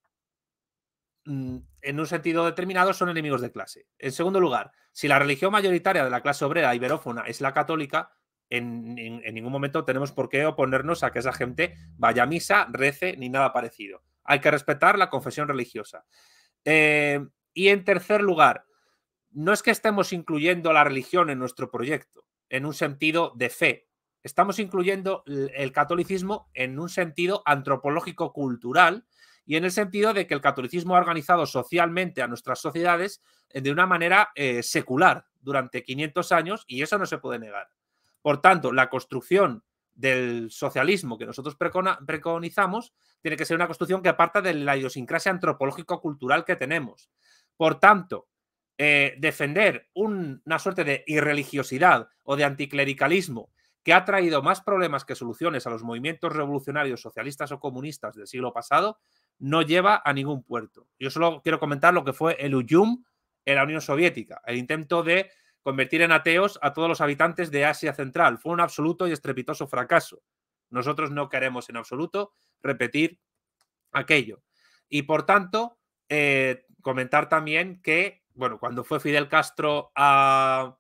un sentido determinado, son enemigos de clase. En segundo lugar, si la religión mayoritaria de la clase obrera iberófona es la católica, en ningún momento tenemos por qué oponernos a que esa gente vaya a misa, rece, ni nada parecido. Hay que respetar la confesión religiosa. Y en tercer lugar, no es que estemos incluyendo la religión en nuestro proyecto, en un sentido de fe. Estamos incluyendo el catolicismo en un sentido antropológico-cultural y en el sentido de que el catolicismo ha organizado socialmente a nuestras sociedades de una manera secular durante 500 años y eso no se puede negar. Por tanto, la construcción del socialismo que nosotros preconizamos tiene que ser una construcción que parta de la idiosincrasia antropológico-cultural que tenemos. Por tanto, defender una suerte de irreligiosidad o de anticlericalismo que ha traído más problemas que soluciones a los movimientos revolucionarios socialistas o comunistas del siglo pasado, no lleva a ningún puerto. Yo solo quiero comentar lo que fue el Uyum en la Unión Soviética, el intento de convertir en ateos a todos los habitantes de Asia Central. Fue un absoluto y estrepitoso fracaso. Nosotros no queremos en absoluto repetir aquello. Y por tanto, comentar también que, bueno, cuando fue Fidel Castro a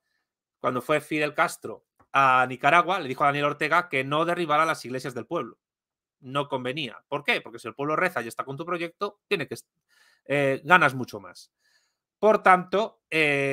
Nicaragua, le dijo a Daniel Ortega que no derribara las iglesias del pueblo. No convenía. ¿Por qué? Porque si el pueblo reza y está con tu proyecto, ganas mucho más. Por tanto,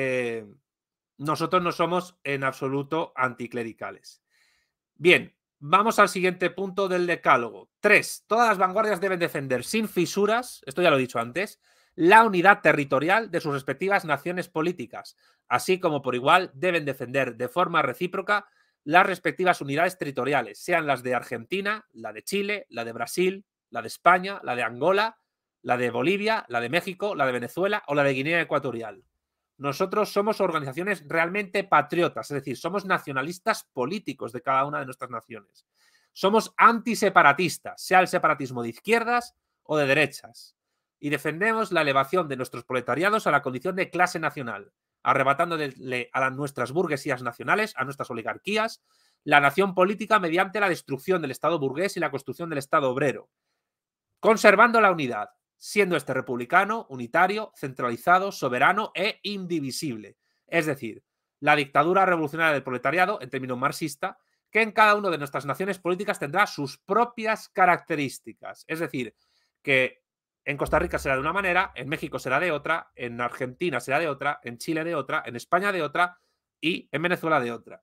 nosotros no somos en absoluto anticlericales. Bien, vamos al siguiente punto del decálogo. 3. Todas las vanguardias deben defender sin fisuras, esto ya lo he dicho antes, la unidad territorial de sus respectivas naciones políticas, así como por igual deben defender de forma recíproca las respectivas unidades territoriales, sean las de Argentina, la de Chile, la de Brasil, la de España, la de Angola, la de Bolivia, la de México, la de Venezuela o la de Guinea Ecuatorial. Nosotros somos organizaciones realmente patriotas, es decir, somos nacionalistas políticos de cada una de nuestras naciones. Somos antiseparatistas, sea el separatismo de izquierdas o de derechas. Y defendemos la elevación de nuestros proletariados a la condición de clase nacional, arrebatándole a nuestras burguesías nacionales, a nuestras oligarquías, la nación política mediante la destrucción del Estado burgués y la construcción del Estado obrero, conservando la unidad, siendo este republicano, unitario, centralizado, soberano e indivisible. Es decir, la dictadura revolucionaria del proletariado, en términos marxista, que en cada una de nuestras naciones políticas tendrá sus propias características. Es decir, que en Costa Rica será de una manera, en México será de otra, en Argentina será de otra, en Chile de otra, en España de otra y en Venezuela de otra.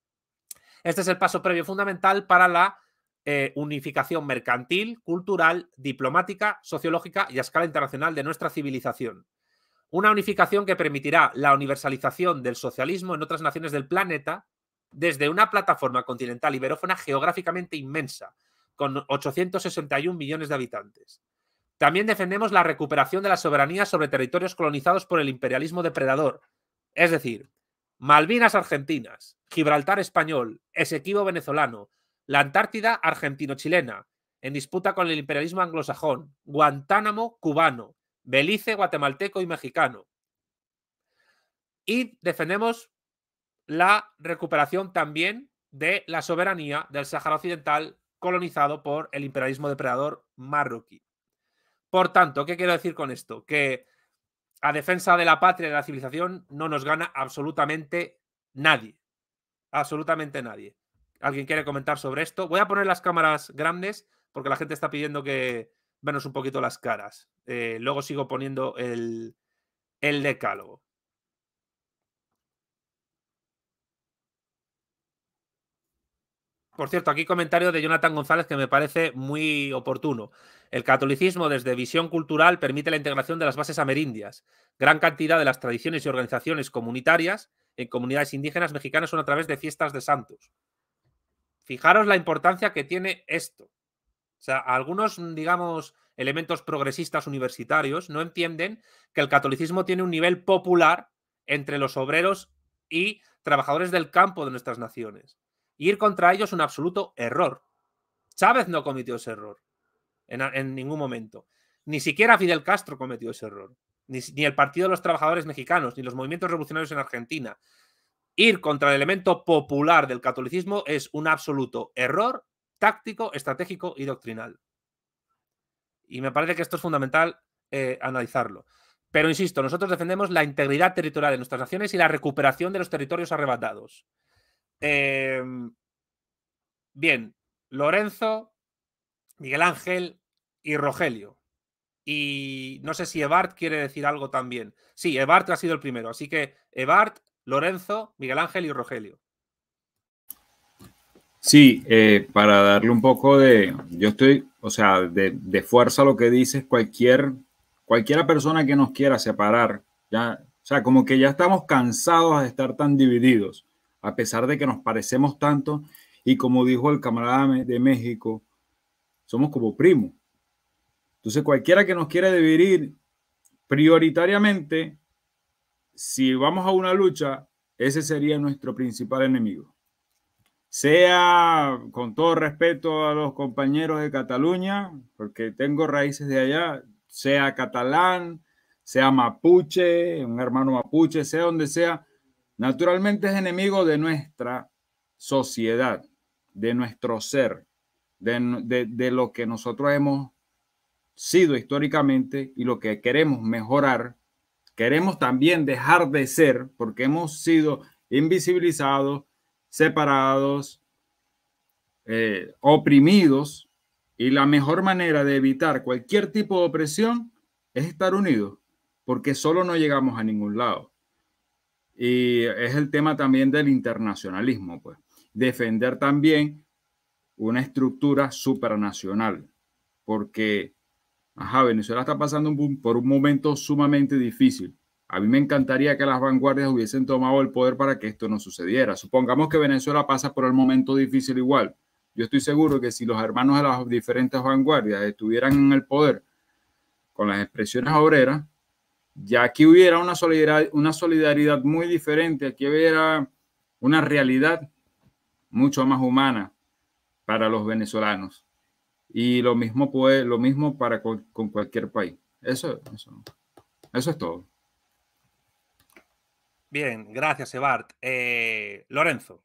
Este es el paso previo fundamental para la unificación mercantil, cultural, diplomática, sociológica y a escala internacional de nuestra civilización. Una unificación que permitirá la universalización del socialismo en otras naciones del planeta desde una plataforma continental iberófona geográficamente inmensa, con 861 millones de habitantes. También defendemos la recuperación de la soberanía sobre territorios colonizados por el imperialismo depredador, es decir, Malvinas argentinas, Gibraltar español, Esequibo venezolano, la Antártida argentino-chilena, en disputa con el imperialismo anglosajón, Guantánamo cubano, Belice guatemalteco y mexicano. Y defendemos la recuperación también de la soberanía del Sáhara Occidental colonizado por el imperialismo depredador marroquí. Por tanto, ¿qué quiero decir con esto? Que a defensa de la patria y de la civilización no nos gana absolutamente nadie. Absolutamente nadie. ¿Alguien quiere comentar sobre esto? Voy a poner las cámaras grandes porque la gente está pidiendo que veamos un poquito las caras. Luego sigo poniendo el decálogo. Por cierto, aquí comentario de Jonathan González que me parece muy oportuno. El catolicismo desde visión cultural permite la integración de las bases amerindias. Gran cantidad de las tradiciones y organizaciones comunitarias en comunidades indígenas mexicanas son a través de fiestas de santos. Fijaros la importancia que tiene esto. O sea, algunos, digamos, elementos progresistas universitarios no entienden que el catolicismo tiene un nivel popular entre los obreros y trabajadores del campo de nuestras naciones. Ir contra ellos es un absoluto error. Chávez no cometió ese error en ningún momento. Ni siquiera Fidel Castro cometió ese error. Ni el Partido de los Trabajadores Mexicanos, ni los movimientos revolucionarios en Argentina. Ir contra el elemento popular del catolicismo es un absoluto error táctico, estratégico y doctrinal. Y me parece que esto es fundamental analizarlo. Pero insisto, nosotros defendemos la integridad territorial de nuestras naciones y la recuperación de los territorios arrebatados. Bien, Lorenzo, Miguel Ángel y Rogelio. Y no sé si Ebart quiere decir algo también. Sí, Ebart ha sido el primero. Así que Ebart, Lorenzo, Miguel Ángel y Rogelio. Sí, para darle un poco de, yo estoy, o sea, de fuerza a lo que dices, cualquiera persona que nos quiera separar, ya, o sea, como que ya estamos cansados de estar tan divididos, a pesar de que nos parecemos tanto, y como dijo el camarada de México, somos como primos. Entonces, cualquiera que nos quiera dividir, prioritariamente, si vamos a una lucha, ese sería nuestro principal enemigo. Sea, con todo respeto a los compañeros de Cataluña, porque tengo raíces de allá, sea catalán, sea mapuche, un hermano mapuche, sea donde sea, naturalmente es enemigo de nuestra sociedad, de nuestro ser, de lo que nosotros hemos sido históricamente y lo que queremos mejorar. Queremos también dejar de ser, porque hemos sido invisibilizados, separados, oprimidos, y la mejor manera de evitar cualquier tipo de opresión es estar unidos, porque solo no llegamos a ningún lado. Y es el tema también del internacionalismo, pues. Defender también una estructura supranacional, porque Venezuela está pasando por un momento sumamente difícil. A mí me encantaría que las vanguardias hubiesen tomado el poder para que esto no sucediera. Supongamos que Venezuela pasa por el momento difícil igual. Yo estoy seguro que si los hermanos de las diferentes vanguardias estuvieran en el poder con las expresiones obreras, ya aquí hubiera una solidaridad muy diferente. Aquí hubiera una realidad mucho más humana para los venezolanos. Y lo mismo para con cualquier país. Eso es todo. Bien, gracias, Ebart. Lorenzo.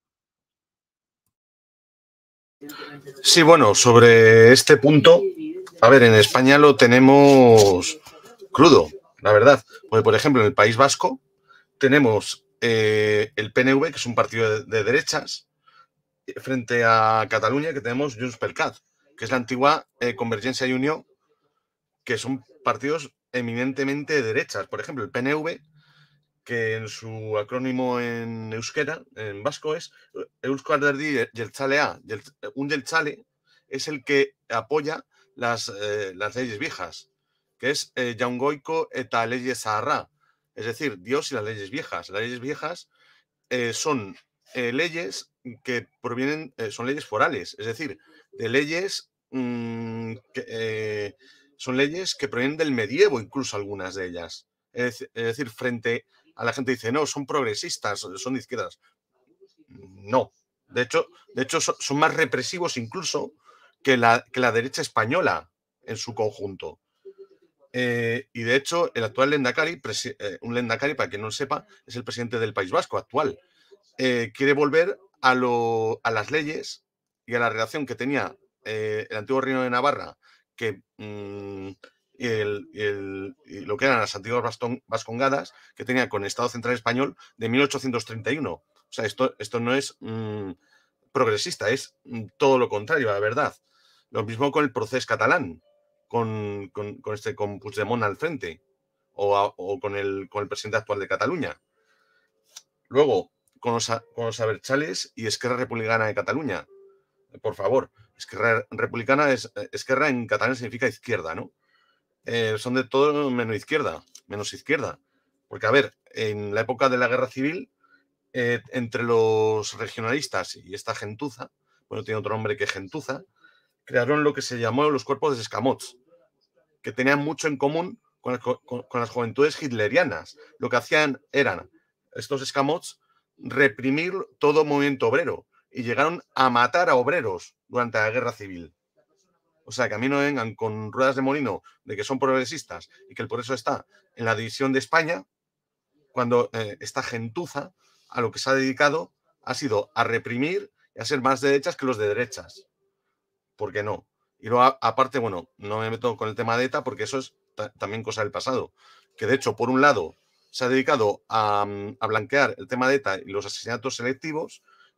Sí, bueno, sobre este punto, a ver, en España lo tenemos crudo, la verdad. Porque, por ejemplo, en el País Vasco tenemos el PNV, que es un partido de derechas, frente a Cataluña, que tenemos Junts per Cat, que es la antigua Convergencia y Unió, que son partidos eminentemente de derechas. Por ejemplo, el PNV, que en su acrónimo en euskera, en vasco, es Eusko Alderdi Jeltzalea. Un Jeltzale es el que apoya las leyes viejas, que es Jaungoiko eta leyes zaharra, es decir, Dios y las leyes viejas. Las leyes viejas son leyes que provienen, son leyes forales, es decir, de leyes son leyes que provienen del medievo, incluso algunas de ellas. Es decir, frente a la gente dice, no, son progresistas, son de izquierdas. No. De hecho son más represivos incluso que la derecha española en su conjunto. Y de hecho, el actual Lehendakari, un Lehendakari, para quien no lo sepa, es el presidente del País Vasco actual. Quiere volver a las leyes y a la relación que tenía el antiguo Reino de Navarra, que y lo que eran las antiguas vascongadas que tenía con el Estado Central Español de 1831. O sea, esto no es progresista, es todo lo contrario, la verdad. Lo mismo con el procés catalán, con Puigdemont al frente, o con el presidente actual de Cataluña. Luego, con los abertzales y Esquerra Republicana de Cataluña. Por favor, Esquerra Republicana Esquerra en catalán significa izquierda, ¿no? Son de todo menos izquierda. Porque, a ver, en la época de la Guerra Civil, entre los regionalistas y esta gentuza, bueno, tiene otro nombre que gentuza, crearon lo que se llamó los cuerpos de escamots, que tenían mucho en común con las juventudes hitlerianas. Lo que hacían eran, estos escamots, reprimir todo movimiento obrero y llegaron a matar a obreros durante la Guerra Civil. O sea, que a mí no vengan con ruedas de molino de que son progresistas y que el progreso está en la división de España, cuando esta gentuza a lo que se ha dedicado ha sido a reprimir y a ser más de derechas que los de derechas. ¿Por qué no? Y luego, aparte, bueno, no me meto con el tema de ETA porque eso es también cosa del pasado. Que de hecho, por un lado, se ha dedicado a blanquear el tema de ETA y los asesinatos selectivos,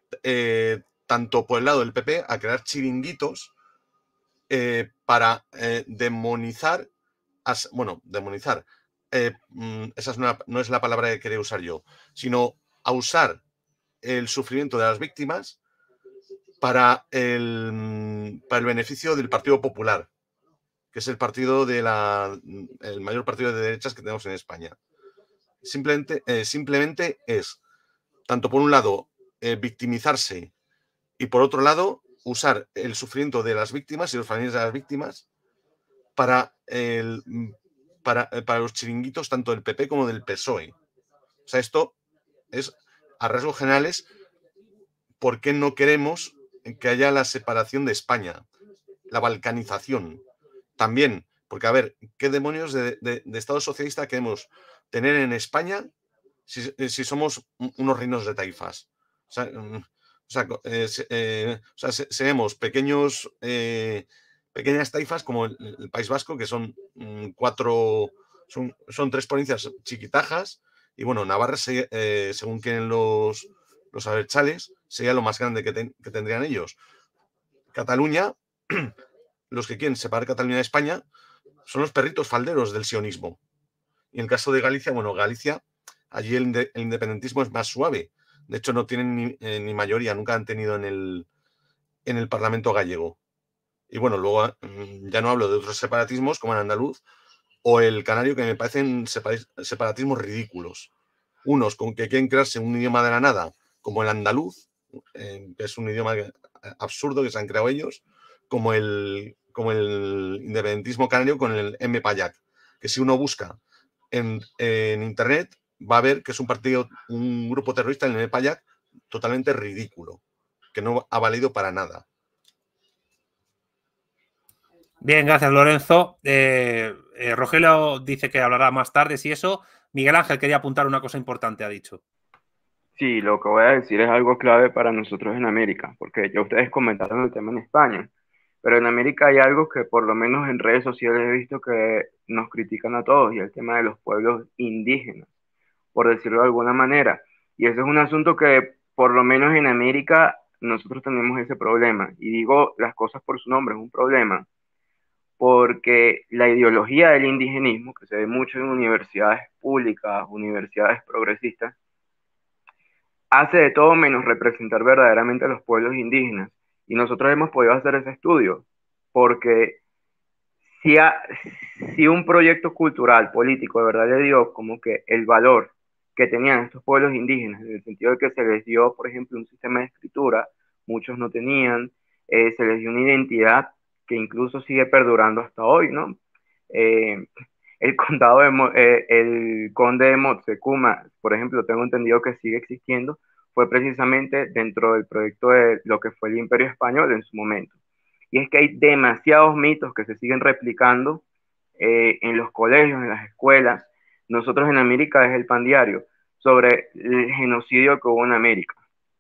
tanto por el lado del PP, a crear chiringuitos para demonizar, demonizar, esa no es la palabra que quería usar yo, sino a usar el sufrimiento de las víctimas para el beneficio del Partido Popular, que es el mayor partido de derechas que tenemos en España. Simplemente es, tanto por un lado, victimizarse, y por otro lado, usar el sufrimiento de las víctimas y los familiares de las víctimas para los chiringuitos tanto del PP como del PSOE. O sea, esto es, a rasgos generales, por qué no queremos que haya la separación de España, la balcanización. También, porque a ver, ¿qué demonios de Estado socialista queremos tener en España si somos unos reinos de taifas? Seremos pequeñas taifas como el País Vasco, que son son 3 provincias chiquitajas, y bueno, Navarra, según quieren los abertzales, sería lo más grande que tendrían ellos. Cataluña, los que quieren separar Cataluña de España, son los perritos falderos del sionismo. Y en el caso de Galicia, Galicia, allí el independentismo es más suave. De hecho, no tienen ni mayoría, nunca han tenido en el Parlamento gallego. Y bueno, luego ya no hablo de otros separatismos, como el andaluz o el canario, que me parecen separatismos ridículos. Unos con que quieren crearse un idioma de la nada, como el andaluz, que es un idioma absurdo que se han creado ellos, como el independentismo canario con el MPAYAC, que si uno busca en internet va a ver que es un grupo terrorista, el MPAYAC, totalmente ridículo, que no ha valido para nada. Bien, gracias, Lorenzo. Rogelio dice que hablará más tarde, si eso. Miguel Ángel quería apuntar una cosa importante, ha dicho. Sí, lo que voy a decir es algo clave para nosotros en América, porque ya ustedes comentaron el tema en España, pero en América hay algo que por lo menos en redes sociales he visto que nos critican a todos, y el tema de los pueblos indígenas, por decirlo de alguna manera. Y ese es un asunto que por lo menos en América nosotros tenemos ese problema, y digo las cosas por su nombre, es un problema, porque la ideología del indigenismo, que se ve mucho en universidades públicas, universidades progresistas, hace de todo menos representar verdaderamente a los pueblos indígenas. Y nosotros hemos podido hacer ese estudio, porque si un proyecto cultural, político, de verdad le dio como que el valor que tenían estos pueblos indígenas, en el sentido de que se les dio, por ejemplo, un sistema de escritura, muchos no tenían, se les dio una identidad que incluso sigue perdurando hasta hoy, ¿no? El conde de Moctezuma, por ejemplo, tengo entendido que sigue existiendo, fue precisamente dentro del proyecto de lo que fue el Imperio Español en su momento. Y es que hay demasiados mitos que se siguen replicando en los colegios, en las escuelas. Nosotros en América es el pan diario sobre el genocidio que hubo en América.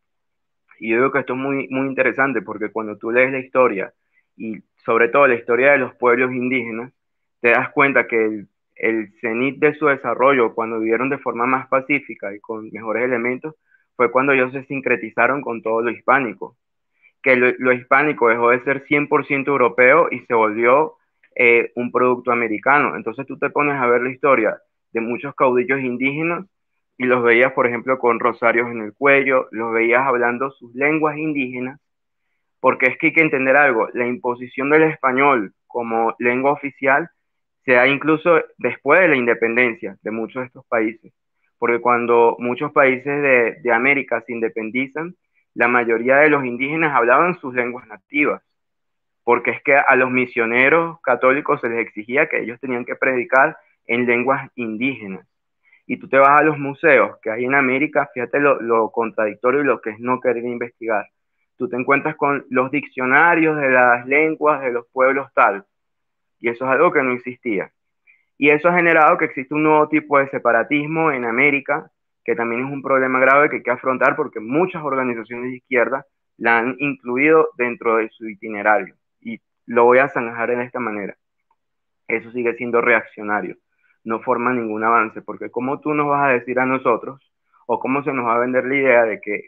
Y yo digo que esto es muy, muy interesante, porque cuando tú lees la historia, y sobre todo la historia de los pueblos indígenas, te das cuenta que el cenit de su desarrollo, cuando vivieron de forma más pacífica y con mejores elementos, fue cuando ellos se sincretizaron con todo lo hispánico. Que lo hispánico dejó de ser 100% europeo y se volvió un producto americano. Entonces tú te pones a ver la historia de muchos caudillos indígenas y los veías, por ejemplo, con rosarios en el cuello, los veías hablando sus lenguas indígenas, porque es que hay que entender algo, la imposición del español como lengua oficial se da incluso después de la independencia de muchos de estos países, porque cuando muchos países de América se independizan, la mayoría de los indígenas hablaban sus lenguas nativas, porque es que a los misioneros católicos se les exigía que ellos tenían que predicar en lenguas indígenas. Y tú te vas a los museos que hay en América, fíjate lo contradictorio y lo que es no querer investigar. Tú te encuentras con los diccionarios de las lenguas de los pueblos tal, y eso es algo que no existía. Y eso ha generado que existe un nuevo tipo de separatismo en América, que también es un problema grave que hay que afrontar, porque muchas organizaciones de izquierda la han incluido dentro de su itinerario. Y lo voy a zanjar de esta manera. Eso sigue siendo reaccionario. No forma ningún avance, porque ¿cómo tú nos vas a decir a nosotros, o cómo se nos va a vender la idea de que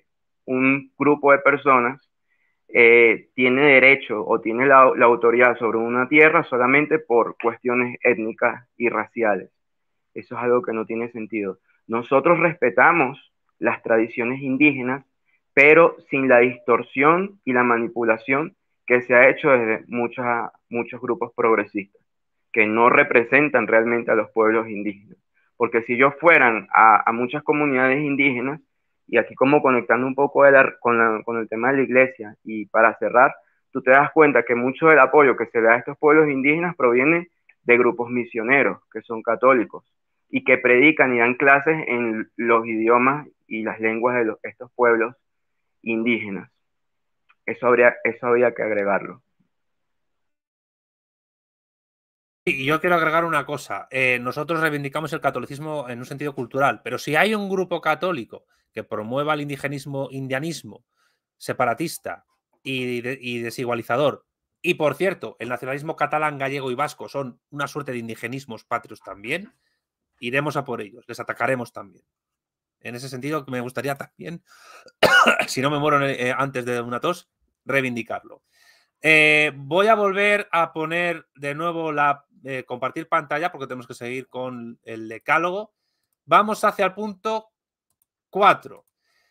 un grupo de personas tiene derecho o tiene la autoridad sobre una tierra solamente por cuestiones étnicas y raciales. Eso es algo que no tiene sentido. Nosotros respetamos las tradiciones indígenas, pero sin la distorsión y la manipulación que se ha hecho desde muchos grupos progresistas, que no representan realmente a los pueblos indígenas. Porque si ellos fueran a muchas comunidades indígenas, y aquí como conectando un poco con el tema de la iglesia, y para cerrar, tú te das cuenta que mucho del apoyo que se le da a estos pueblos indígenas proviene de grupos misioneros, que son católicos, y que predican y dan clases en los idiomas y las lenguas de estos pueblos indígenas. Eso habría que agregarlo. Y yo quiero agregar una cosa. Nosotros reivindicamos el catolicismo en un sentido cultural, pero si hay un grupo católico que promueva el indianismo separatista y desigualizador, y por cierto, el nacionalismo catalán, gallego y vasco son una suerte de indigenismos patrios también, iremos a por ellos, les atacaremos también. En ese sentido, me gustaría también, si no me muero antes de una tos, reivindicarlo. Voy a volver a poner de nuevo compartir pantalla porque tenemos que seguir con el decálogo. Vamos hacia el punto 4.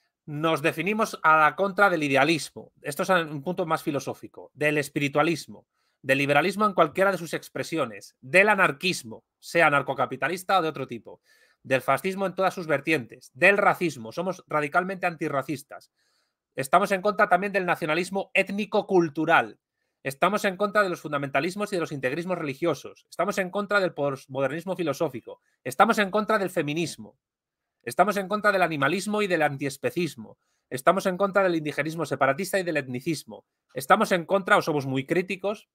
Nos definimos a la contra del idealismo. Esto es un punto más filosófico. Del espiritualismo, del liberalismo en cualquiera de sus expresiones, del anarquismo, sea anarcocapitalista o de otro tipo, del fascismo en todas sus vertientes, del racismo. Somos radicalmente antirracistas. Estamos en contra también del nacionalismo étnico-cultural. Estamos en contra de los fundamentalismos y de los integrismos religiosos. Estamos en contra del postmodernismo filosófico. Estamos en contra del feminismo. Estamos en contra del animalismo y del antiespecismo. Estamos en contra del indigenismo separatista y del etnicismo. Estamos en contra, o somos muy críticos,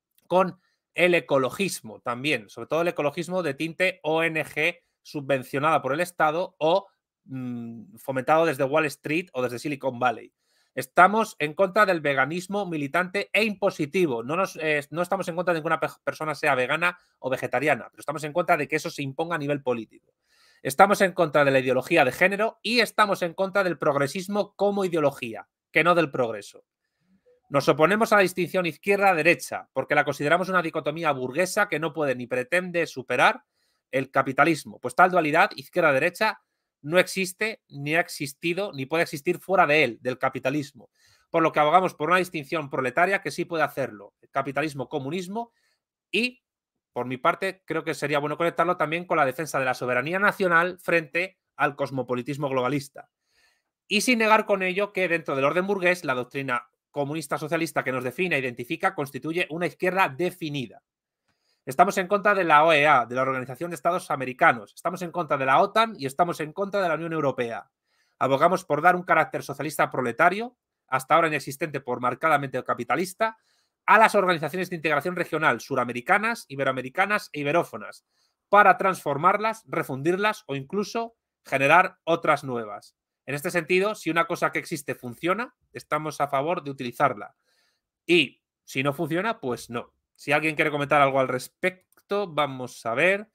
con el ecologismo también, sobre todo el ecologismo de tinte ONG subvencionada por el Estado o fomentado desde Wall Street o desde Silicon Valley. Estamos en contra del veganismo militante e impositivo. No estamos en contra de que una persona sea vegana o vegetariana, pero estamos en contra de que eso se imponga a nivel político. Estamos en contra de la ideología de género y estamos en contra del progresismo como ideología, que no del progreso. Nos oponemos a la distinción izquierda-derecha porque la consideramos una dicotomía burguesa que no puede ni pretende superar el capitalismo, pues tal dualidad izquierda-derecha no existe, ni ha existido, ni puede existir fuera de él, del capitalismo. Por lo que abogamos por una distinción proletaria que sí puede hacerlo, el capitalismo-comunismo, y, por mi parte, creo que sería bueno conectarlo también con la defensa de la soberanía nacional frente al cosmopolitismo globalista. Y sin negar con ello que dentro del orden burgués, la doctrina comunista socialista que nos define e identifica constituye una izquierda definida. Estamos en contra de la OEA, de la Organización de Estados Americanos. Estamos en contra de la OTAN y estamos en contra de la Unión Europea. Abogamos por dar un carácter socialista proletario, hasta ahora inexistente por marcadamente capitalista, a las organizaciones de integración regional suramericanas, iberoamericanas e iberófonas, para transformarlas, refundirlas o incluso generar otras nuevas. En este sentido, si una cosa que existe funciona, estamos a favor de utilizarla. Y si no funciona, pues no. Si alguien quiere comentar algo al respecto, vamos a ver.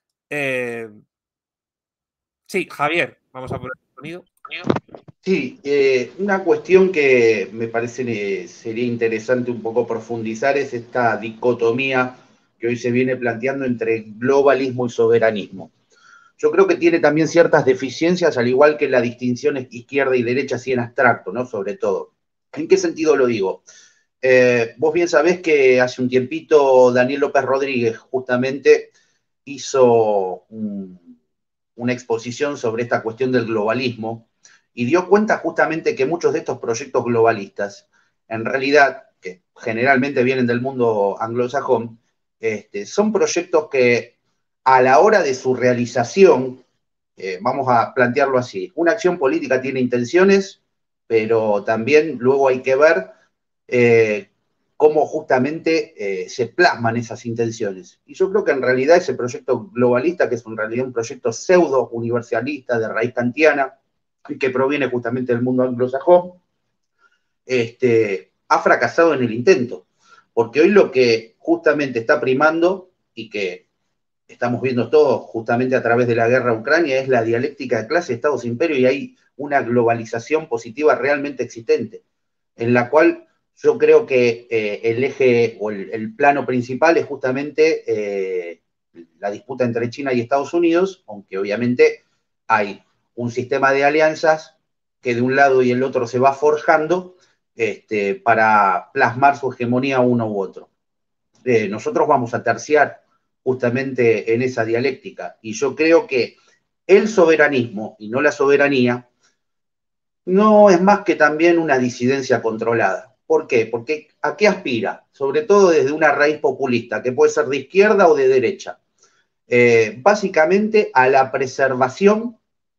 Sí, Javier, vamos a poner el sonido. Sí, una cuestión que me parece sería interesante un poco profundizar es esta dicotomía que hoy se viene planteando entre globalismo y soberanismo. Yo creo que tiene también ciertas deficiencias, al igual que la distinción izquierda y derecha, así en abstracto, ¿no? Sobre todo. ¿En qué sentido lo digo? Vos bien sabés que hace un tiempito Daniel López Rodríguez justamente hizo una exposición sobre esta cuestión del globalismo y dio cuenta justamente que muchos de estos proyectos globalistas, en realidad, que generalmente vienen del mundo anglosajón, son proyectos que a la hora de su realización, vamos a plantearlo así, una acción política tiene intenciones, pero también luego hay que ver cómo justamente se plasman esas intenciones. Y yo creo que en realidad ese proyecto globalista, que es en realidad un proyecto pseudo universalista de raíz kantiana, que proviene justamente del mundo anglosajón, ha fracasado en el intento. Porque hoy lo que justamente está primando, y que estamos viendo todos justamente a través de la guerra a Ucrania, es la dialéctica de clase, Estados, imperio, y hay una globalización positiva realmente existente, en la cual yo creo que el eje o el plano principal es justamente la disputa entre China y Estados Unidos, aunque obviamente hay un sistema de alianzas que de un lado y el otro se va forjando para plasmar su hegemonía uno u otro. Nosotros vamos a terciar justamente en esa dialéctica, y yo creo que el soberanismo y no la soberanía no es más que también una disidencia controlada. ¿Por qué? Porque ¿a qué aspira? Sobre todo desde una raíz populista, que puede ser de izquierda o de derecha. Básicamente a la preservación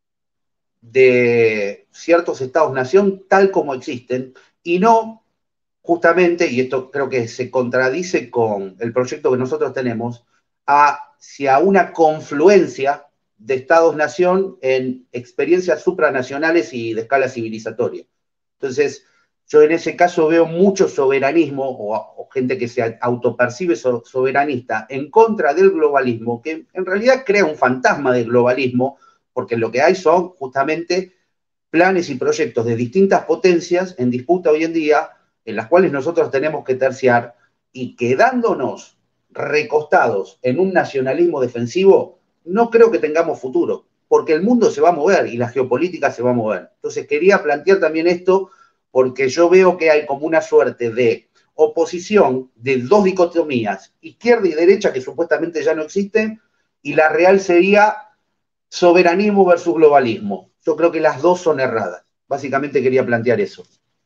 de ciertos estados-nación tal como existen, y no justamente, y esto creo que se contradice con el proyecto que nosotros tenemos, hacia una confluencia de estados-nación en experiencias supranacionales y de escala civilizatoria. Entonces, yo en ese caso veo mucho soberanismo o gente que se autopercibe soberanista en contra del globalismo, que en realidad crea un fantasma de globalismo, porque lo que hay son justamente planes y proyectos de distintas potencias en disputa hoy en día, en las cuales nosotros tenemos que terciar, y quedándonos recostados en un nacionalismo defensivo, no creo que tengamos futuro, porque el mundo se va a mover y la geopolítica se va a mover. Entonces quería plantear también esto, porque yo veo que hay como una suerte de oposición de dos dicotomías, izquierda y derecha, que supuestamente ya no existen, y la real sería soberanismo versus globalismo. Yo creo que las dos son erradas. Básicamente quería plantear eso.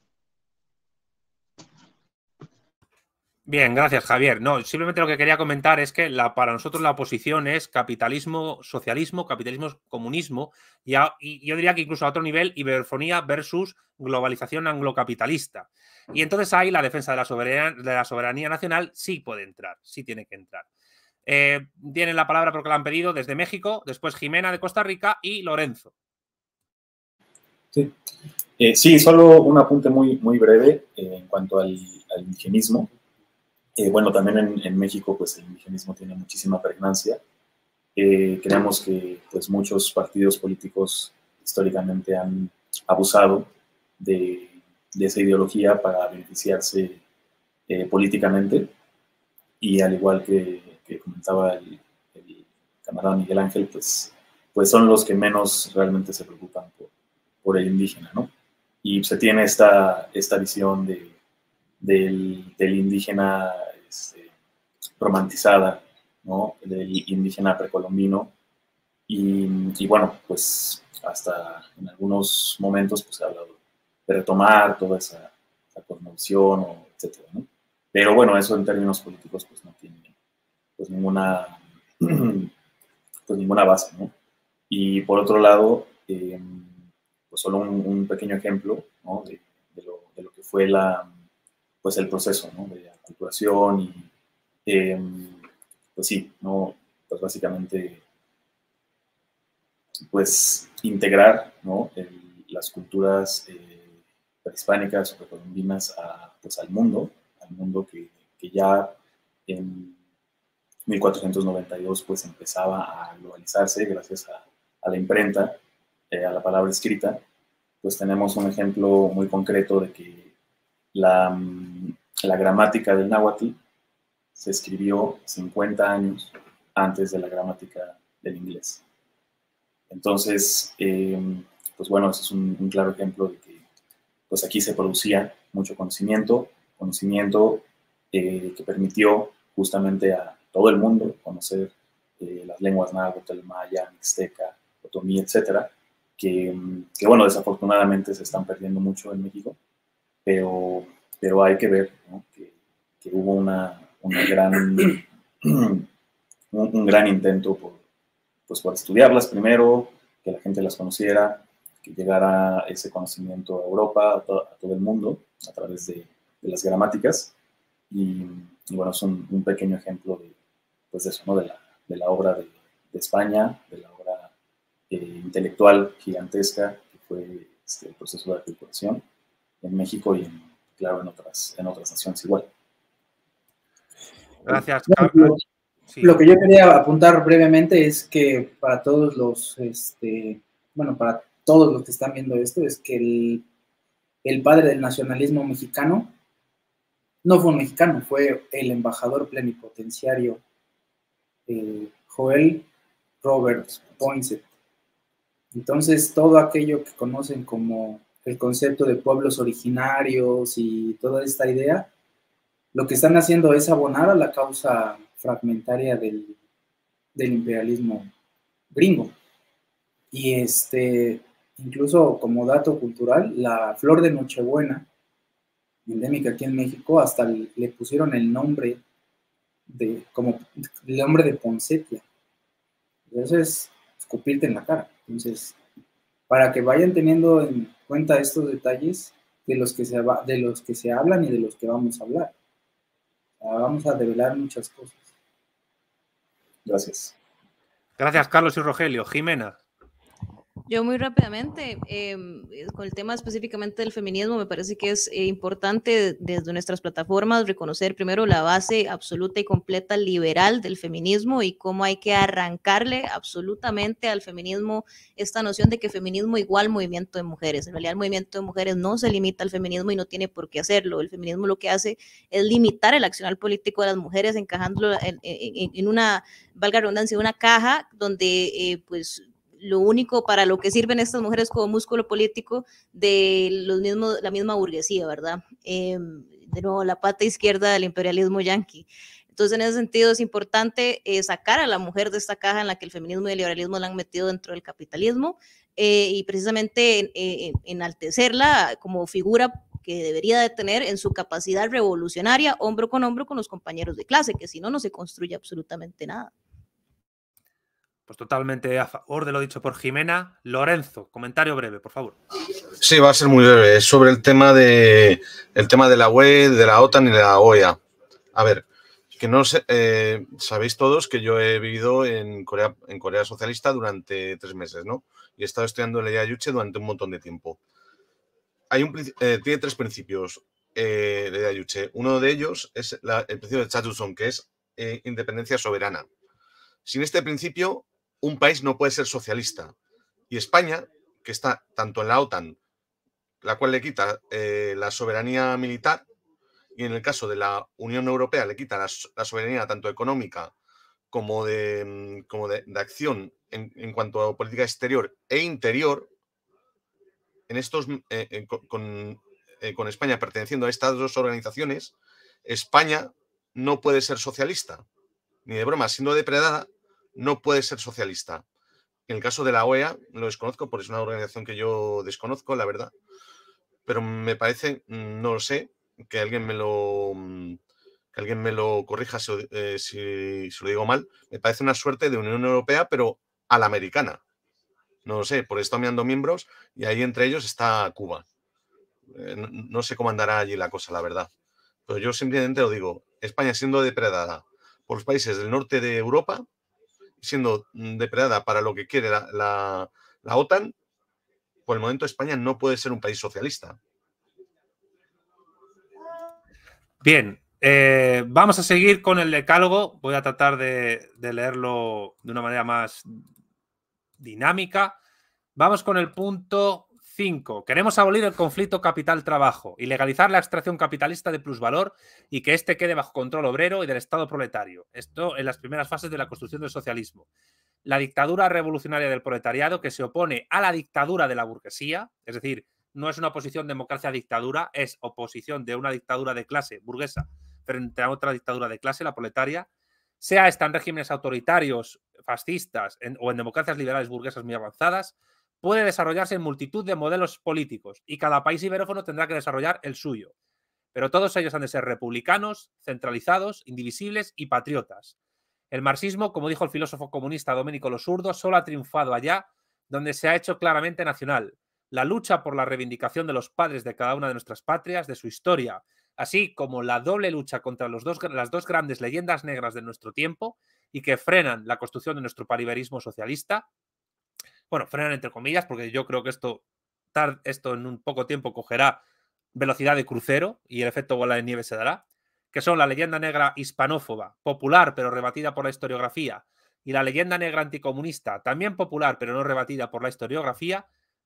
Bien, gracias, Javier. No, simplemente lo que quería comentar es que para nosotros la oposición es capitalismo, socialismo, capitalismo, comunismo, y yo diría que incluso a otro nivel, iberofonía versus globalización anglocapitalista. Y entonces ahí la defensa de la soberanía nacional sí puede entrar, sí tiene que entrar. Tienen la palabra porque la han pedido desde México, después Jimena de Costa Rica y Lorenzo. Sí, sí, solo un apunte muy breve en cuanto al indigenismo. Bueno, también en México, pues el indigenismo tiene muchísima pregnancia. Creemos que pues, muchos partidos políticos históricamente han abusado de esa ideología para beneficiarse políticamente, y al igual que comentaba el camarada Miguel Ángel, pues son los que menos realmente se preocupan por el indígena, ¿no? Y se tiene esta visión del indígena romantizada, ¿no? Del indígena precolombino, y bueno, pues hasta en algunos momentos pues se ha hablado de retomar toda esa cosmovisión, etcétera, ¿no? Pero bueno, eso en términos políticos pues no tiene pues ninguna base, ¿no? Y por otro lado, pues solo un pequeño ejemplo, ¿no? de lo que fue pues el proceso, ¿no? De aculturación y pues sí, ¿no? Pues básicamente pues integrar, ¿no? las culturas prehispánicas o precolombinas pues al mundo que ya en 1492 pues empezaba a globalizarse gracias a la imprenta, a la palabra escrita. Pues tenemos un ejemplo muy concreto de que la gramática del náhuatl se escribió 50 años antes de la gramática del inglés. Entonces, pues bueno, ese es un claro ejemplo de que pues aquí se producía mucho conocimiento que permitió justamente a todo el mundo conocer las lenguas náhuatl, maya, mixteca, otomí, etcétera, que bueno, desafortunadamente se están perdiendo mucho en México, pero hay que ver, ¿no? que hubo un gran intento por estudiarlas primero, que la gente las conociera, que llegara ese conocimiento a Europa, a todo el mundo, a través de las gramáticas. Y bueno, es un pequeño ejemplo pues de eso, ¿no? de la obra de España, de la obra intelectual gigantesca que fue el proceso de aculturación en México y, claro, en otras naciones igual. Gracias. Sí. Lo que yo quería apuntar brevemente es que para todos para todos los que están viendo esto, es que el padre del nacionalismo mexicano no fue un mexicano, fue el embajador plenipotenciario Joel Roberts Poinsett. Entonces, todo aquello que conocen como el concepto de pueblos originarios y toda esta idea, lo que están haciendo es abonar a la causa fragmentaria del imperialismo gringo. Y incluso como dato cultural, la flor de Nochebuena, endémica aquí en México, hasta le pusieron el nombre como el nombre de Poncetia. Entonces, escupirte en la cara. Entonces, para que vayan teniendo en cuenta estos detalles de los que se hablan y de los que vamos a hablar. Vamos a develar muchas cosas. Gracias. Gracias, Carlos y Rogelio. Jimena. Yo muy rápidamente, con el tema específicamente del feminismo, me parece que es importante desde nuestras plataformas reconocer primero la base absoluta y completa liberal del feminismo y cómo hay que arrancarle absolutamente al feminismo esta noción de que feminismo igual movimiento de mujeres. En realidad el movimiento de mujeres no se limita al feminismo y no tiene por qué hacerlo. El feminismo lo que hace es limitar el accionar político de las mujeres, encajándolo en una, valga la redundancia, una caja donde pues lo único para lo que sirven estas mujeres como músculo político de la misma burguesía, ¿verdad? De nuevo, la pata izquierda del imperialismo yanqui. Entonces, en ese sentido, es importante sacar a la mujer de esta caja en la que el feminismo y el liberalismo la han metido dentro del capitalismo y precisamente enaltecerla como figura que debería de tener en su capacidad revolucionaria, hombro con los compañeros de clase, que si no, no se construye absolutamente nada. Pues totalmente a favor de lo dicho por Jimena. Lorenzo, comentario breve, por favor. Sí, va a ser muy breve. Es sobre el tema de la UE, de la OTAN y de la OEA. A ver, que no sé, sabéis todos que yo he vivido en Corea socialista durante 3 meses, ¿no? Y he estado estudiando la Yuche durante un montón de tiempo. Tiene 3 principios de Yuche. Uno de ellos es el principio de Chachuson, que es independencia soberana. Sin este principio, un país no puede ser socialista. Y España, que está tanto en la OTAN, la cual le quita la soberanía militar, y en el caso de la Unión Europea le quita la soberanía tanto económica como de acción en cuanto a política exterior e interior, con España perteneciendo a estas 2 organizaciones, España no puede ser socialista. Ni de broma, siendo depredada, no puede ser socialista. En el caso de la OEA, lo desconozco, porque es una organización que yo desconozco, la verdad. Pero me parece, no lo sé, que alguien me lo corrija si lo digo mal. Me parece una suerte de Unión Europea, pero a la americana. No lo sé, por esto mirando miembros y ahí entre ellos está Cuba. No sé cómo andará allí la cosa, la verdad. Pero yo simplemente lo digo, España siendo depredada por los países del norte de Europa, siendo depredada para lo que quiere la OTAN, por el momento España no puede ser un país socialista. Bien, vamos a seguir con el decálogo. Voy a tratar de leerlo de una manera más dinámica. Vamos con el punto 5. Queremos abolir el conflicto capital-trabajo y legalizar la extracción capitalista de plusvalor y que éste quede bajo control obrero y del Estado proletario. Esto en las primeras fases de la construcción del socialismo. La dictadura revolucionaria del proletariado que se opone a la dictadura de la burguesía, es decir, no es una oposición democracia-dictadura, es oposición de una dictadura de clase burguesa frente a otra dictadura de clase, la proletaria, sea esta en regímenes autoritarios, fascistas o en democracias liberales burguesas muy avanzadas, puede desarrollarse en multitud de modelos políticos y cada país iberófono tendrá que desarrollar el suyo. Pero todos ellos han de ser republicanos, centralizados, indivisibles y patriotas. El marxismo, como dijo el filósofo comunista Domenico Losurdo, solo ha triunfado allá donde se ha hecho claramente nacional. La lucha por la reivindicación de los padres de cada una de nuestras patrias, de su historia, así como la doble lucha contra las 2 grandes leyendas negras de nuestro tiempo y que frenan la construcción de nuestro pariberismo socialista. Bueno, frenan entre comillas, porque yo creo que esto en un poco tiempo cogerá velocidad de crucero y el efecto bola de nieve se dará, que son la leyenda negra hispanófoba, popular pero rebatida por la historiografía, y la leyenda negra anticomunista, también popular pero no rebatida por la historiografía,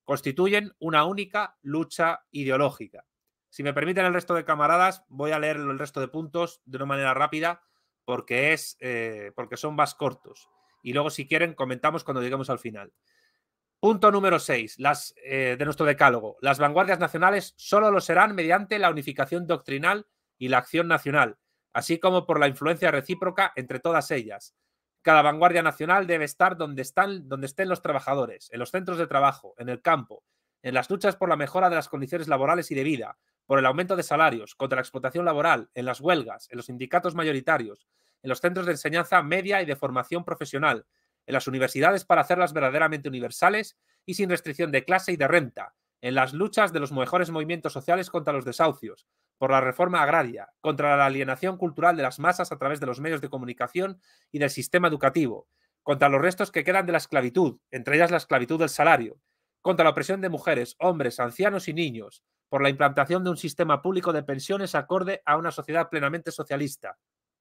constituyen una única lucha ideológica. Si me permiten el resto de camaradas, voy a leer el resto de puntos de una manera rápida porque son más cortos. Y luego, si quieren, comentamos cuando lleguemos al final. Punto número 6 de nuestro decálogo. Las vanguardias nacionales solo lo serán mediante la unificación doctrinal y la acción nacional, así como por la influencia recíproca entre todas ellas. Cada vanguardia nacional debe estar donde estén los trabajadores, en los centros de trabajo, en el campo, en las luchas por la mejora de las condiciones laborales y de vida, por el aumento de salarios, contra la explotación laboral, en las huelgas, en los sindicatos mayoritarios, en los centros de enseñanza media y de formación profesional, en las universidades para hacerlas verdaderamente universales y sin restricción de clase y de renta, en las luchas de los mejores movimientos sociales contra los desahucios, por la reforma agraria, contra la alienación cultural de las masas a través de los medios de comunicación y del sistema educativo, contra los restos que quedan de la esclavitud, entre ellas la esclavitud del salario, contra la opresión de mujeres, hombres, ancianos y niños, por la implantación de un sistema público de pensiones acorde a una sociedad plenamente socialista.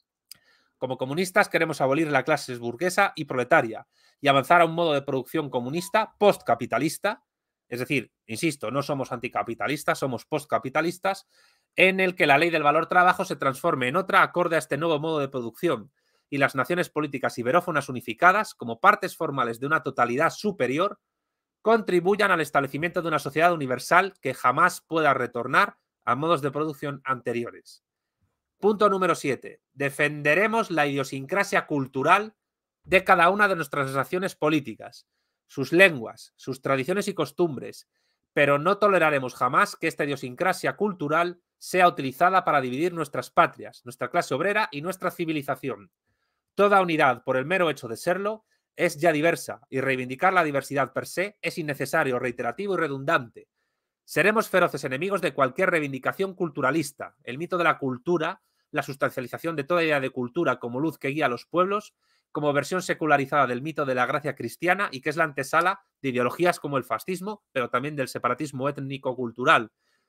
Como comunistas queremos abolir la clase burguesa y proletaria y avanzar a un modo de producción comunista postcapitalista, es decir, insisto, no somos anticapitalistas, somos postcapitalistas, en el que la ley del valor trabajo se transforme en otra acorde a este nuevo modo de producción y las naciones políticas iberófonas unificadas, como partes formales de una totalidad superior, contribuyan al establecimiento de una sociedad universal que jamás pueda retornar a modos de producción anteriores. Punto número 7. Defenderemos la idiosincrasia cultural de cada una de nuestras naciones políticas, sus lenguas, sus tradiciones y costumbres, pero no toleraremos jamás que esta idiosincrasia cultural sea utilizada para dividir nuestras patrias, nuestra clase obrera y nuestra civilización. Toda unidad, por el mero hecho de serlo, es ya diversa y reivindicar la diversidad per se es innecesario, reiterativo y redundante. Seremos feroces enemigos de cualquier reivindicación culturalista. El mito de la cultura, la sustancialización de toda idea de cultura como luz que guía a los pueblos, como versión secularizada del mito de la gracia cristiana y que es la antesala de ideologías como el fascismo, pero también del separatismo étnico-cultural.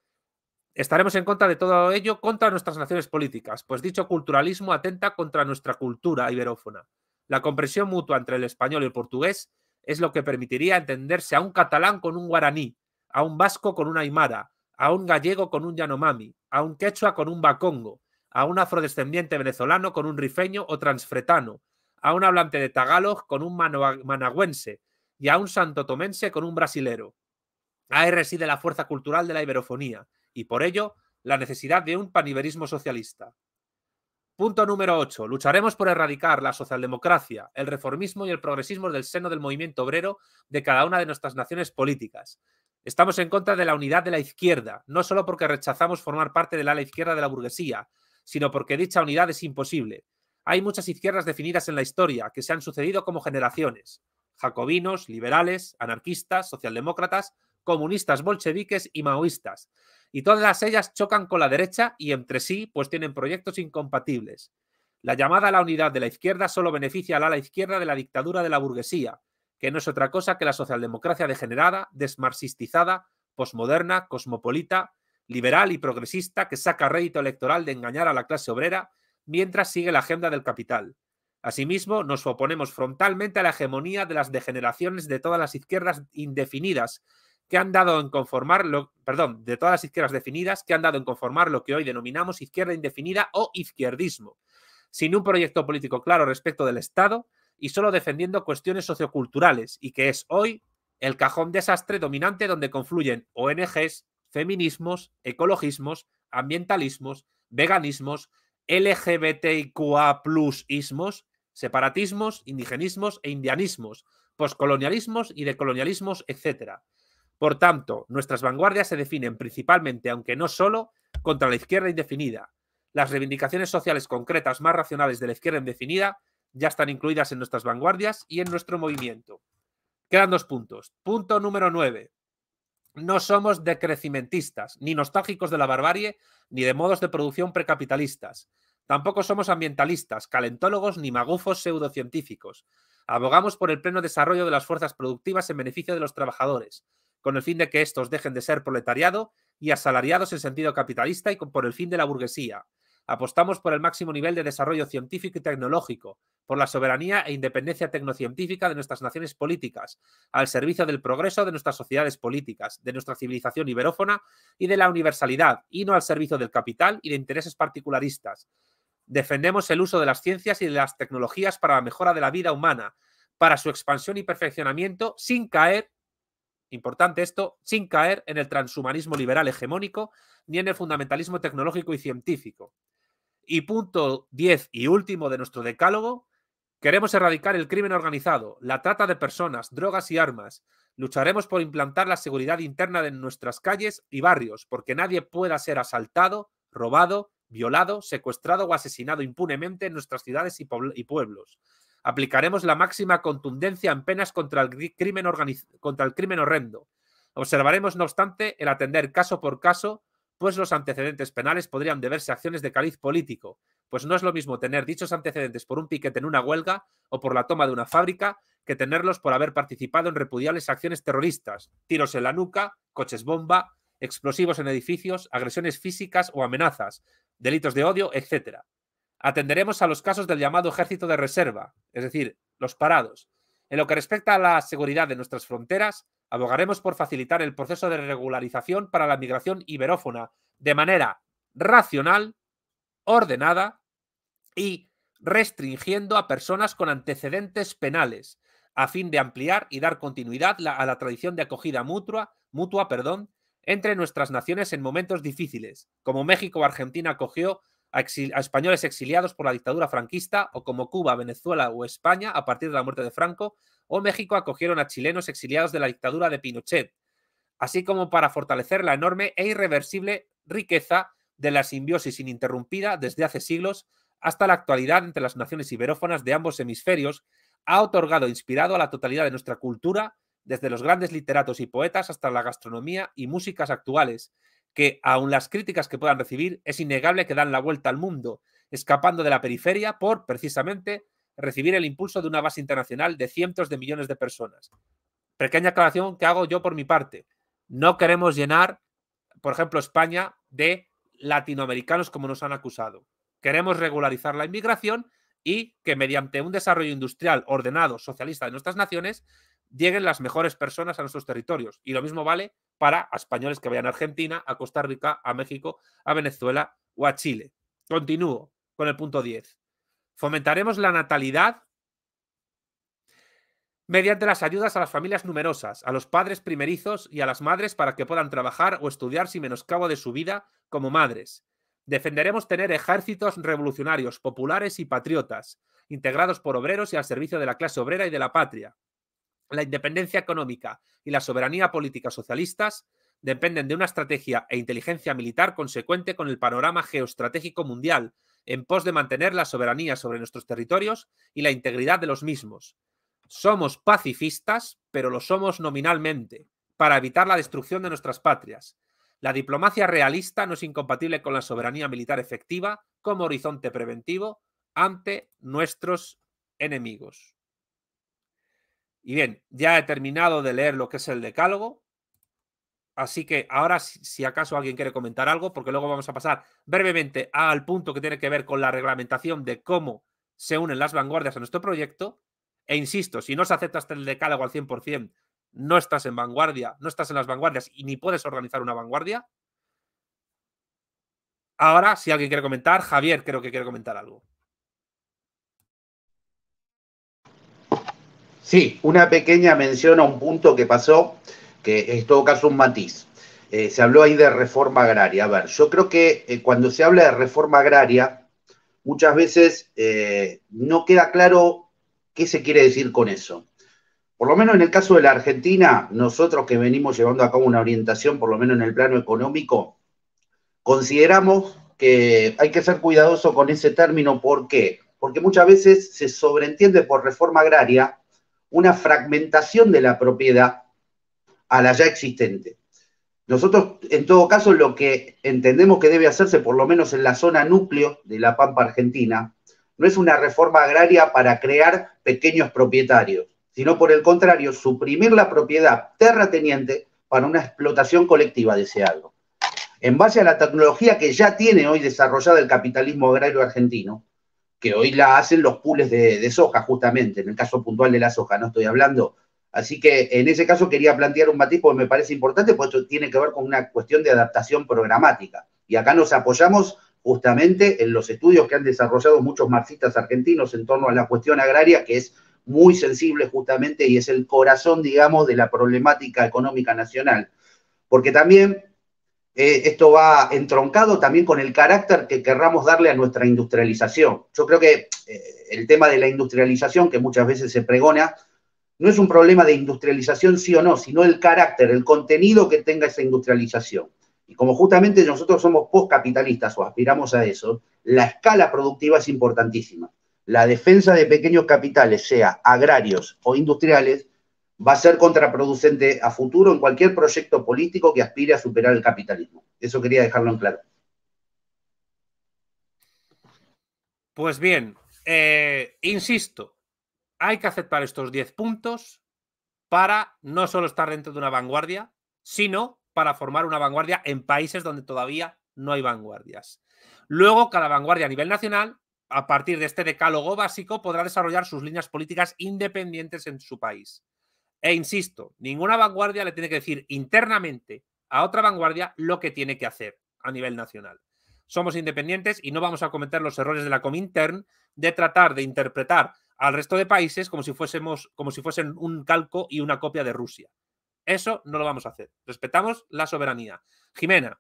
Estaremos en contra de todo ello contra nuestras naciones políticas, pues dicho culturalismo atenta contra nuestra cultura iberófona. La comprensión mutua entre el español y el portugués es lo que permitiría entenderse a un catalán con un guaraní, a un vasco con un aymara, a un gallego con un yanomami, a un quechua con un bacongo, a un afrodescendiente venezolano con un rifeño o transfretano, a un hablante de tagalog con un managüense y a un santotomense con un brasilero. Ahí reside la fuerza cultural de la iberofonía y por ello la necesidad de un paniberismo socialista. Punto número 8. Lucharemos por erradicar la socialdemocracia, el reformismo y el progresismo del seno del movimiento obrero de cada una de nuestras naciones políticas. Estamos en contra de la unidad de la izquierda, no solo porque rechazamos formar parte del ala izquierda de la burguesía, sino porque dicha unidad es imposible. Hay muchas izquierdas definidas en la historia que se han sucedido como generaciones. Jacobinos, liberales, anarquistas, socialdemócratas, comunistas, bolcheviques y maoístas. Y todas ellas chocan con la derecha y entre sí pues tienen proyectos incompatibles. La llamada a la unidad de la izquierda solo beneficia al ala izquierda de la dictadura de la burguesía, que no es otra cosa que la socialdemocracia degenerada, desmarxistizada, posmoderna, cosmopolita, liberal y progresista que saca rédito electoral de engañar a la clase obrera mientras sigue la agenda del capital. Asimismo, nos oponemos frontalmente a la hegemonía de las degeneraciones de todas las izquierdas indefinidas que han dado en conformar de todas las izquierdas definidas que han dado en conformar lo que hoy denominamos izquierda indefinida o izquierdismo, sin un proyecto político claro respecto del Estado y solo defendiendo cuestiones socioculturales y que es hoy el cajón desastre dominante donde confluyen ONGs, feminismos, ecologismos, ambientalismos, veganismos, LGBTIQA+ismos, separatismos, indigenismos e indianismos, poscolonialismos y decolonialismos, etc. Por tanto, nuestras vanguardias se definen principalmente, aunque no solo, contra la izquierda indefinida. Las reivindicaciones sociales concretas más racionales de la izquierda indefinida ya están incluidas en nuestras vanguardias y en nuestro movimiento. Quedan 2 puntos. Punto número 9. No somos decrecimentistas, ni nostálgicos de la barbarie, ni de modos de producción precapitalistas. Tampoco somos ambientalistas, calentólogos ni magufos pseudocientíficos. Abogamos por el pleno desarrollo de las fuerzas productivas en beneficio de los trabajadores, con el fin de que estos dejen de ser proletariado y asalariados en sentido capitalista y por el fin de la burguesía. Apostamos por el máximo nivel de desarrollo científico y tecnológico, por la soberanía e independencia tecnocientífica de nuestras naciones políticas, al servicio del progreso de nuestras sociedades políticas, de nuestra civilización iberófona y de la universalidad, y no al servicio del capital y de intereses particularistas. Defendemos el uso de las ciencias y de las tecnologías para la mejora de la vida humana, para su expansión y perfeccionamiento, sin caer, importante esto, sin caer en el transhumanismo liberal hegemónico ni en el fundamentalismo tecnológico y científico. Y punto 10 y último de nuestro decálogo, queremos erradicar el crimen organizado, la trata de personas, drogas y armas. Lucharemos por implantar la seguridad interna de nuestras calles y barrios, porque nadie pueda ser asaltado, robado, violado, secuestrado o asesinado impunemente en nuestras ciudades y pueblos. Aplicaremos la máxima contundencia en penas contra el crimen horrendo. Observaremos, no obstante, el atender caso por caso, pues los antecedentes penales podrían deberse a acciones de cariz político, pues no es lo mismo tener dichos antecedentes por un piquete en una huelga o por la toma de una fábrica que tenerlos por haber participado en repudiables acciones terroristas, tiros en la nuca, coches bomba, explosivos en edificios, agresiones físicas o amenazas, delitos de odio, etc. Atenderemos a los casos del llamado ejército de reserva, es decir, los parados. En lo que respecta a la seguridad de nuestras fronteras, abogaremos por facilitar el proceso de regularización para la migración iberófona de manera racional, ordenada y restringiendo a personas con antecedentes penales, a fin de ampliar y dar continuidad a la tradición de acogida mutua, entre nuestras naciones en momentos difíciles, como México o Argentina acogió a españoles exiliados por la dictadura franquista, o como Cuba, Venezuela o España a partir de la muerte de Franco, o México acogieron a chilenos exiliados de la dictadura de Pinochet, así como para fortalecer la enorme e irreversible riqueza de la simbiosis ininterrumpida desde hace siglos hasta la actualidad entre las naciones iberófonas de ambos hemisferios, ha otorgado e inspirado a la totalidad de nuestra cultura, desde los grandes literatos y poetas hasta la gastronomía y músicas actuales, que, aun las críticas que puedan recibir, es innegable que dan la vuelta al mundo, escapando de la periferia por, precisamente, recibir el impulso de una base internacional de cientos de millones de personas. Pequeña aclaración que hago yo por mi parte. No queremos llenar, por ejemplo, España de latinoamericanos como nos han acusado. Queremos regularizar la inmigración y que mediante un desarrollo industrial ordenado, socialista de nuestras naciones, lleguen las mejores personas a nuestros territorios. Y lo mismo vale para españoles que vayan a Argentina, a Costa Rica, a México, a Venezuela o a Chile. Continúo con el punto 10. Fomentaremos la natalidad mediante las ayudas a las familias numerosas, a los padres primerizos y a las madres para que puedan trabajar o estudiar sin menoscabo de su vida como madres. Defenderemos tener ejércitos revolucionarios, populares y patriotas, integrados por obreros y al servicio de la clase obrera y de la patria. La independencia económica y la soberanía política socialistas dependen de una estrategia e inteligencia militar consecuente con el panorama geoestratégico mundial, en pos de mantener la soberanía sobre nuestros territorios y la integridad de los mismos. Somos pacifistas, pero lo somos nominalmente, para evitar la destrucción de nuestras patrias. La diplomacia realista no es incompatible con la soberanía militar efectiva como horizonte preventivo ante nuestros enemigos. Y bien, ya he terminado de leer lo que es el decálogo, así que ahora, si acaso alguien quiere comentar algo, porque luego vamos a pasar brevemente al punto que tiene que ver con la reglamentación de cómo se unen las vanguardias a nuestro proyecto. E insisto, si no se acepta hasta el decálogo al 100%, no estás en vanguardia, no estás en las vanguardias y ni puedes organizar una vanguardia. Ahora, si alguien quiere comentar, Javier creo que quiere comentar algo. Sí, una pequeña mención a un punto que pasó, que es todo caso un matiz. Se habló ahí de reforma agraria. A ver, yo creo que cuando se habla de reforma agraria, muchas veces no queda claro qué se quiere decir con eso. Por lo menos en el caso de la Argentina, nosotros que venimos llevando a cabo una orientación, por lo menos en el plano económico, consideramos que hay que ser cuidadoso con ese término. ¿Por qué? Porque muchas veces se sobreentiende por reforma agraria una fragmentación de la propiedad a la ya existente. Nosotros, en todo caso, lo que entendemos que debe hacerse, por lo menos en la zona núcleo de la Pampa Argentina, no es una reforma agraria para crear pequeños propietarios, sino por el contrario, suprimir la propiedad terrateniente para una explotación colectiva de ese algo. en base a la tecnología que ya tiene hoy desarrollada el capitalismo agrario argentino, que hoy la hacen los pools de soja, justamente, en el caso puntual de la soja, no estoy hablando. Así que en ese caso quería plantear un matiz porque me parece importante, porque esto tiene que ver con una cuestión de adaptación programática. Y acá nos apoyamos justamente en los estudios que han desarrollado muchos marxistas argentinos en torno a la cuestión agraria, que es muy sensible justamente y es el corazón, digamos, de la problemática económica nacional. Porque también esto va entroncado también con el carácter que querramos darle a nuestra industrialización. Yo creo que el tema de la industrialización, que muchas veces se pregona, no es un problema de industrialización sí o no, sino el carácter, el contenido que tenga esa industrialización. Y como justamente nosotros somos postcapitalistas o aspiramos a eso, la escala productiva es importantísima. La defensa de pequeños capitales, sea agrarios o industriales, va a ser contraproducente a futuro en cualquier proyecto político que aspire a superar el capitalismo. Eso quería dejarlo en claro. Pues bien, insisto, hay que aceptar estos 10 puntos para no solo estar dentro de una vanguardia, sino para formar una vanguardia en países donde todavía no hay vanguardias. Luego, cada vanguardia a nivel nacional, a partir de este decálogo básico, podrá desarrollar sus líneas políticas independientes en su país. E insisto, ninguna vanguardia le tiene que decir internamente a otra vanguardia lo que tiene que hacer a nivel nacional. Somos independientes y no vamos a cometer los errores de la Comintern de tratar de interpretar al resto de países como si fuesen un calco y una copia de Rusia. Eso no lo vamos a hacer. Respetamos la soberanía. Jimena.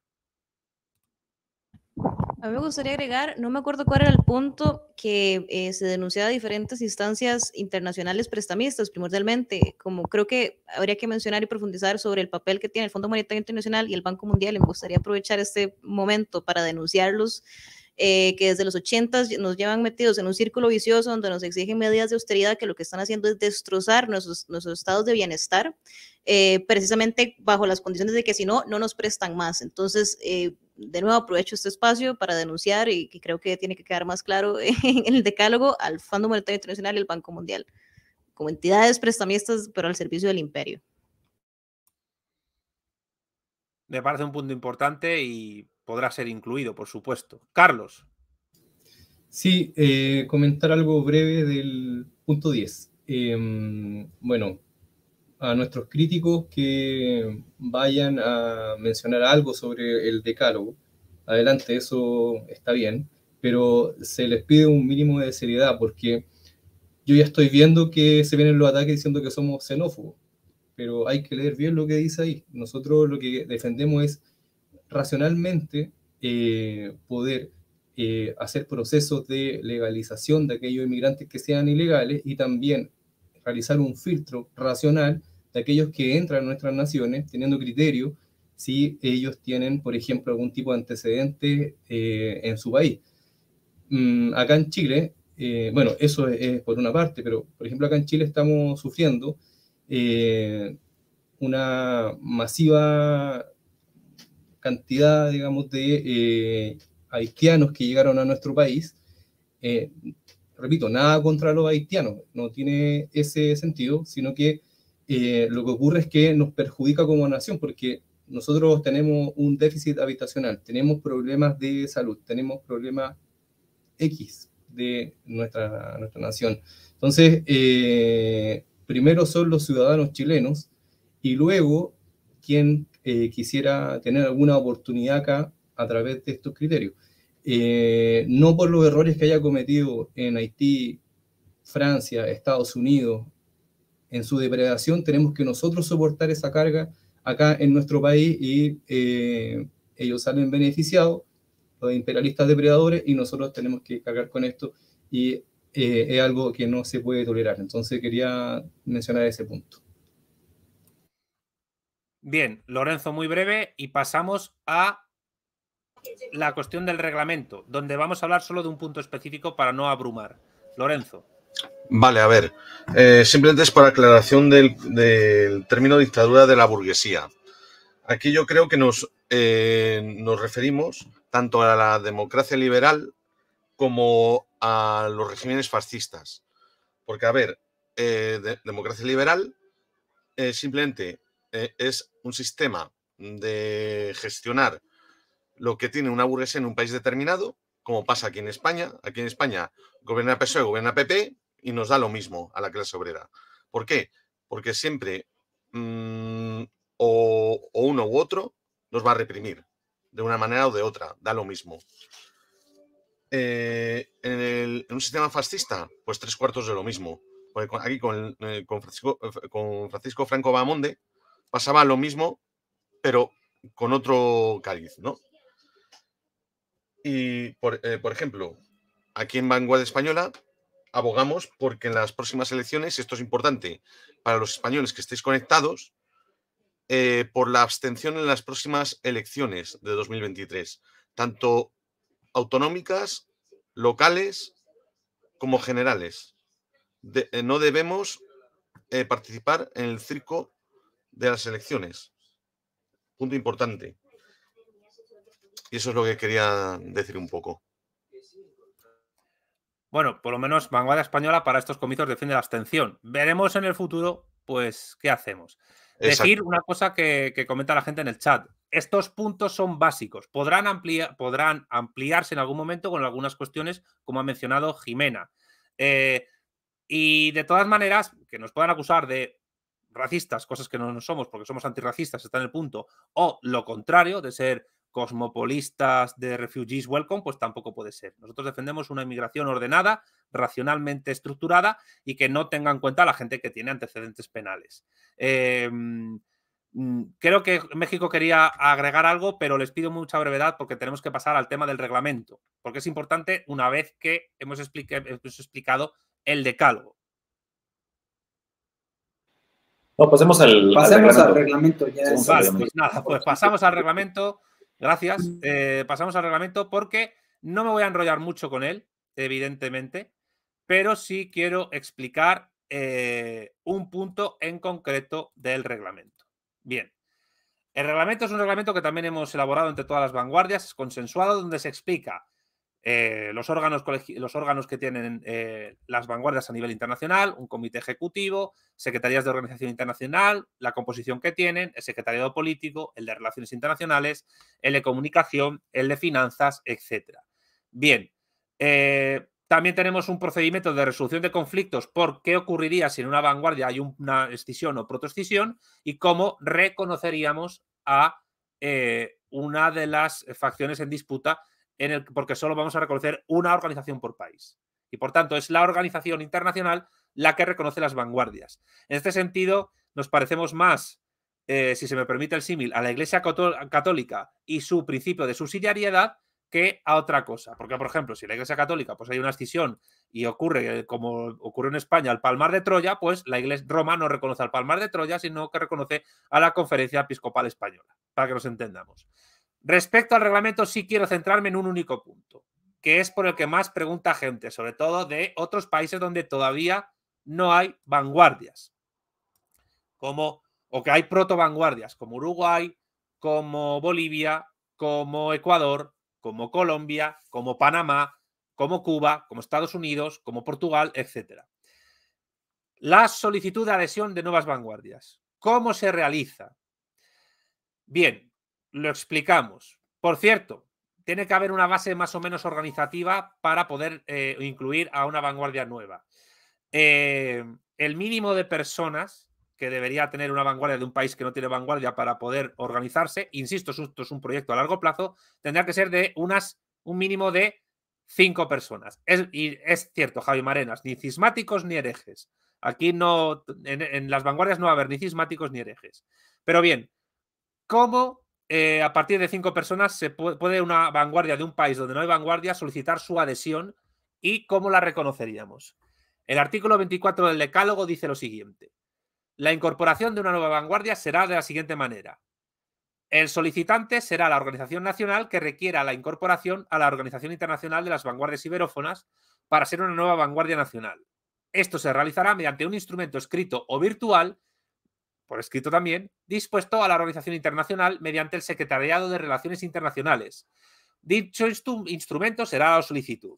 A mí me gustaría agregar, no me acuerdo cuál era el punto, que se denunciaba a diferentes instancias internacionales prestamistas, primordialmente, como creo que habría que mencionar y profundizar sobre el papel que tiene el Fondo Monetario Internacional y el Banco Mundial. Y me gustaría aprovechar este momento para denunciarlos, que desde los 80 nos llevan metidos en un círculo vicioso donde nos exigen medidas de austeridad que lo que están haciendo es destrozar nuestros estados de bienestar, precisamente bajo las condiciones de que si no, no nos prestan más. Entonces, de nuevo aprovecho este espacio para denunciar, y creo que tiene que quedar más claro en el decálogo, al Fondo Monetario Internacional y el Banco Mundial como entidades prestamistas, pero al servicio del imperio. Me parece un punto importante y podrá ser incluido, por supuesto. Carlos. Sí, comentar algo breve del punto 10. Bueno, a nuestros críticos que vayan a mencionar algo sobre el decálogo, adelante, eso está bien, pero se les pide un mínimo de seriedad, porque yo ya estoy viendo que se vienen los ataques diciendo que somos xenófobos, pero hay que leer bien lo que dice ahí. Nosotros lo que defendemos es racionalmente poder hacer procesos de legalización de aquellos inmigrantes que sean ilegales, y también realizar un filtro racional de aquellos que entran a nuestras naciones teniendo criterio si ellos tienen, por ejemplo, algún tipo de antecedente en su país. Acá en Chile, bueno, eso es por una parte, pero por ejemplo acá en Chile estamos sufriendo una masiva cantidad, digamos, de haitianos que llegaron a nuestro país. Repito, nada contra los haitianos, no tiene ese sentido, sino que lo que ocurre es que nos perjudica como nación, porque nosotros tenemos un déficit habitacional, tenemos problemas de salud, tenemos problemas X de nuestra nación. Entonces, primero son los ciudadanos chilenos, y luego quien quisiera tener alguna oportunidad acá a través de estos criterios. No por los errores que haya cometido en Haití, Francia, Estados Unidos, en su depredación, tenemos que nosotros soportar esa carga acá en nuestro país, y ellos salen beneficiados, los imperialistas depredadores, y nosotros tenemos que cargar con esto, y es algo que no se puede tolerar. Entonces quería mencionar ese punto. Bien, Lorenzo, muy breve, y pasamos a la cuestión del reglamento, donde vamos a hablar solo de un punto específico para no abrumar. Lorenzo. Vale, a ver, simplemente es por aclaración del término dictadura de la burguesía. Aquí yo creo que nos referimos tanto a la democracia liberal como a los regímenes fascistas. Porque, a ver, democracia liberal simplemente es un sistema de gestionar lo que tiene una burguesía en un país determinado, como pasa aquí en España. Aquí en España gobierna PSOE, gobierna PP y nos da lo mismo a la clase obrera. ¿Por qué? Porque siempre o uno u otro nos va a reprimir de una manera o de otra, da lo mismo. En un sistema fascista, pues 3/4 de lo mismo. Porque aquí con Francisco Franco Bahamonde pasaba lo mismo, pero con otro cariz, ¿no? Y, por ejemplo, aquí en Vanguardia Española abogamos porque en las próximas elecciones, y esto es importante para los españoles que estéis conectados, por la abstención en las próximas elecciones de 2023, tanto autonómicas, locales, como generales. No debemos participar en el circo de las elecciones. Punto importante. Y eso es lo que quería decir un poco. Bueno, por lo menos Vanguardia Española para estos comicios defiende la abstención. Veremos en el futuro, pues, qué hacemos. Exacto. Decir una cosa que comenta la gente en el chat. Estos puntos son básicos. Podrán ampliarse en algún momento con algunas cuestiones, como ha mencionado Jimena. Y de todas maneras, que nos puedan acusar de racistas, cosas que no somos porque somos antirracistas, está en el punto, o lo contrario, de ser cosmopolistas de refugees welcome, pues tampoco puede ser. Nosotros defendemos una inmigración ordenada, racionalmente estructurada y que no tenga en cuenta a la gente que tiene antecedentes penales. Creo que México quería agregar algo, pero les pido mucha brevedad porque tenemos que pasar al tema del reglamento, porque es importante una vez que hemos explicado el decálogo. No, pasemos al reglamento. Ya sí, vale, pues nada, pues pasamos al reglamento. Gracias. Pasamos al reglamento porque no me voy a enrollar mucho con él, evidentemente, pero sí quiero explicar un punto en concreto del reglamento. Bien. El reglamento es un reglamento que también hemos elaborado entre todas las vanguardias, es consensuado, donde se explica los órganos que tienen las vanguardias a nivel internacional, un comité ejecutivo, secretarías de organización internacional, la composición que tienen, el secretariado político, el de relaciones internacionales, el de comunicación, el de finanzas, etc. Bien, también tenemos un procedimiento de resolución de conflictos por qué ocurriría si en una vanguardia hay una escisión o protoescisión y cómo reconoceríamos a una de las facciones en disputa porque solo vamos a reconocer una organización por país. Y por tanto es la organización internacional la que reconoce las vanguardias. En este sentido, nos parecemos más, si se me permite el símil, a la Iglesia Católica y su principio de subsidiariedad que a otra cosa. Porque, por ejemplo, si la Iglesia Católica pues hay una escisión y ocurre, como ocurrió en España, el Palmar de Troya, pues la Iglesia Roma no reconoce al Palmar de Troya, sino que reconoce a la Conferencia Episcopal Española, para que nos entendamos. Respecto al reglamento, sí quiero centrarme en un único punto, que es por el que más pregunta gente, sobre todo de otros países donde todavía no hay vanguardias, o que hay proto-vanguardias, como Uruguay, como Bolivia, como Ecuador, como Colombia, como Panamá, como Cuba, como Estados Unidos, como Portugal, etc. La solicitud de adhesión de nuevas vanguardias. ¿Cómo se realiza? Bien, lo explicamos. Por cierto, tiene que haber una base más o menos organizativa para poder incluir a una vanguardia nueva. El mínimo de personas que debería tener una vanguardia de un país que no tiene vanguardia para poder organizarse, insisto, esto es un proyecto a largo plazo, tendrá que ser de un mínimo de 5 personas. Y es cierto, Javi Marenas, ni cismáticos ni herejes. Aquí no, en las vanguardias no va a haber ni cismáticos ni herejes. Pero bien, ¿cómo a partir de 5 personas se puede una vanguardia de un país donde no hay vanguardia solicitar su adhesión y cómo la reconoceríamos? El artículo 24 del Decálogo dice lo siguiente. La incorporación de una nueva vanguardia será de la siguiente manera. El solicitante será la organización nacional que requiera la incorporación a la Organización Internacional de las Vanguardias Iberófonas para ser una nueva vanguardia nacional. Esto se realizará mediante un instrumento escrito o virtual, por escrito también, dispuesto a la organización internacional mediante el Secretariado de Relaciones Internacionales. Dicho instrumento será la solicitud.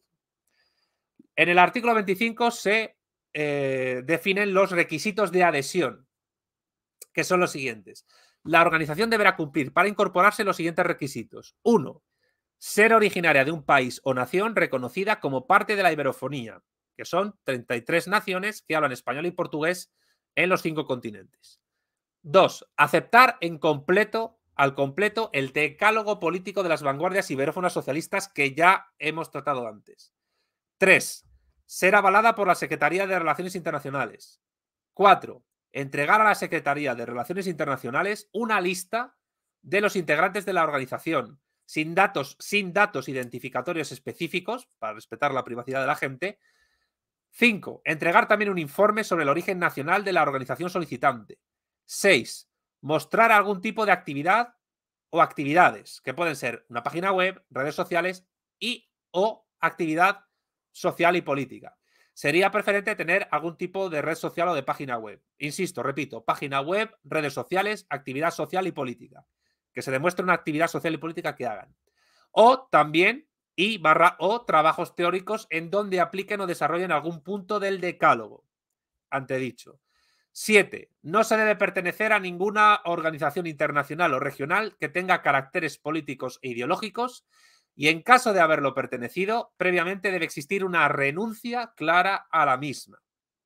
En el artículo 25 se definen los requisitos de adhesión, que son los siguientes. La organización deberá cumplir para incorporarse los siguientes requisitos. 1. ser originaria de un país o nación reconocida como parte de la iberofonía, que son 33 naciones que hablan español y portugués en los 5 continentes. 2. Aceptar al completo el decálogo político de las vanguardias iberófonas socialistas que ya hemos tratado antes. 3. Ser avalada por la Secretaría de Relaciones Internacionales. 4. Entregar a la Secretaría de Relaciones Internacionales una lista de los integrantes de la organización, sin datos identificatorios específicos, para respetar la privacidad de la gente. 5. Entregar también un informe sobre el origen nacional de la organización solicitante. 6. Mostrar algún tipo de actividad o actividades, que pueden ser una página web, redes sociales o actividad social y política. Sería preferente tener algún tipo de red social o de página web. Insisto, repito, página web, redes sociales, actividad social y política. Que se demuestre una actividad social y política que hagan. O también, o trabajos teóricos en donde apliquen o desarrollen algún punto del decálogo. Antedicho. 7. No se debe pertenecer a ninguna organización internacional o regional que tenga caracteres políticos e ideológicos, y en caso de haberlo pertenecido, previamente debe existir una renuncia clara a la misma.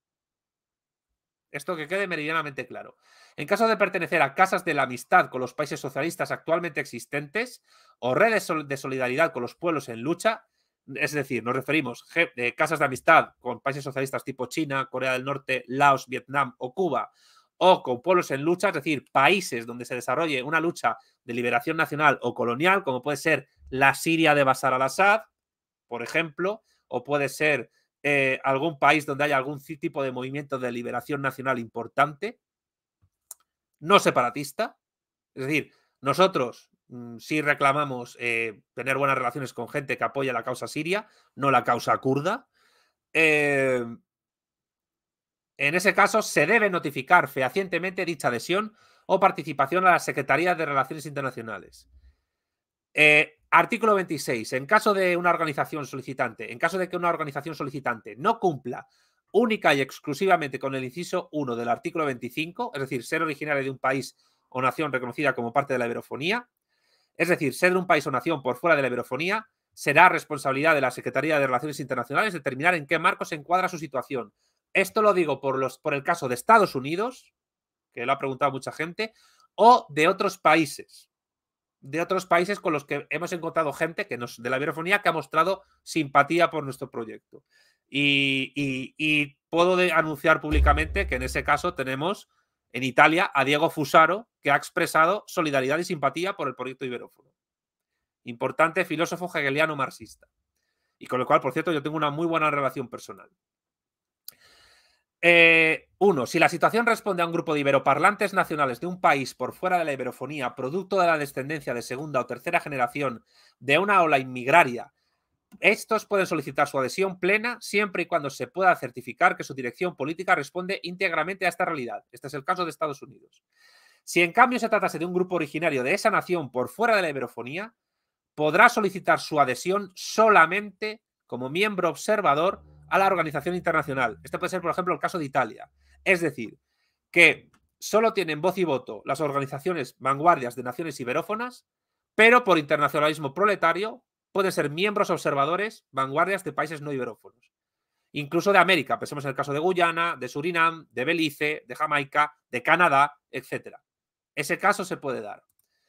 Esto que quede meridianamente claro. En caso de pertenecer a casas de la amistad con los países socialistas actualmente existentes o redes de solidaridad con los pueblos en lucha, es decir, nos referimos a casas de amistad con países socialistas tipo China, Corea del Norte, Laos, Vietnam o Cuba, o con pueblos en lucha, es decir, países donde se desarrolle una lucha de liberación nacional o colonial, como puede ser la Siria de Bashar al-Assad, por ejemplo, o puede ser algún país donde haya algún tipo de movimiento de liberación nacional importante, no separatista. Es decir, nosotros sí reclamamos tener buenas relaciones con gente que apoya la causa siria, no la causa kurda. En ese caso, se debe notificar fehacientemente dicha adhesión o participación a la Secretaría de Relaciones Internacionales. Artículo 26. En caso de que una organización solicitante no cumpla única y exclusivamente con el inciso 1 del artículo 25, es decir, ser originaria de un país o nación reconocida como parte de la iberofonía, es decir, ser de un país o nación por fuera de la iberofonía, será responsabilidad de la Secretaría de Relaciones Internacionales determinar en qué marco se encuadra su situación. Esto lo digo por el caso de Estados Unidos, que lo ha preguntado mucha gente, o de otros países con los que hemos encontrado gente de la iberofonía que ha mostrado simpatía por nuestro proyecto. Y puedo anunciar públicamente que en ese caso tenemos en Italia a Diego Fusaro, que ha expresado solidaridad y simpatía por el proyecto iberófono. Importante filósofo hegeliano marxista. Y con el cual, por cierto, yo tengo una muy buena relación personal. 1. Si la situación responde a un grupo de iberoparlantes nacionales de un país por fuera de la iberofonía, producto de la descendencia de segunda o tercera generación de una ola inmigraria, estos pueden solicitar su adhesión plena siempre y cuando se pueda certificar que su dirección política responde íntegramente a esta realidad. Este es el caso de Estados Unidos. Si en cambio se tratase de un grupo originario de esa nación por fuera de la iberofonía, podrá solicitar su adhesión solamente como miembro observador a la organización internacional. Este puede ser, por ejemplo, el caso de Italia. Es decir, que solo tienen voz y voto las organizaciones vanguardias de naciones iberófonas, pero por internacionalismo proletario pueden ser miembros observadores vanguardias de países no iberófonos. Incluso de América, pensemos en el caso de Guyana, de Surinam, de Belice, de Jamaica, de Canadá, etc. Ese caso se puede dar.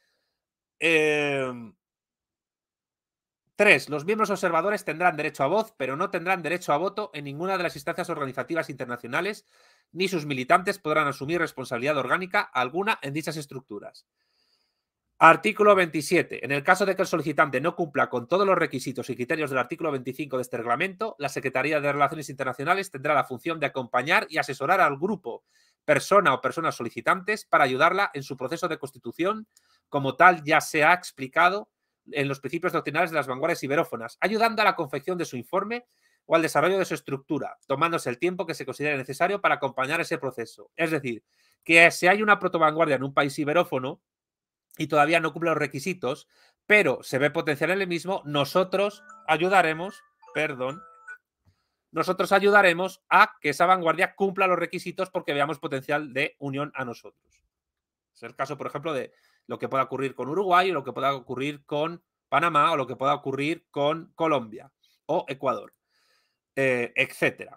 3. Los miembros observadores tendrán derecho a voz, pero no tendrán derecho a voto en ninguna de las instancias organizativas internacionales, ni sus militantes podrán asumir responsabilidad orgánica alguna en dichas estructuras. Artículo 27. En el caso de que el solicitante no cumpla con todos los requisitos y criterios del artículo 25 de este reglamento, la Secretaría de Relaciones Internacionales tendrá la función de acompañar y asesorar al grupo, persona o personas solicitantes para ayudarla en su proceso de constitución, como tal ya se ha explicado en los principios doctrinales de las vanguardias iberófonas, ayudando a la confección de su informe o al desarrollo de su estructura, tomándose el tiempo que se considere necesario para acompañar ese proceso. Es decir, que si hay una protovanguardia en un país iberófono y todavía no cumple los requisitos, pero se ve potencial en el mismo, nosotros ayudaremos a que esa vanguardia cumpla los requisitos porque veamos potencial de unión a nosotros. Es el caso, por ejemplo, de lo que pueda ocurrir con Uruguay o lo que pueda ocurrir con Panamá o lo que pueda ocurrir con Colombia o Ecuador, etcétera.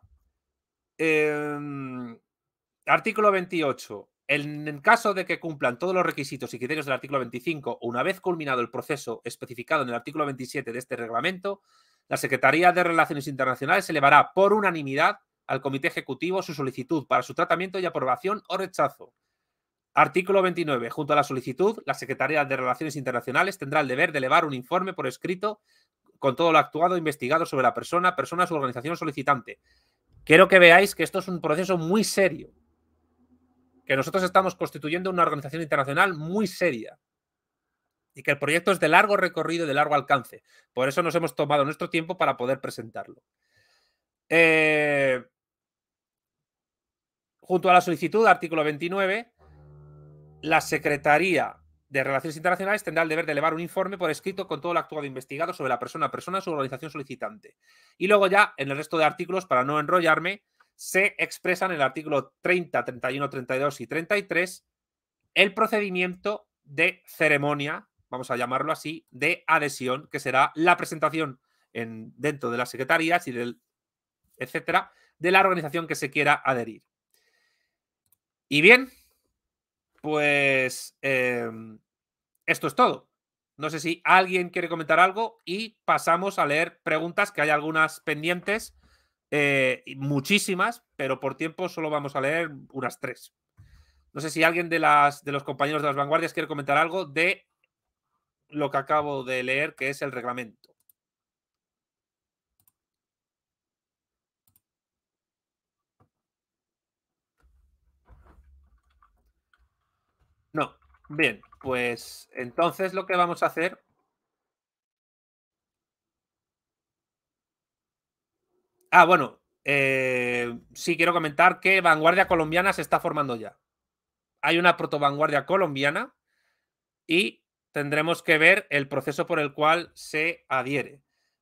Artículo 28. En el caso de que cumplan todos los requisitos y criterios del artículo 25, una vez culminado el proceso especificado en el artículo 27 de este reglamento, la Secretaría de Relaciones Internacionales elevará por unanimidad al Comité Ejecutivo su solicitud para su tratamiento y aprobación o rechazo. Artículo 29. Junto a la solicitud, la Secretaría de Relaciones Internacionales tendrá el deber de elevar un informe por escrito con todo lo actuado e investigado sobre la persona su organización solicitante. Quiero que veáis que esto es un proceso muy serio, que nosotros estamos constituyendo una organización internacional muy seria y que el proyecto es de largo recorrido y de largo alcance. Por eso nos hemos tomado nuestro tiempo para poder presentarlo. Junto a la solicitud, artículo 29, la Secretaría de Relaciones Internacionales tendrá el deber de elevar un informe por escrito con todo lo actuado e investigado sobre la persona su organización solicitante. Y luego ya, en el resto de artículos, para no enrollarme, se expresan en el artículo 30, 31, 32 y 33 el procedimiento de ceremonia, vamos a llamarlo así, de adhesión, que será la presentación dentro de las secretarías y del etcétera, de la organización que se quiera adherir. Y bien, pues esto es todo. No sé si alguien quiere comentar algo y pasamos a leer preguntas, que hay algunas pendientes, muchísimas, pero por tiempo solo vamos a leer unas 3. No sé si alguien de los compañeros de las vanguardias quiere comentar algo de lo que acabo de leer, que es el reglamento. No. Bien, pues entonces lo que vamos a hacer... bueno, sí quiero comentar que Vanguardia Colombiana se está formando ya. Hay una proto-vanguardia colombiana y tendremos que ver el proceso por el cual se adhiere.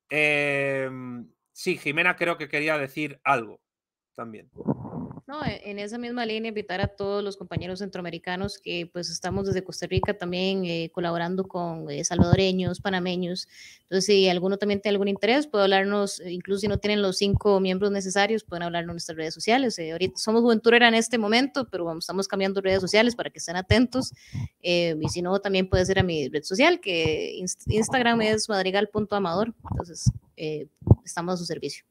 Sí, Jimena creo que quería decir algo también. No, en esa misma línea, invitar a todos los compañeros centroamericanos que pues estamos desde Costa Rica también colaborando con salvadoreños, panameños. Entonces, si alguno también tiene algún interés, puede hablarnos, incluso si no tienen los 5 miembros necesarios, pueden hablarnos en nuestras redes sociales. Ahorita somos Juventurera en este momento, pero vamos, estamos cambiando redes sociales para que estén atentos. Y si no, también puede ser a mi red social, que Instagram es madrigal.amador. Entonces, estamos a su servicio.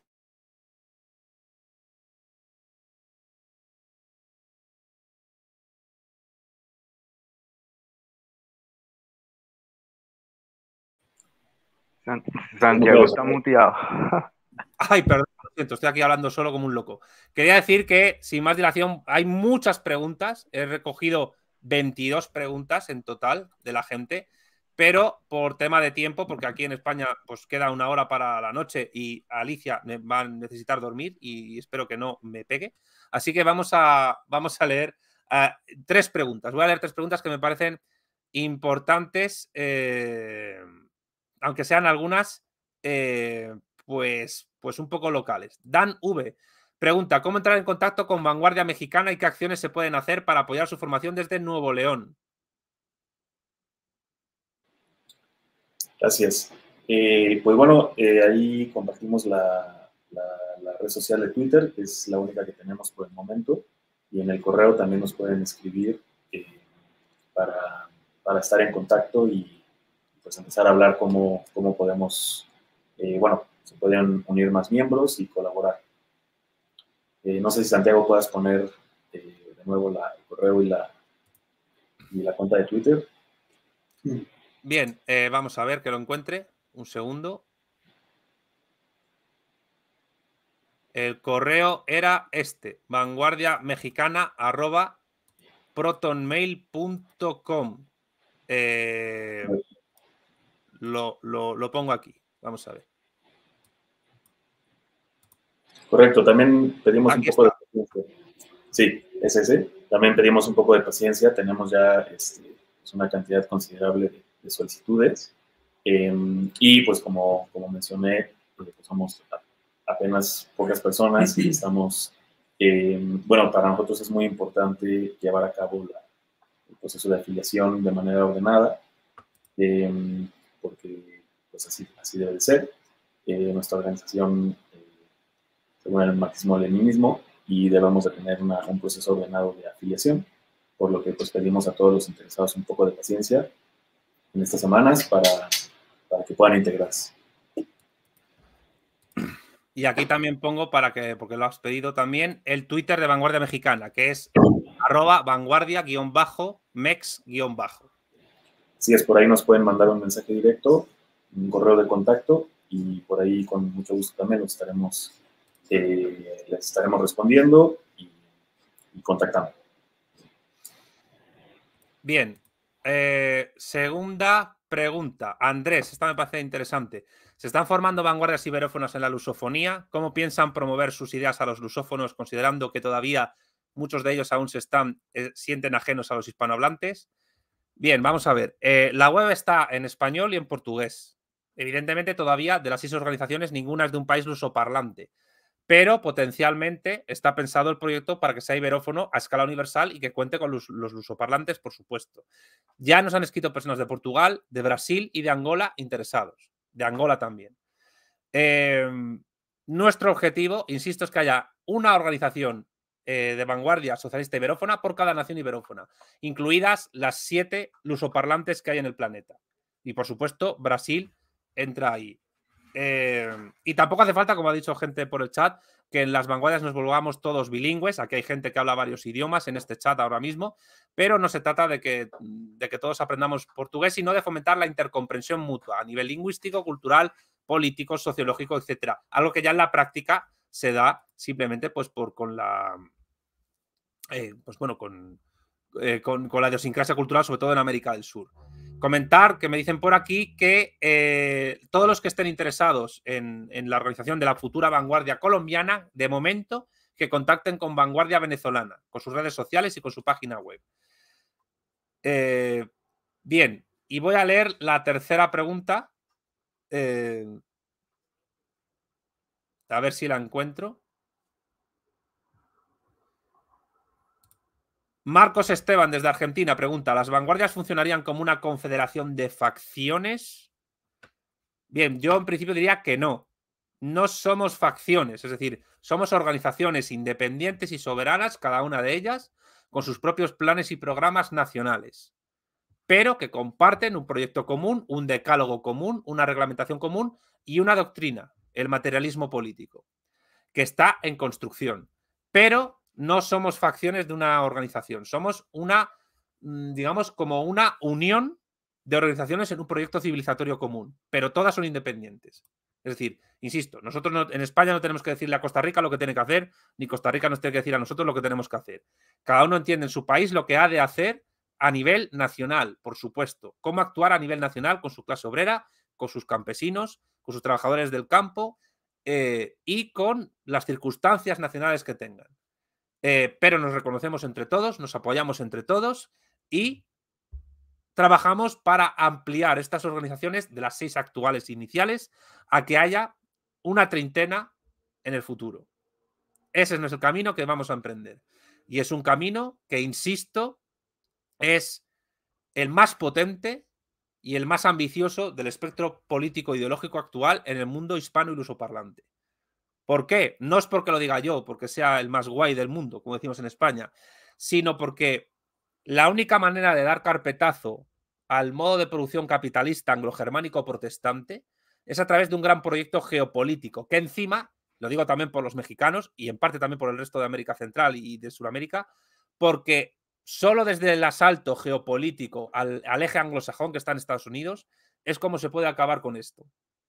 Santiago está muteado. Ay, perdón, lo siento, estoy aquí hablando solo como un loco. Quería decir que, sin más dilación, hay muchas preguntas. He recogido 22 preguntas en total de la gente, pero por tema de tiempo, porque aquí en España pues queda 1 hora para la noche y Alicia va a necesitar dormir y espero que no me pegue. Así que vamos a leer 3 preguntas. Voy a leer 3 preguntas que me parecen importantes, aunque sean algunas pues un poco locales. Dan V pregunta: ¿cómo entrar en contacto con Vanguardia Mexicana y qué acciones se pueden hacer para apoyar su formación desde Nuevo León? Gracias. Pues bueno, ahí compartimos la red social de Twitter, que es la única que tenemos por el momento, y en el correo también nos pueden escribir para estar en contacto y pues empezar a hablar cómo podemos, se pueden unir más miembros y colaborar. No sé si Santiago puedas poner de nuevo el correo y la cuenta de Twitter. Bien, vamos a ver que lo encuentre. Un segundo. El correo era vanguardiamexicana@protonmail.com. Lo pongo aquí. Vamos a ver. Correcto, también pedimos un poco de paciencia. Sí, es ese. También pedimos un poco de paciencia. Tenemos ya una cantidad considerable de solicitudes. Y pues como mencioné, pues somos apenas pocas personas y estamos, para nosotros es muy importante llevar a cabo el proceso de afiliación de manera ordenada. porque pues así debe de ser. Nuestra organización, según el marxismo-leninismo, y debemos de tener un proceso ordenado de afiliación, por lo que pues pedimos a todos los interesados un poco de paciencia en estas semanas para que puedan integrarse. Y aquí también pongo porque lo has pedido también, el Twitter de Vanguardia Mexicana, que es @vanguardia_mex_. Si es por ahí, nos pueden mandar un mensaje directo, un correo de contacto, y por ahí les estaremos respondiendo y contactando. Bien. Segunda pregunta. Andrés, esta me parece interesante. ¿Se están formando vanguardias iberófonas en la lusofonía? ¿Cómo piensan promover sus ideas a los lusófonos, considerando que todavía muchos de ellos aún sienten ajenos a los hispanohablantes? Bien, vamos a ver. La web está en español y en portugués. Evidentemente, todavía de las 6 organizaciones, ninguna es de un país lusoparlante. Pero potencialmente está pensado el proyecto para que sea iberófono a escala universal y que cuente con los lusoparlantes, por supuesto. Ya nos han escrito personas de Portugal, de Brasil y de Angola interesados. De Angola también. Nuestro objetivo, insisto, es que haya una organización de vanguardia socialista iberófona por cada nación iberófona, incluidas las 7 lusoparlantes que hay en el planeta. Y, por supuesto, Brasil entra ahí. Y tampoco hace falta, como ha dicho gente por el chat, que en las vanguardias nos volvamos todos bilingües. Aquí hay gente que habla varios idiomas en este chat ahora mismo, pero no se trata de que todos aprendamos portugués, sino de fomentar la intercomprensión mutua a nivel lingüístico, cultural, político, sociológico, etcétera. Algo que ya en la práctica se da simplemente pues con la idiosincrasia cultural, sobre todo en América del Sur. Comentar que me dicen por aquí que todos los que estén interesados en la organización de la futura vanguardia colombiana, de momento, que contacten con Vanguardia Venezolana, con sus redes sociales y con su página web. Bien, y voy a leer la tercera pregunta. A ver si la encuentro. Marcos Esteban, desde Argentina, pregunta: ¿las vanguardias funcionarían como una confederación de facciones? Bien, yo en principio diría que no. No somos facciones, es decir, somos organizaciones independientes y soberanas, cada una de ellas, con sus propios planes y programas nacionales, pero que comparten un proyecto común, un decálogo común, una reglamentación común y una doctrina, el materialismo político, que está en construcción. Pero no somos facciones de una organización, somos digamos, como una unión de organizaciones en un proyecto civilizatorio común, pero todas son independientes. Es decir, insisto, nosotros en España no tenemos que decirle a Costa Rica lo que tiene que hacer, ni Costa Rica nos tiene que decir a nosotros lo que tenemos que hacer. Cada uno entiende en su país lo que ha de hacer a nivel nacional, por supuesto. Cómo actuar a nivel nacional con su clase obrera, con sus campesinos, con sus trabajadores del campo y con las circunstancias nacionales que tengan. Pero nos reconocemos entre todos, nos apoyamos entre todos y trabajamos para ampliar estas organizaciones de las 6 actuales iniciales a que haya una treintena en el futuro. Ese es nuestro camino que vamos a emprender. Y es un camino que, insisto, es el más potente y el más ambicioso del espectro político-ideológico actual en el mundo hispano y lusoparlante. ¿Por qué? No es porque lo diga yo, porque sea el más guay del mundo, como decimos en España, sino porque la única manera de dar carpetazo al modo de producción capitalista anglo-germánico protestante es a través de un gran proyecto geopolítico, que encima, lo digo también por los mexicanos y en parte también por el resto de América Central y de Sudamérica, porque solo desde el asalto geopolítico al eje anglosajón que está en Estados Unidos es como se puede acabar con esto.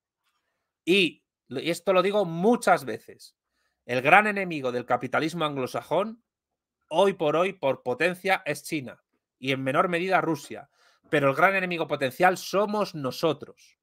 Y esto lo digo muchas veces. El gran enemigo del capitalismo anglosajón, hoy por potencia, es China y en menor medida Rusia. Pero el gran enemigo potencial somos nosotros.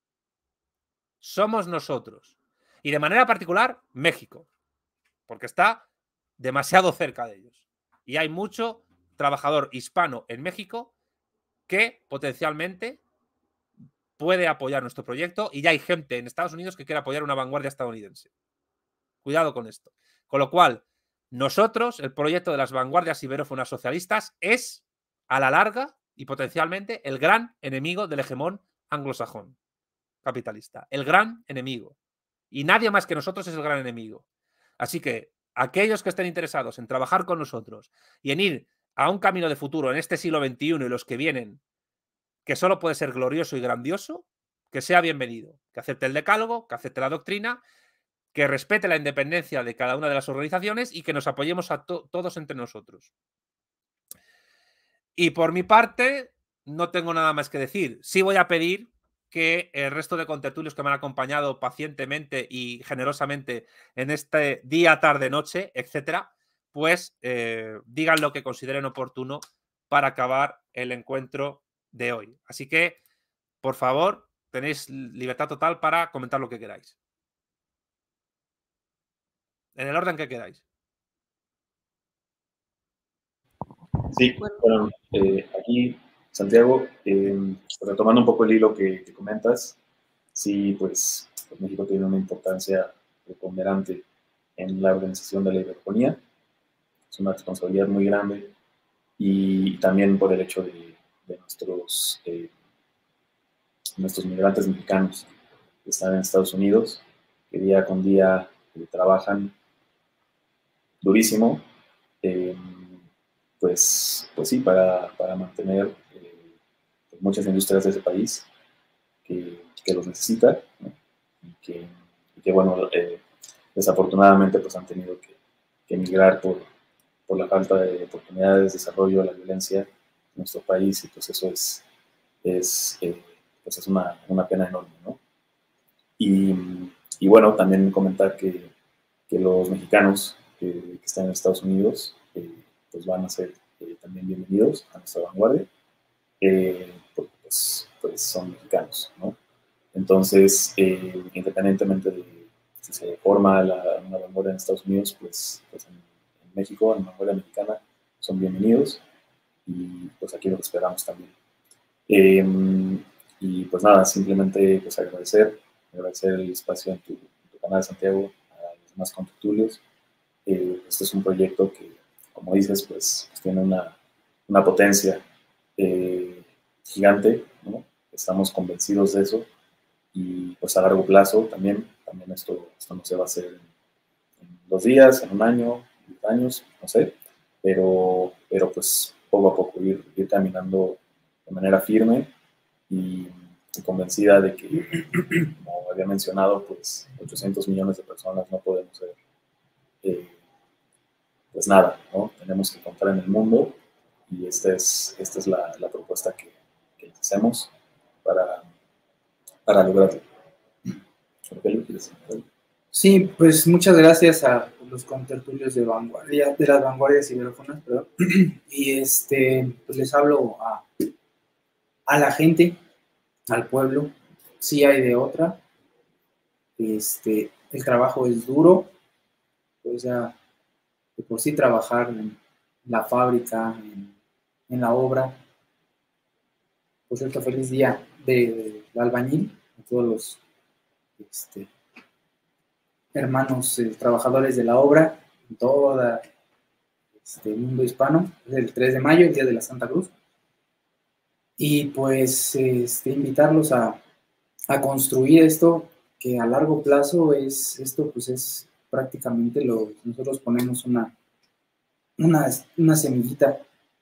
Somos nosotros. Y de manera particular, México, porque está demasiado cerca de ellos. Y hay mucho trabajador hispano en México que potencialmente puede apoyar nuestro proyecto y ya hay gente en Estados Unidos que quiere apoyar una vanguardia estadounidense. Cuidado con esto. Con lo cual, nosotros, el proyecto de las vanguardias iberófonas socialistas es, a la larga y potencialmente, el gran enemigo del hegemón anglosajón capitalista, el gran enemigo. Y nadie más que nosotros es el gran enemigo. Así que aquellos que estén interesados en trabajar con nosotros y en ir a un camino de futuro en este siglo XXI y los que vienen, que solo puede ser glorioso y grandioso, que sea bienvenido, que acepte el decálogo, que acepte la doctrina, que respete la independencia de cada una de las organizaciones y que nos apoyemos a todos entre nosotros. Y por mi parte, no tengo nada más que decir. Sí voy a pedir que el resto de contertulios que me han acompañado pacientemente y generosamente en este día, tarde, noche, etcétera, pues digan lo que consideren oportuno para acabar el encuentro de hoy. Así que, por favor, tenéis libertad total para comentar lo que queráis. En el orden que queráis. Sí, bueno, aquí, Santiago, retomando un poco el hilo que comentas, sí, pues México tiene una importancia preponderante en la organización de la iberofonía. Es una responsabilidad muy grande y también por el hecho de nuestros migrantes mexicanos que están en Estados Unidos, que día con día trabajan durísimo, pues sí, para mantener muchas industrias de ese país que los necesita, ¿no? y que bueno, desafortunadamente pues han tenido que emigrar por la falta de oportunidades, desarrollo, la violencia en nuestro país, y pues eso es una pena enorme, ¿no? Y bueno, también comentar que los mexicanos que están en Estados Unidos pues van a ser también bienvenidos a nuestra vanguardia, porque pues son mexicanos, ¿no? Entonces, independientemente de si se forma una vanguardia en Estados Unidos, pues en México, en la vanguardia mexicana, son bienvenidos, y pues aquí los esperamos también. Y pues nada, simplemente pues agradecer el espacio en tu canal, Santiago, a los demás contertulios. Este es un proyecto que, como dices, pues tiene una potencia gigante, ¿no? Estamos convencidos de eso, y pues a largo plazo también esto no se va a hacer en 2 días, en 1 año, 10 años, no sé, pero pues poco a poco ir caminando de manera firme y convencida de que, como había mencionado, pues 800 millones de personas no podemos ser pues nada, ¿no? Tenemos que contar en el mundo, y esta es la propuesta que les hacemos para lograrlo. Sí, pues muchas gracias a los contertulios de las vanguardias iberófonas, perdón. Y pues les hablo a la gente, al pueblo, sí hay de otra. El trabajo es duro, o sea, de por sí trabajar en la fábrica, en la obra. Por cierto, feliz día del albañil a todos los hermanos trabajadores de la obra en todo el mundo hispano. Es el 3 de mayo, el Día de la Santa Cruz. Y pues invitarlos a construir esto, que a largo plazo es prácticamente nosotros ponemos una semillita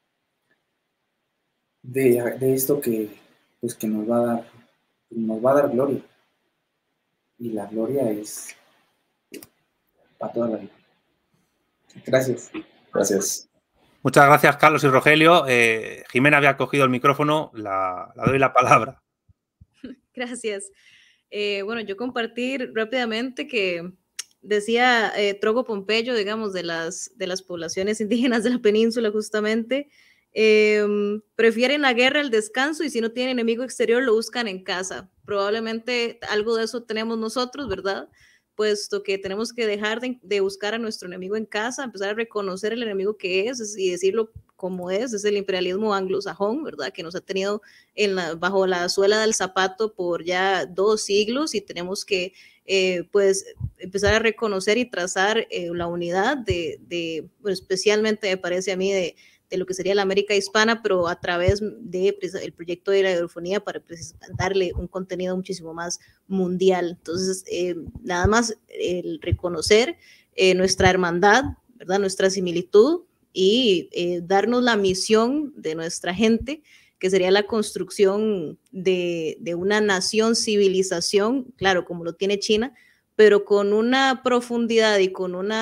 de esto que nos va a dar gloria. Y la gloria es para toda la vida. Gracias. Gracias. Muchas gracias, Carlos y Rogelio. Jimena había cogido el micrófono, la doy la palabra. Gracias. Bueno, yo compartir rápidamente que decía Trogo Pompeyo, digamos, de las poblaciones indígenas de la península, justamente, prefieren la guerra al descanso, y si no tienen enemigo exterior lo buscan en casa. Probablemente algo de eso tenemos nosotros, ¿verdad? Puesto que tenemos que dejar de buscar a nuestro enemigo en casa, empezar a reconocer el enemigo que es y decirlo como es el imperialismo anglosajón, ¿verdad? Que nos ha tenido bajo la suela del zapato por ya 2 siglos, y tenemos que pues empezar a reconocer y trazar la unidad bueno, especialmente me parece a mí de lo que sería la América hispana, pero a través del proyecto de la iberofonía para darle un contenido muchísimo más mundial. Entonces, nada más el reconocer nuestra hermandad, ¿verdad? Nuestra similitud y darnos la misión de nuestra gente, que sería la construcción de una nación, civilización, claro, como lo tiene China, pero con una profundidad y con un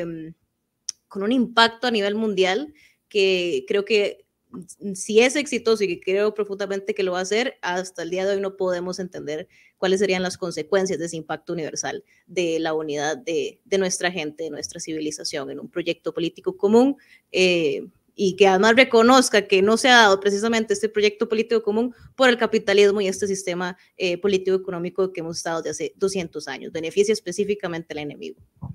impacto a nivel mundial que creo que si es exitoso y que creo profundamente que lo va a hacer, hasta el día de hoy no podemos entender cuáles serían las consecuencias de ese impacto universal de la unidad de nuestra gente, de nuestra civilización, en un proyecto político común, y que además reconozca que no se ha dado precisamente este proyecto político común por el capitalismo y este sistema político-económico que hemos estado desde hace 200 años. Beneficia específicamente al enemigo.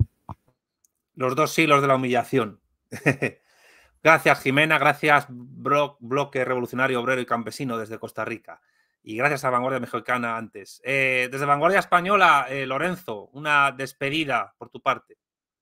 Los 2 siglos de la humillación. Gracias, Jimena. Gracias, Bloque Revolucionario Obrero y Campesino desde Costa Rica. Y gracias a Vanguardia Mexicana antes. Desde Vanguardia Española, Lorenzo, una despedida por tu parte.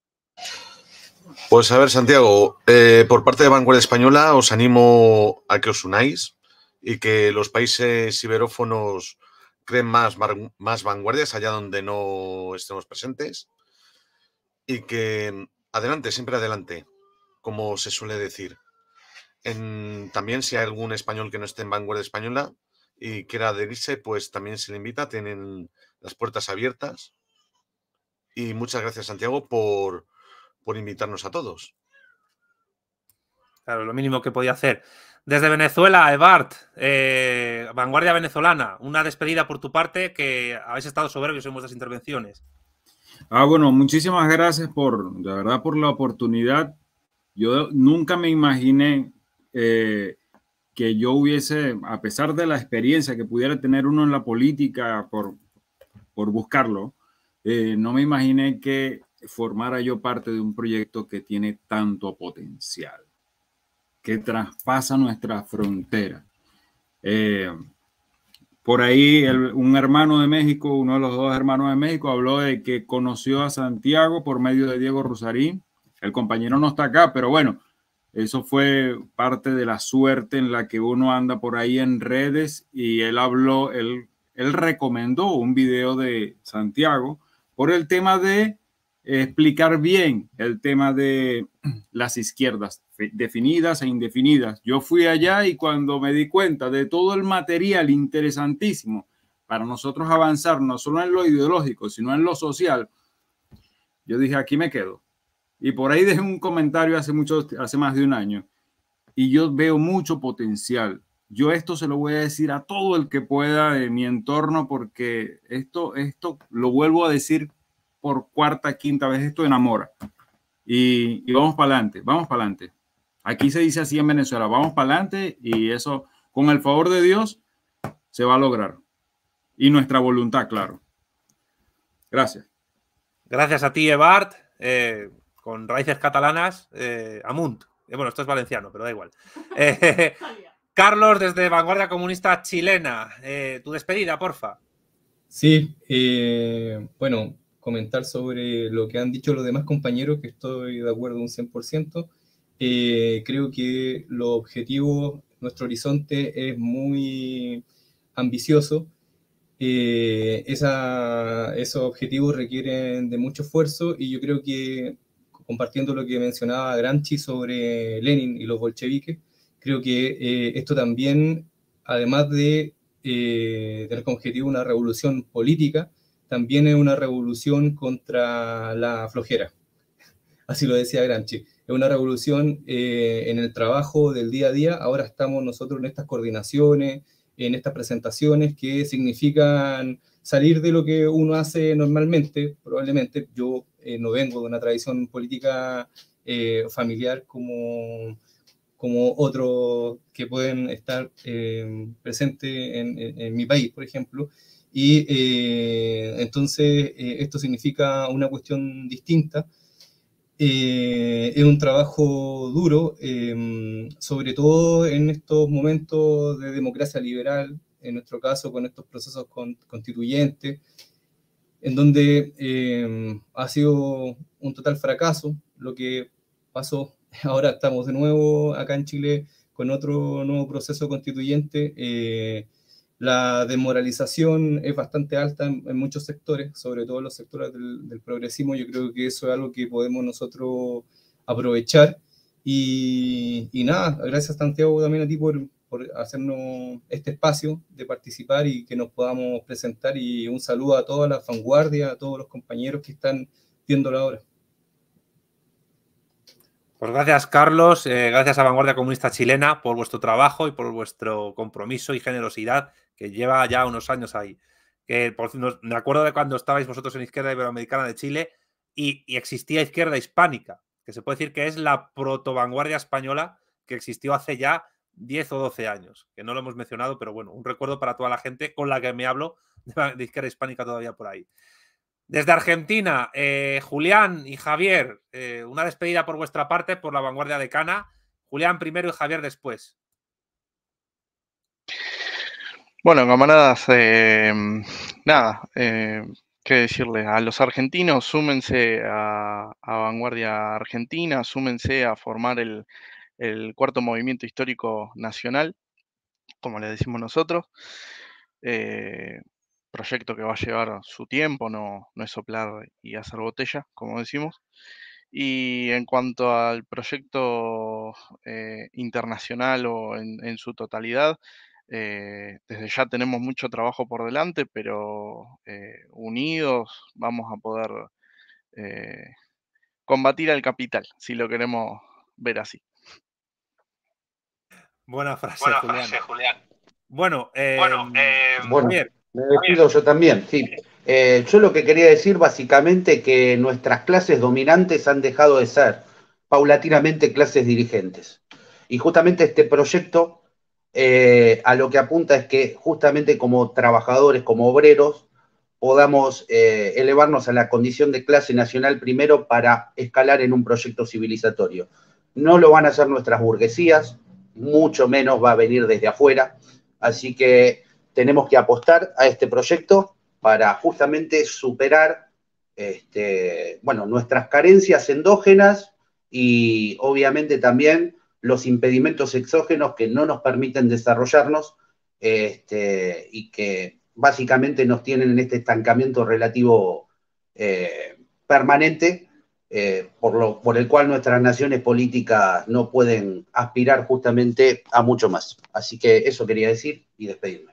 Pues a ver, Santiago, por parte de Vanguardia Española os animo a que os unáis y que los países iberófonos creen más vanguardias allá donde no estemos presentes y que adelante, siempre adelante, como se suele decir. También si hay algún español que no esté en Vanguardia Española y quiera adherirse, pues también se le invita, tienen las puertas abiertas. Y muchas gracias, Santiago, por invitarnos a todos. Claro, lo mínimo que podía hacer. Desde Venezuela, Ebart, Vanguardia Venezolana, una despedida por tu parte, que habéis estado soberbios en vuestras intervenciones. Bueno, muchísimas gracias de verdad, por la oportunidad. Yo nunca me imaginé que yo hubiese, a pesar de la experiencia que pudiera tener uno en la política por buscarlo, no me imaginé que formara yo parte de un proyecto que tiene tanto potencial, que traspasa nuestra frontera. Por ahí un hermano de México, uno de los 2 hermanos de México, habló de que conoció a Santiago por medio de Diego Rosarín. El compañero no está acá, pero bueno, eso fue parte de la suerte en la que uno anda por ahí en redes, y él habló, él recomendó un video de Santiago por el tema de explicar bien el tema de las izquierdas definidas e indefinidas. Yo fui allá y cuando me di cuenta de todo el material interesantísimo para nosotros avanzar, no solo en lo ideológico, sino en lo social, yo dije, aquí me quedo. Y por ahí dejé un comentario hace más de un año, y yo veo mucho potencial. Yo esto se lo voy a decir a todo el que pueda en mi entorno, porque esto lo vuelvo a decir por 4ª, 5ª vez, esto enamora. Y vamos para adelante, vamos para adelante. Aquí se dice así en Venezuela, vamos para adelante, y eso, con el favor de Dios, se va a lograr. Y nuestra voluntad, claro. Gracias. Gracias a ti, Ebart, con raíces catalanas, Amunt. Bueno, esto es valenciano, pero da igual. Carlos, desde Vanguardia Comunista Chilena, tu despedida, porfa. Sí, bueno, comentar sobre lo que han dicho los demás compañeros, que estoy de acuerdo un 100%. Creo que los objetivos, nuestro horizonte es muy ambicioso. Esos objetivos requieren de mucho esfuerzo, y yo creo que, compartiendo lo que mencionaba Gramsci sobre Lenin y los bolcheviques, creo que esto también, además de tener como objetivo una revolución política, también es una revolución contra la flojera. Así lo decía Gramsci. Es una revolución en el trabajo del día a día. Ahora estamos nosotros en estas coordinaciones, en estas presentaciones que significan salir de lo que uno hace normalmente. Probablemente yo no vengo de una tradición política familiar como otros que pueden estar presentes en mi país, por ejemplo. Y entonces esto significa una cuestión distinta. Es un trabajo duro, sobre todo en estos momentos de democracia liberal, en nuestro caso con estos procesos constituyentes, en donde ha sido un total fracaso lo que pasó, ahora estamos de nuevo acá en Chile con otro nuevo proceso constituyente. La desmoralización es bastante alta en muchos sectores, sobre todo en los sectores del progresismo. Yo creo que eso es algo que podemos nosotros aprovechar. Y nada, gracias Santiago también a ti por hacernos este espacio de participar y que nos podamos presentar. Y un saludo a toda la vanguardia, a todos los compañeros que están viéndolo ahora. Pues gracias, Carlos. Gracias a Vanguardia Comunista Chilena por vuestro trabajo y por vuestro compromiso y generosidad que lleva ya unos años ahí. Me acuerdo de cuando estabais vosotros en Izquierda Iberoamericana de Chile y existía Izquierda Hispánica, que se puede decir que es la proto-vanguardia española que existió hace ya 10 o 12 años, que no lo hemos mencionado, pero bueno, un recuerdo para toda la gente con la que me hablo de Izquierda Hispánica todavía por ahí. Desde Argentina, Julián y Javier, una despedida por vuestra parte por la Vanguardia Decana. Julián primero y Javier después. Bueno, camaradas, nada, qué decirles, a los argentinos, súmense a Vanguardia Argentina, súmense a formar el cuarto movimiento histórico nacional, como le decimos nosotros. Proyecto que va a llevar su tiempo, no es soplar y hacer botella, como decimos. Y en cuanto al proyecto internacional o en su totalidad, desde ya tenemos mucho trabajo por delante, pero unidos vamos a poder combatir al capital, si lo queremos ver así. Buena frase, Julián. Bueno, Javier. Me despido yo también, sí. Yo lo que quería decir básicamente que nuestras clases dominantes han dejado de ser paulatinamente clases dirigentes. Y justamente este proyecto a lo que apunta es que justamente como trabajadores, como obreros, podamos elevarnos a la condición de clase nacional primero para escalar en un proyecto civilizatorio. No lo van a hacer nuestras burguesías, mucho menos va a venir desde afuera, así que tenemos que apostar a este proyecto para justamente superar nuestras carencias endógenas y obviamente también los impedimentos exógenos que no nos permiten desarrollarnos y que básicamente nos tienen en este estancamiento relativo permanente, por el cual nuestras naciones políticas no pueden aspirar justamente a mucho más. Así que eso quería decir y despedirme.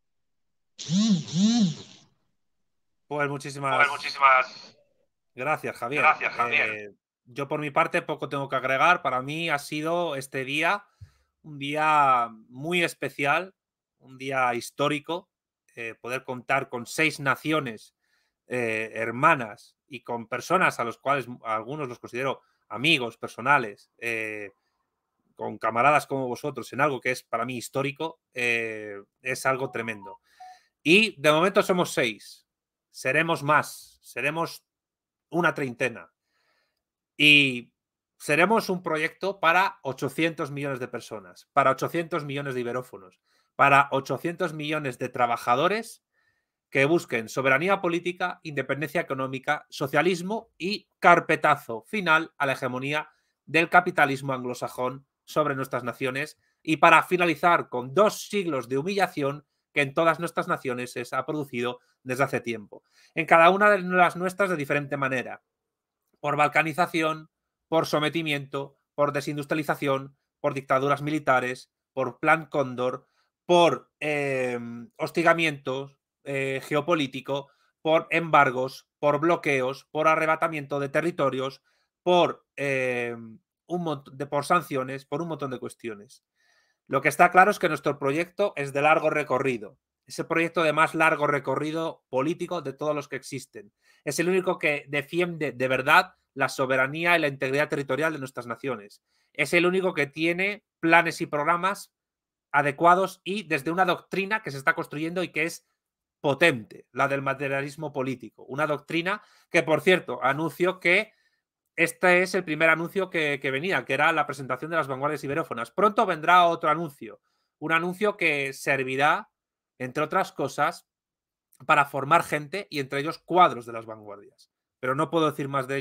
Pues muchísimas gracias, Javier. Yo por mi parte poco tengo que agregar. Para mí ha sido este día un día muy especial, un día histórico, poder contar con 6 naciones hermanas y con personas a los cuales algunos los considero amigos personales, con camaradas como vosotros en algo que es para mí histórico, es algo tremendo. Y de momento somos 6. Seremos más, seremos una treintena. Y seremos un proyecto para 800 millones de personas, para 800 millones de iberófonos, para 800 millones de trabajadores que busquen soberanía política, independencia económica, socialismo y carpetazo final a la hegemonía del capitalismo anglosajón sobre nuestras naciones, y para finalizar con 2 siglos de humillación que en todas nuestras naciones se ha producido desde hace tiempo. En cada una de las nuestras de diferente manera. Por balcanización, por sometimiento, por desindustrialización, por dictaduras militares, por Plan Cóndor, por hostigamientos geopolítico, por embargos, por bloqueos, por arrebatamiento de territorios, por sanciones, por un montón de cuestiones. Lo que está claro es que nuestro proyecto es de largo recorrido. Es el proyecto de más largo recorrido político de todos los que existen. Es el único que defiende de verdad la soberanía y la integridad territorial de nuestras naciones. Es el único que tiene planes y programas adecuados y desde una doctrina que se está construyendo y que es potente, la del materialismo político. Una doctrina que, por cierto, anuncio que este es el primer anuncio que venía, que era la presentación de las vanguardias iberófonas. Pronto vendrá otro anuncio, un anuncio que servirá, entre otras cosas, para formar gente y entre ellos cuadros de las vanguardias. Pero no puedo decir más de ello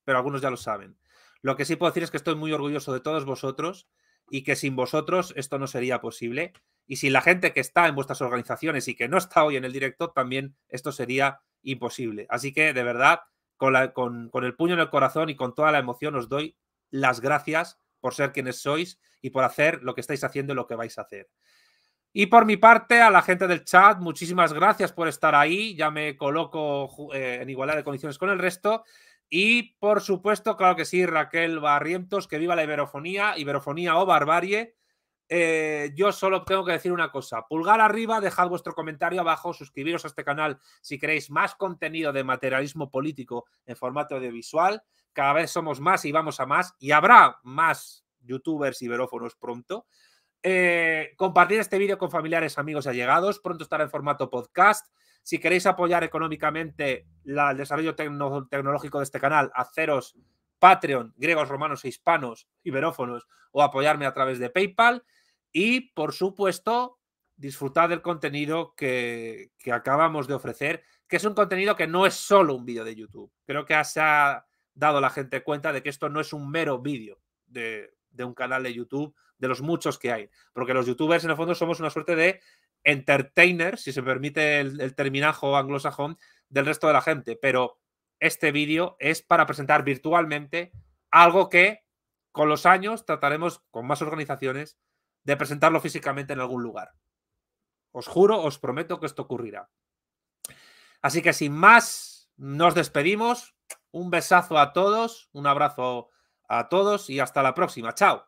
pero algunos ya lo saben. Lo que sí puedo decir es que estoy muy orgulloso de todos vosotros y que sin vosotros esto no sería posible. Y sin la gente que está en vuestras organizaciones y que no está hoy en el directo, también esto sería imposible. Así que, de verdad, con el puño en el corazón y con toda la emoción, os doy las gracias por ser quienes sois y por hacer lo que estáis haciendo y lo que vais a hacer. Y por mi parte, a la gente del chat, muchísimas gracias por estar ahí. Ya me coloco en igualdad de condiciones con el resto. Y, por supuesto, claro que sí, Raquel Barrientos, que viva la iberofonía o barbarie. Yo solo tengo que decir una cosa. Pulgar arriba, dejad vuestro comentario abajo, suscribiros a este canal si queréis más contenido de materialismo político en formato audiovisual. Cada vez somos más y vamos a más. Y habrá más youtubers iberófonos pronto. Compartir este vídeo con familiares, amigos y allegados. Pronto estará en formato podcast. Si queréis apoyar económicamente el desarrollo tecnológico de este canal, haceros Patreon, griegos, romanos e hispanos, iberófonos, o apoyarme a través de PayPal. Y, por supuesto, disfrutad del contenido que acabamos de ofrecer, que es un contenido que no es solo un vídeo de YouTube. Creo que se ha dado la gente cuenta de que esto no es un mero vídeo de un canal de YouTube, de los muchos que hay. Porque los youtubers, en el fondo, somos una suerte de entertainers, si se permite el terminajo anglosajón, del resto de la gente. Pero este vídeo es para presentar virtualmente algo que, con los años, trataremos con más organizaciones de presentarlo físicamente en algún lugar. Os juro, os prometo que esto ocurrirá. Así que sin más, nos despedimos. Un besazo a todos, un abrazo a todos y hasta la próxima. ¡Chao!